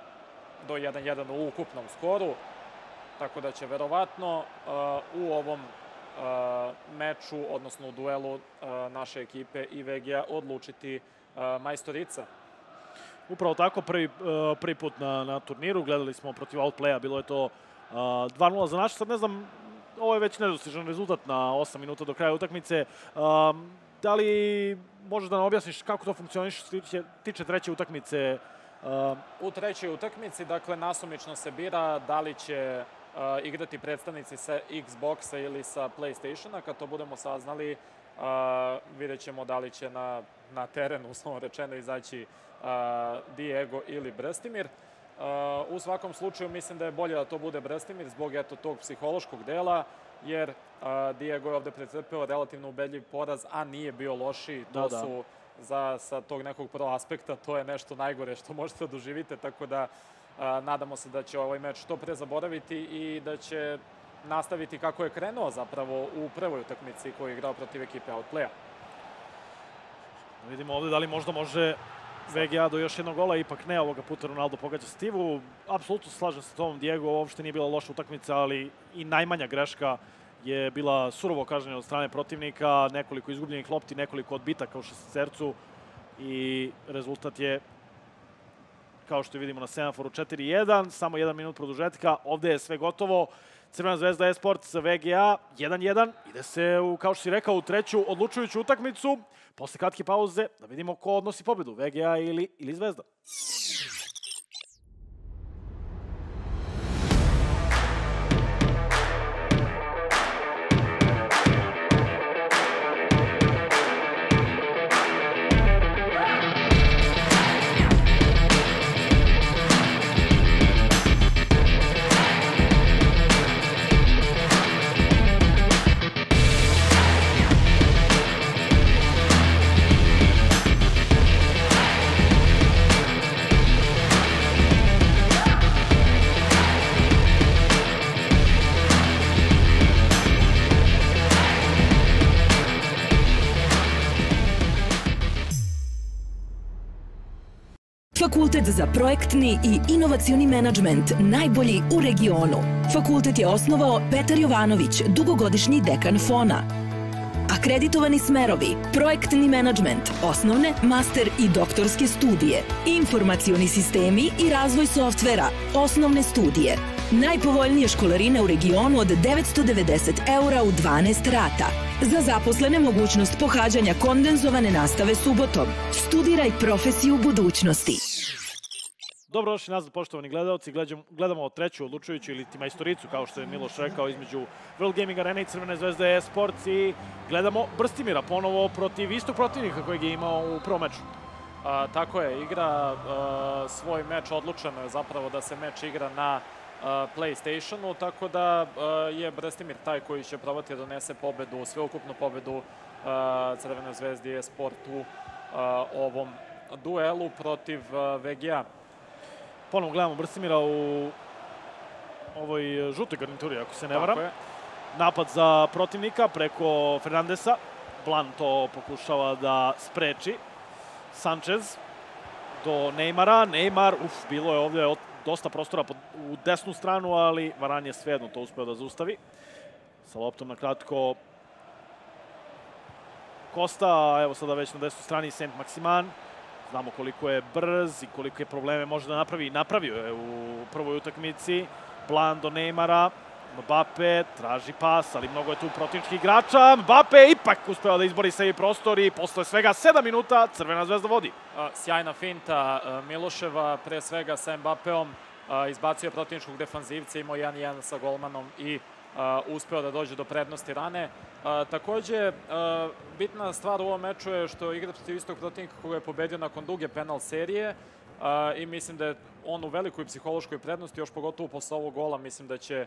do jedan jedan u ukupnom skoru. Tako da će verovatno uh, u ovom uh, meču, odnosno u duelu uh, naše ekipe i V G A odlučiti uh, majstorica. Upravo tako, prvi, uh, prvi put na, na turniru, gledali smo protiv Outplaya, bilo je to uh, dva nula za naše, sad ne znam, ovo je već nedostižan rezultat na osam minuta do kraja utakmice. Um, da li možeš da nam objasniš kako to funkcioniše što tiče, tiče treće utakmice? Um... U trećoj utakmici, dakle, nasumično se bira da li će uh, igrati predstavnici sa Xboxa ili sa PlayStationa. Kad to budemo saznali, uh, vidjet ćemo da li će na, na terenu, uslovno rečeno, izaći uh, Diego ili Brstimir. Uh, u svakom slučaju mislim da je bolje da to bude Brstimir zbog eto tog psihološkog dela, jer uh, Diego je ovde pretrpeo relativno ubedljiv poraz, a nije bio lošiji. To da, da. su za, sa tog nekog pro aspekta, to je nešto najgore što možete da doživite, tako da uh, nadamo se da će ovaj meč što pre zaboraviti i da će nastaviti kako je krenuo zapravo u prvoj utakmici koju je igrao protiv ekipe Outplaya. Vidimo ovde da li možda može V G A do još jednog gola, ipak ne, ovoga puta Ronaldo pogađa Stivu. Apsolutno slažem se s tom, Diego, uopšte nije bila loša utakmica, ali i najmanja greška je bila surovo kažnjena od strane protivnika, nekoliko izgubljenih lopti, nekoliko odbitaka u šestercu i rezultat je, kao što vidimo na semaforu, četiri jedan, samo jedan minut produžetka, ovde je sve gotovo. Crvena zvezda e-Sports V G A jedan jedan, ide se, u, kao što si rekao, u treću odlučujuću utakmicu. Posle kratke pauze da vidimo ko odnosi pobedu, V G A ili, ili Zvezda. Fakultet za projektni i inovacioni menadžment, najbolji u regionu. Fakultet je osnovao Petar Jovanović, dugogodišnji dekan Fona. Akreditovani smerovi: projektni menadžment, osnovne, master i doktorske studije, informacioni sistemi i razvoj softvera, osnovne studije. Najpovoljnije školarine u regionu od devetsto devedeset eura u dvanaest rata. Za zaposlene mogućnost pohađanja kondenzovane nastave subotom. Studiraj profesiju budućnosti. Dobrodošli nazad, poštovani gledalci. Gledamo treću odlučujuću ili ti majstoricu, kao što je Miloš rekao, između World Gaming Arena i Crvene zvezde e-Sports i gledamo Brstimira ponovo protiv istog protivnika kojeg je imao u prvom meču. A, tako je, igra a, svoj meč, odlučeno je zapravo da se meč igra na a, PlayStationu, tako da a, je Brstimir taj koji će probati da donese pobedu, sveukupnu pobedu a, Crvene zvezde e-Sport u a, ovom duelu protiv a, V G A. Ponovo gledamo Brstimira u ovoj žutoj garnituri, ako se ne varam. Napad za protivnika preko Fernandesa. Blan to pokušava da spreči. Sanchez do Neymara. Neymar, uf, bilo je ovdje dosta prostora u desnu stranu, ali Varan je svejedno to uspeo da zaustavi. Sa loptom na kratko Costa, evo sada već na desnoj strani Saint-Maximin. Znamo koliko je brz i kolike probleme može da napravi. Napravio je u prvoj utakmici. Blan do Neymara. Mbappe traži pas, ali mnogo je tu protivničkih igrača. Mbappe ipak uspeo da izbori sebi prostor i posle svega sedam minuta Crvena zvezda vodi. Sjajna finta Miloševa, pre svega sa Mbappeom. Izbacio protivničkog defanzivca, imao jedan jedan sa golmanom i uspeo da dođe do prednosti rane. Takođe, bitna stvar u ovom meču je što igra protiv istog protivnika koga je pobedio nakon duge penal serije i mislim da je on u velikoj psihološkoj prednosti, još pogotovo posle ovog gola. Mislim da će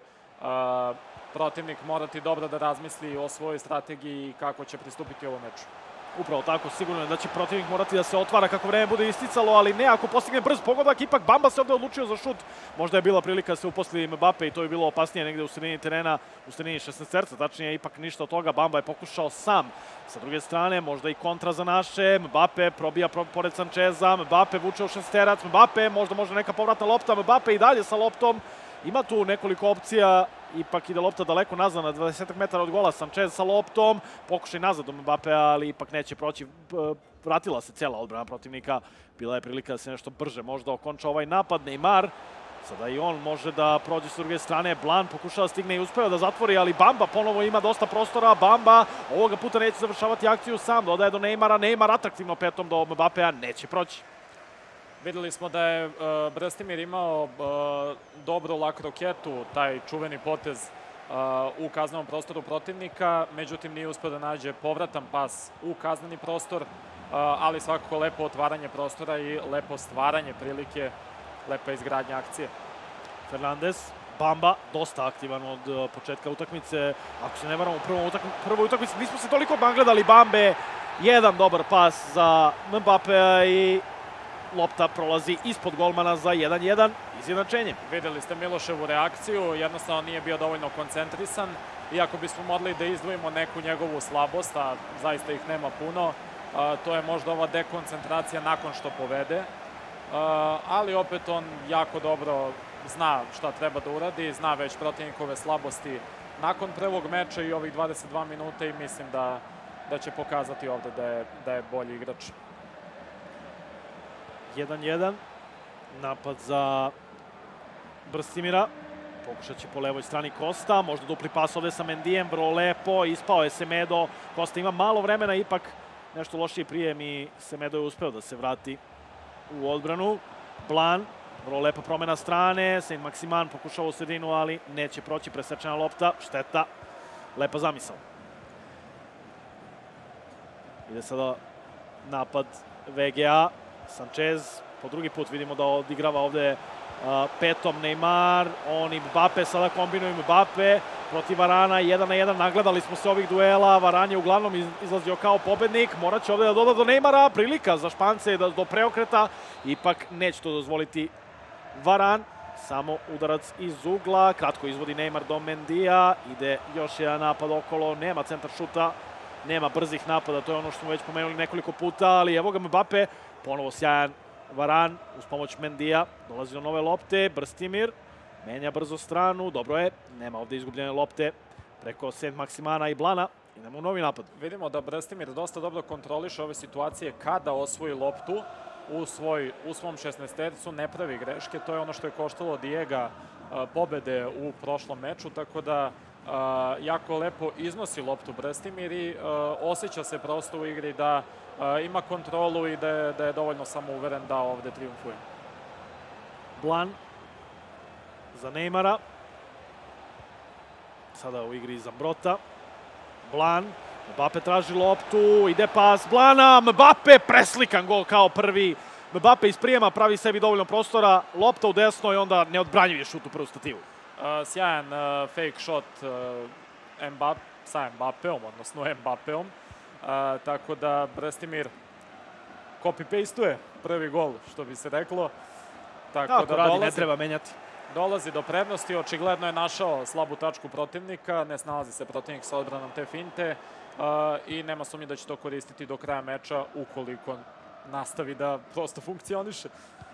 protivnik morati dobro da razmisli o svojoj strategiji i kako će pristupiti ovom meču. Upravo tako, sigurno je da će protivnik morati da se otvara kako vreme bude isticalo, ali ne ako postigne brz pogodak. Ipak Bamba se ovde odlučio za šut. Možda je bila prilika da se uposli Mbappe i to je bilo opasnije negde u sredini terena, u sredini šesnaesterca, tačnije ipak ništa od toga. Bamba je pokušao sam. Sa druge strane, možda i kontra za naše. Mbappe probija pored Sancheza, Mbappe vuče u šesterac, Mbappe možda može neka povratna lopta, Mbappe i dalje sa loptom. Ima tu nekoliko opcija, ipak ide lopta daleko nazad na dvadeset metara od gola. Sanchez sa loptom, pokušaj nazad do Mbappe, ali ipak neće proći. Vratila se cijela odbrana protivnika, bila je prilika da se nešto brže možda okonča ovaj napad. Neymar, sada i on može da prođe s druge strane. Blan pokušava da stigne i uspeo da zatvori, ali Bamba ponovo ima dosta prostora. Bamba ovoga puta neće završavati akciju sam, dodaje do Neymara. Neymar atraktivno petom do Mbappea, neće proći. Videli smo da je uh, Brstimir imao uh, dobru lak roketu, taj čuveni potez uh, u kaznenom prostoru protivnika, međutim nije uspeo da nađe povratan pas u kazneni prostor, uh, ali svakako lepo otvaranje prostora i lepo stvaranje prilike, lepa izgradnja akcije. Fernandez, Bamba, dosta aktivan od uh, početka utakmice. Ako se ne varam, u prvoj utakmici, prvoj utakmici nismo se toliko nagledali Bambe. Jedan dobar pas za Mbappea i lopta prolazi ispod golmana za jedan jedan, izjednačenje. Videli ste Miloševu reakciju, jednostavno nije bio dovoljno koncentrisan. Iako bismo mogli da izdvojimo neku njegovu slabost, a zaista ih nema puno, To je možda ova dekoncentracija nakon što povede. Ali opet on jako dobro zna šta treba da uradi, zna već protivnikove slabosti nakon prvog meča i ovih dvadeset dva minuta i mislim da, da će pokazati ovde da je, da je bolji igrač. jedan jedan. Napad za Brstimira. Pokušat će po levoj strani Kosta. Možda dupli pas ovde sa Mendijem. Vrlo lepo. Ispao je Semedo. Kosta ima malo vremena. Ipak nešto lošiji prijem i Semedo je uspeo da se vrati u odbranu. Blan. Vrlo lepa promena strane. Saint Maximan pokušava u sredinu, ali neće proći. Presečena lopta. Šteta. Lepa zamisao. Ide sada napad V G A. Sanchez. Po drugi put vidimo da odigrava ovde petom Neymar. On i Mbappe sada kombinuju Mbappe protiv Varana. Jedan na jedan. Nagledali smo se ovih duela. Varan je uglavnom izlazio kao pobednik. Morat će ovde da doda do Neymara. Prilika za Špance da do preokreta. Ipak neće to dozvoliti Varan. Samo udarac iz ugla. Kratko izvodi Neymar do Mendija. Ide još jedan napad okolo. Nema centar šuta. Nema brzih napada. To je ono što smo već pomenuli nekoliko puta. Ali evo ga Mbappe. Ponovo sjajan Varan uz pomoć Mendija. Dolazi do nove lopte. Brstimir. Menja brzo stranu. Dobro je. Nema ovde izgubljene lopte preko Saint Maximana i Blana. Idemo u novi napad. Vidimo da Brstimir dosta dobro kontroliše ove situacije kada osvoji loptu u, svoj, u svom šesnaestercu, ne pravi greške. To je ono što je koštalo Diega pobede u prošlom meču, tako da a, jako lepo iznosi loptu Brstimir i a, osjeća se prosto u igri da a, ima kontrolu i da je, da je dovoljno samouveren da ovde triumfuje. Blan za Neymara. Sada u igri Zambrota. Blan. Mbappe traži loptu, ide pas Blana, Mbappe preslikan gol kao prvi. Mbappe iz prijema pravi sebi dovoljno prostora, lopta u desno i onda neodbranjiv šut u prvu stativu. Uh, sjajan uh, fake shot uh, Mbappe, sa Mbappeom, odnosno Mbappeom. Uh, tako da Brstimir copy-pastuje prvi gol, što bi se reklo. Tako, tako da radi, dolazi, ne treba menjati. Dolazi do prednosti, očigledno je našao slabu tačku protivnika, ne snalazi se protivnik sa odbranom te finte. Uh, i nema sumnje da će to koristiti do kraja meča ukoliko nastavi da prosto funkcioniše.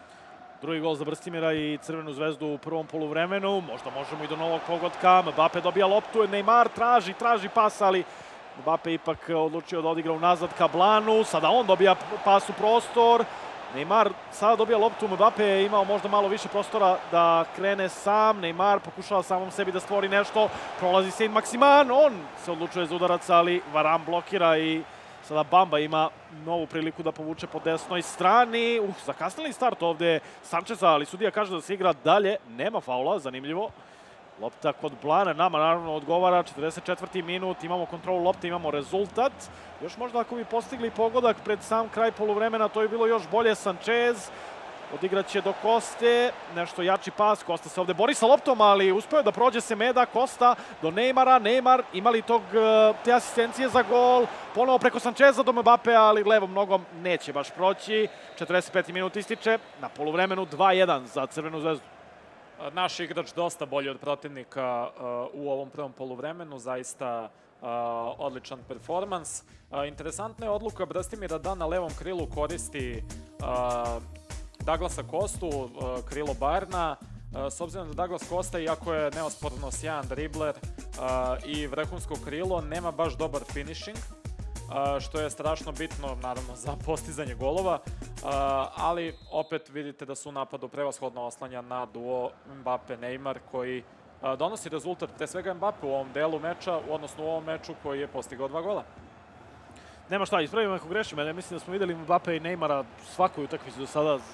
Drugi gol za Brstimira i Crvenu zvezdu u prvom poluvremenu. Možda možemo i do novog pogotka. Mbappe dobija loptu, Neymar traži, traži pas, ali Mbappe ipak odlučio da odigra unazad ka Blanu. Sada on dobija pas u prostor. Neymar sada dobija loptu, Mbappe je imao možda malo više prostora da krene sam. Neymar pokušava samom sebi da stvori nešto. Prolazi Saint Maximan, on se odlučuje za udarac, ali Varan blokira i sada Bamba ima novu priliku da povuče po desnoj strani. Uh, zakasnili start ovde Sančeza, ali sudija kaže da se igra dalje. Nema faula, zanimljivo. Lopta kod Blana, nama naravno odgovara, četrdeset četvrti minut, imamo kontrolu lopte, imamo rezultat. Još možda ako bi postigli pogodak pred sam kraj poluvremena, to je bilo još bolje. Sanchez odigraće do Koste, nešto jači pas, Kosta se ovde bori sa loptom, ali uspeo da prođe Semeda, Kosta do Neymara, Neymar imali tog, te asistencije za gol, ponovo preko Sančeza do Mbappe, ali levom nogom neće baš proći. četrdeset peti minut ističe, na poluvremenu dva jedan za Crvenu zvezdu. Naš igrač dosta bolji od protivnika uh, u ovom prvom poluvremenu, zaista uh, odličan performans. Uh, interesantna je odluka Brstimira da na levom krilu koristi uh, Douglasa Kostu, uh, krilo Bayerna, uh, s obzirom da Douglas Costa, iako je neosporno sjajan dribler uh, i vrhunsko krilo, nema baš dobar finishing, Uh, što je strašno bitno, naravno, za postizanje golova, uh, ali opet vidite da su u napadu prevashodno oslanja na duo Mbappe-Neymar, koji uh, donosi rezultat, pre svega Mbappe u ovom delu meča, odnosno u ovom meču koji je postigao dva gola. Nema šta, ispravim ako grešim, ali mislim da smo videli Mbappe i Neymara svakoj utakmici do sada uh,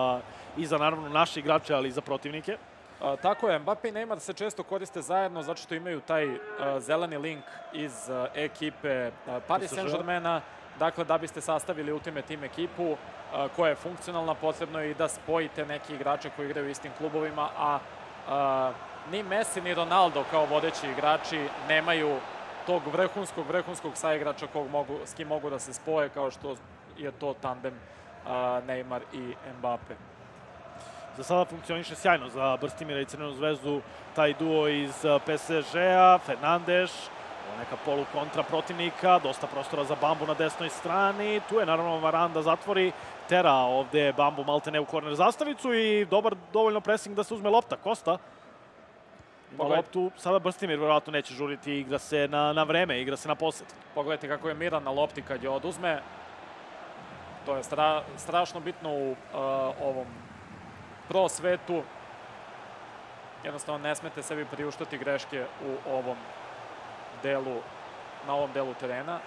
i za naravno naše igrače, ali i za protivnike. Uh, tako je, Mbappe i Neymar se često koriste zajedno zato što imaju taj uh, zeleni link iz uh, ekipe uh, Paris Saint-Germaina. Dakle, da biste sastavili Ultimate Team ekipu uh, koja je funkcionalna, potrebno je i da spojite neki igrače koji igraju u istim klubovima, a uh, ni Messi ni Ronaldo kao vodeći igrači nemaju tog vrhunskog, vrhunskog saigrača kog mogu, s kim mogu da se spoje, kao što je to tandem uh, Neymar i Mbappe. Za sada funkcioniše sjajno za Brstimira i Crvenu zvezdu taj duo iz P S G-a. Fernandes Neka polu kontra protivnika, dosta prostora za Bambu na desnoj strani. Tu je naravno Varan da zatvori, tera ovde Bambu maltene u korner zastavicu i dobar dovoljno pressing da se uzme lopta. Kosta ima loptu, sada Brstimir vjerojatno neće žuriti, igra se na, na vreme, igra se na posed. Pogledajte kako je miran na lopti kad je oduzme. To je stra, strašno bitno u uh, ovom pro svetu. Jednostavno ne smete sebi priuštati greške u ovom delu, na ovom delu terena.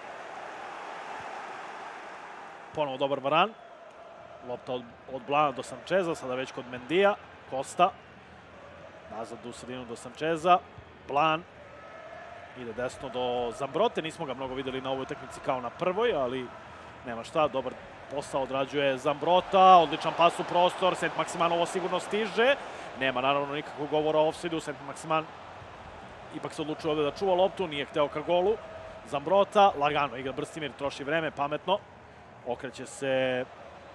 Ponovo dobar Varan. Lopta od, od Blana do Sančeza, sada već kod Mendija. Kosta. Nazad u sredinu do Sančeza. Blan. Ide desno do Zambrote. Nismo ga mnogo videli na ovoj utakmici kao na prvoj, ali nema šta. Dobar posao odrađuje Zambrota. Odličan pas u prostor. Saint Maximan ovo sigurno stiže. Nema naravno nikakvog govora o offside-u. Saint Maximan ipak se odlučuje ovde da čuva loptu. Nije hteo ka golu. Zambrota. Lagano igra Brstimir. Troši vreme. Pametno. Okreće se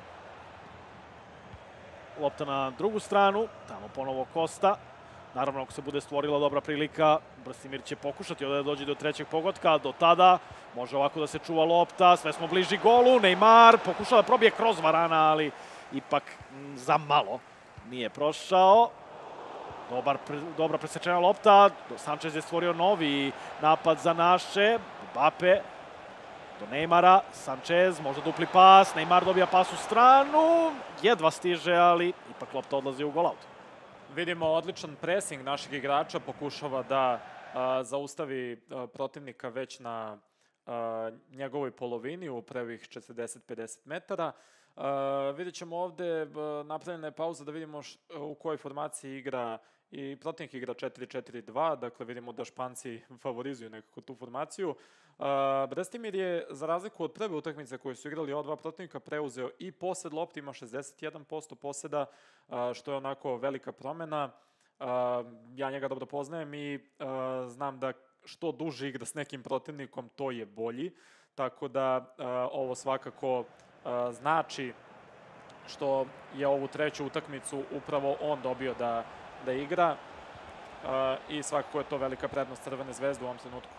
lopta na drugu stranu. Tamo ponovo Kosta. Naravno, ako se bude stvorila dobra prilika, Brstimir će pokušati ovde da dođe do trećeg pogotka. Do tada može ovako da se čuva lopta. Sve smo bliži golu. Neymar pokušava da probije kroz Varana, ali ipak m, za malo nije prošao. Dobar, dobra presečena lopta. Sanchez je stvorio novi napad za naše. Mbappe do Neymara. Sanchez, možda dupli pas. Neymar dobija pas u stranu. Jedva stiže, ali ipak lopta odlazi u golaut. Vidimo odličan pressing naših igrača, pokušava da a, zaustavi a, protivnika već na a, njegovoj polovini u prvih četrdeset do pedeset metara. A, vidjet ćemo ovde, a, napravljena je pauza da vidimo š, u kojoj formaciji igra i protivnik igra četiri četiri dva, dakle vidimo da Španci favorizuju nekako tu formaciju. Uh, Brstimir je, za razliku od prve utakmice koje su igrali ova dva protivnika, preuzeo i posed lopti, ima šezdeset jedan posto poseda, uh, što je onako velika promena. Uh, ja njega dobro poznajem i uh, znam da što duže igra s nekim protivnikom, to je bolji. Tako da uh, ovo svakako uh, znači što je ovu treću utakmicu upravo on dobio da da igra uh, i svakako je to velika prednost Crvene zvezde u ovom trenutku.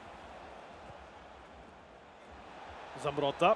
Zambrota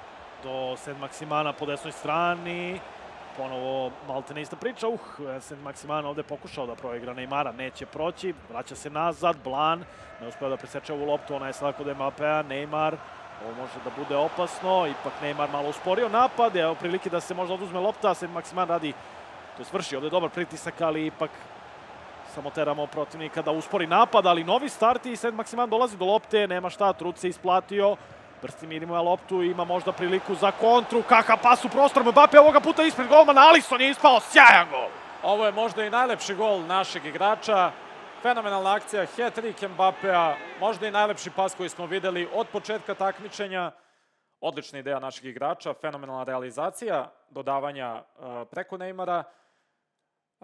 do Saint Maximana po desnoj strani. Ponovo maltene ista priča. Uh, Saint Maximan ovde pokušao da proigra Neymara. Neće proći. Vraća se nazad. Blan ne uspeo da preseče ovu loptu. Ona je sada kod Mbappea. Neymar. Ovo može da bude opasno. Ipak Neymar malo usporio napad. Evo prilike da se možda oduzme lopta. Saint Maximan radi, to je svrši ovde dobar pritisak, ali ipak samo teramo protivnika da uspori napad, ali novi start i Saint Maximan dolazi do lopte, nema šta, trud se isplatio. Brstimir ima loptu, ima možda priliku za kontru, kakav pas u prostor, Mbappe ovoga puta ispred golmana, Alisson je ispao, sjajan gol! Ovo je možda i najlepši gol našeg igrača, fenomenalna akcija, hat-trick Mbappea, možda i najlepši pas koji smo videli od početka takmičenja. Odlična ideja našeg igrača, fenomenalna realizacija, dodavanja uh, preko Neymara. Uh,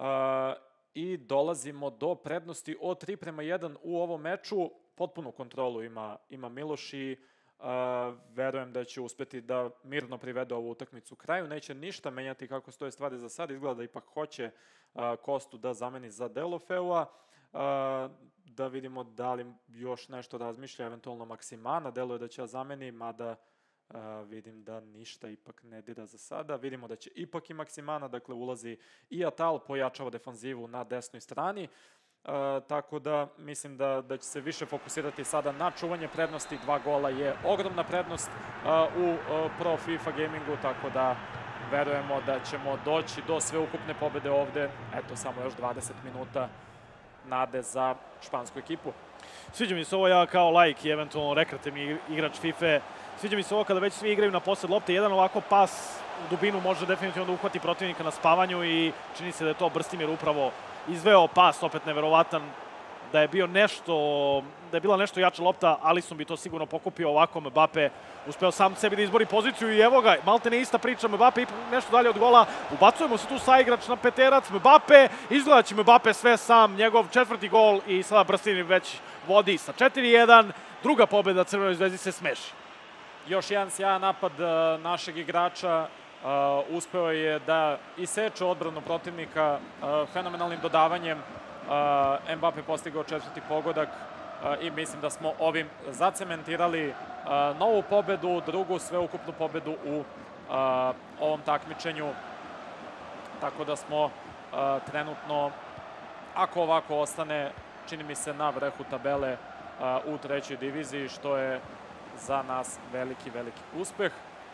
I dolazimo do prednosti od tri prema jedan u ovom meču. Potpunu kontrolu ima, ima Miloš i uh, verujem da će uspeti da mirno privede ovu utakmicu kraju. Neće ništa menjati kako stoje stvari za sad. Izgleda da ipak hoće uh, Kostu da zameni za Deulofeua. Uh, da vidimo da li još nešto razmišlja, eventualno Maksimana. Deluje da će da zameni, mada Uh, vidim da ništa ipak ne dira za sada. Vidimo da će ipak i Maksimana, dakle ulazi i Atal, pojačava defanzivu na desnoj strani. Uh, tako da mislim da, da će se više fokusirati sada na čuvanje prednosti. Dva gola je ogromna prednost uh, u uh, Pro FIFA Gamingu, tako da verujemo da ćemo doći do sveukupne pobede ovde. Eto, samo još dvadeset minuta nade za špansku ekipu. Sviđa mi se ovo, ja kao laik i eventualno rekreativni igrač FIFA. Sviđa mi se ovo kada već svi igraju na posed lopte. Jedan ovako pas u dubinu može definitivno da uhvati protivnika na spavanju i čini se da je to Brstimir upravo izveo pas, opet neverovatan. Da je bio nešto, da je bila nešto jača lopta, Alisson bi to sigurno pokupio. Ovako Mbappe uspeo sam sebi da izbori poziciju i evo ga, maltene ista priča, Mbappe ipak nešto dalje od gola. Ubacujemo se tu saigrač na peterac, Mbappe, izgleda će Mbappe sve sam, njegov četvrti gol i sada Brstimir već vodi sa četiri jedan. Druga pobjeda Crvenoj zvezdi se smeši. Još jedan sjajan napad uh, našeg igrača, uh, uspeo je da iseče odbranu protivnika uh, fenomenalnim dodavanjem. Uh, Mbappe postigao četvrti pogodak i mislim da smo ovim zacementirali novu pobedu, drugu sveukupnu pobedu u ovom takmičenju. Tako da smo trenutno, ako ovako ostane, čini mi se na vrhu tabele u trećoj diviziji, što je za nas veliki, veliki uspeh.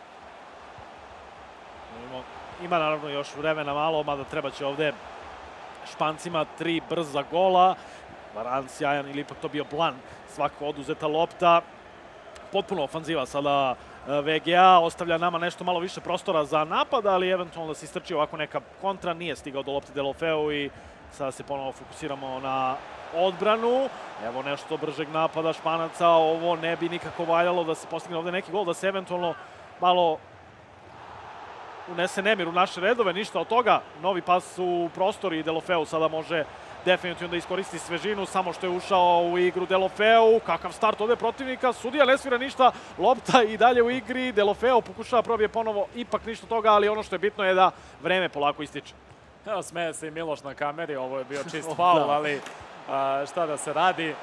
Ima naravno još vremena malo, mada treba će ovde Špancima tri brza gola. Varan sjajan ili ipak to bio plan, svako oduzeta lopta. Potpuno ofanziva sada V G A, ostavlja nama nešto malo više prostora za napad, ali eventualno da se istrči ovako neka kontra, nije stigao do lopte Deulofeu i sada se ponovo fokusiramo na odbranu. Evo nešto bržeg napada Španaca, ovo ne bi nikako valjalo da se postigne ovde neki gol, da se eventualno malo unese nemir u naše redove, ništa od toga. Novi pas u prostor i Deulofeu sada može definitivno da iskoristi svežinu, samo što je ušao u igru Deulofeu. Kakav start ovde protivnika, sudija ne svira ništa, lopta i dalje u igri. Deulofeu pokušava probije ponovo, ipak ništa toga, ali ono što je bitno je da vreme polako ističe. Evo, smeje se i Miloš na kameri, ovo je bio čist faul, ali šta da se radi.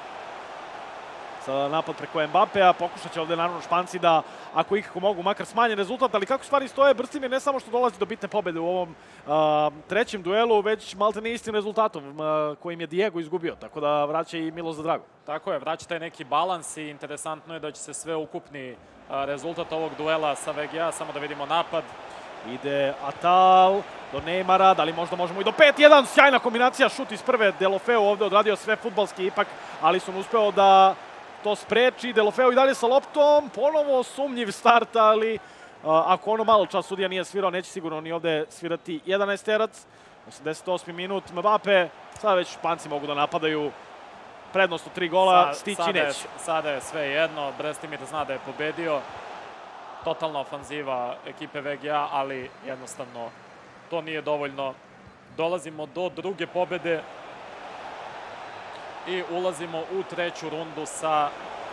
Sada napad preko Mbapea, pokušat će ovde naravno Španci da, ako ikako mogu, makar smanjen rezultat, ali kako stvari stoje, Brstimir ne samo što dolazi do bitne pobede u ovom uh, trećem duelu, već malte ne istim rezultatom uh, kojim je Diego izgubio, tako da vraća i Miloš za drago. Tako je, vraća taj neki balans i interesantno je da će se sve ukupni uh, rezultat ovog duela sa V G A, samo da vidimo napad. Ide Atal do Neymara, da li možda možemo i do pet jedan, sjajna kombinacija, šut iz prve, Deulofeu ovde odradio sve fudbalski ipak, ali sam uspeo da to spreči. Deulofeu i dalje sa loptom, ponovo sumnjiv start, ali uh, ako ono malo čas sudija nije svirao, neće sigurno ni ovde svirati jedanaesterac. osamdeset osmi minut, Mbappe, sada već Španci mogu da napadaju, prednost od tri gola, Sa, stići sada neće. Je, sada je sve jedno, Brstimir zna da je pobedio, totalna ofanziva ekipe V G A, ali jednostavno to nije dovoljno. Dolazimo do druge pobede i ulazimo u treću rundu sa...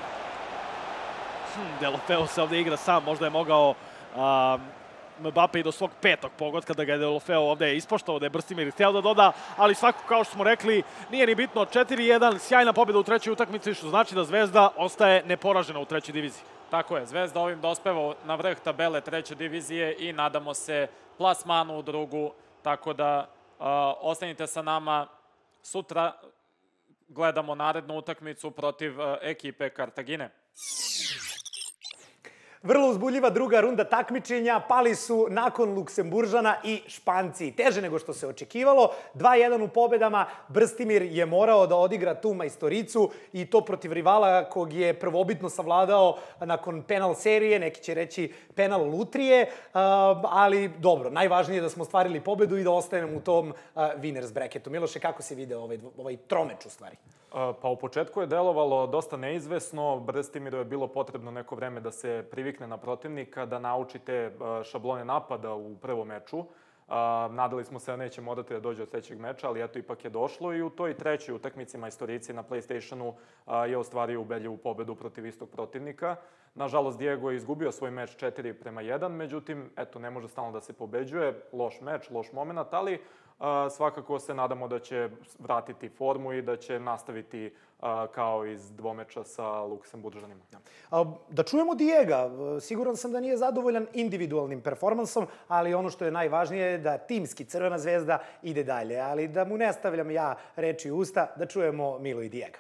Hmm, Deulofeu se ovde igra sam, možda je mogao um, Mbappe i do svog petog pogotka da ga je Deulofeu ovde ispoštao, da je Brstimir hteo da doda, ali svako, kao što smo rekli, nije ni bitno. četiri jedan, sjajna pobjeda u trećoj utakmici, što znači da Zvezda ostaje neporažena u trećoj diviziji. Tako je, Zvezda ovim dospeva na vrh tabele treće divizije i nadamo se plasmanu u drugu, tako da uh, ostanite sa nama. Sutra gledamo narednu utakmicu protiv uh, ekipe Kartagine. Vrlo uzbudljiva druga runda takmičenja, pali su nakon Luksemburžana i Španci. Teže nego što se očekivalo, dva jedan u pobedama, Brstimir je morao da odigra tu majstoricu i to protiv rivala kog je prvobitno savladao nakon penal serije, neki će reći penal lutrije, ali dobro, najvažnije je da smo ostvarili pobedu i da ostanemo u tom winners bracketu. Miloše, kako si video ovaj, ovaj tromeč u stvari? Pa u početku je delovalo dosta neizvesno, Brstimiru je bilo potrebno neko vreme da se privikne na protivnika, da nauči te šablone napada u prvom meču. Nadali smo se da neće morati da dođe od trećeg meča, ali eto ipak je došlo i u toj trećoj utakmici majstorici na PlayStationu je ostvario ubedljivu pobedu protiv istog protivnika. Nažalost, Diego je izgubio svoj meč četiri prema jedan, međutim, eto, ne može stalno da se pobeđuje. Loš meč, loš moment, ali svakako se nadamo da će vratiti formu i da će nastaviti kao iz dvomeča sa Luksemburžanima. Da čujemo Diega. Siguran sam da nije zadovoljan individualnim performansom, ali ono što je najvažnije je da timski Crvena zvezda ide dalje. Ali da mu ne stavljam ja reči u usta, da čujemo Milu i Diega.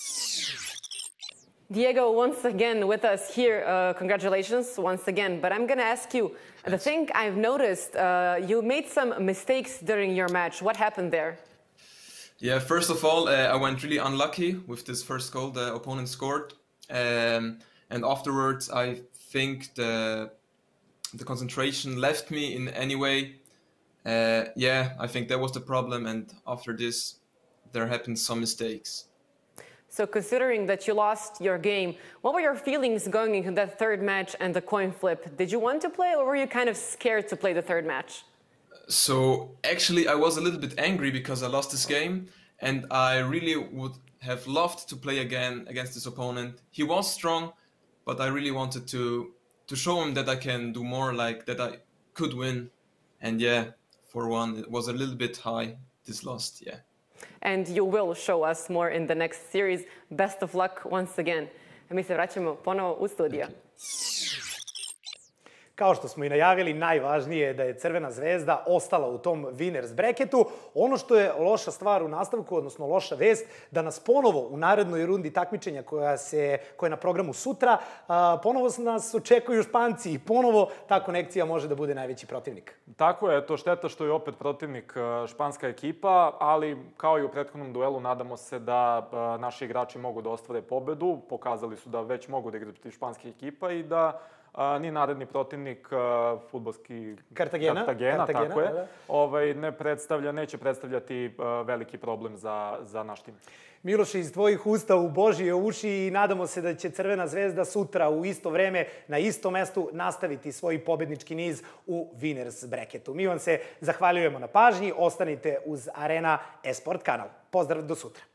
Diego, once again with us here, uh, congratulations once again. But I'm going to ask you, the thing I've noticed, uh, you made some mistakes during your match. What happened there? Yeah, first of all, uh, I went really unlucky with this first goal the opponent scored. Um, and afterwards, I think the, the concentration left me in any way. Uh, yeah, I think that was the problem. And after this, there happened some mistakes. So considering that you lost your game, what were your feelings going into that third match and the coin flip? Did you want to play or were you kind of scared to play the third match? So actually I was a little bit angry because I lost this game and I really would have loved to play again against this opponent. He was strong, but I really wanted to to show him that I can do more, like that I could win. And yeah, four one, it was a little bit high, this loss, yeah. and you will show us more in the next series. Best of luck once again. Mi se vraćamo ponovo u studio. Kao što smo i najavili, najvažnije je da je Crvena zvezda ostala u tom winners bracketu. Ono što je loša stvar u nastavku, odnosno loša vest, da nas ponovo u narednoj rundi takmičenja koja, se, koja je na programu sutra, ponovo nas očekuju Španci i ponovo ta konekcija može da bude najveći protivnik. Tako je, to šteta što je opet protivnik španska ekipa, ali kao i u prethodnom duelu nadamo se da naši igrači mogu da ostvare pobedu. Pokazali su da već mogu da igraju protiv španskih ekipa i da ni naredni protivnik, fudbalski Kartagena, Kartagena, Kartagena, tako je, da. ovaj, ne predstavlja, neće predstavljati veliki problem za, za naš tim. Miloše, iz tvojih usta u Božije uši i nadamo se da će Crvena zvezda sutra u isto vreme na istom mestu nastaviti svoj pobednički niz u winners bracketu. Mi vam se zahvaljujemo na pažnji, ostanite uz Arena Esport kanal. Pozdrav do sutra.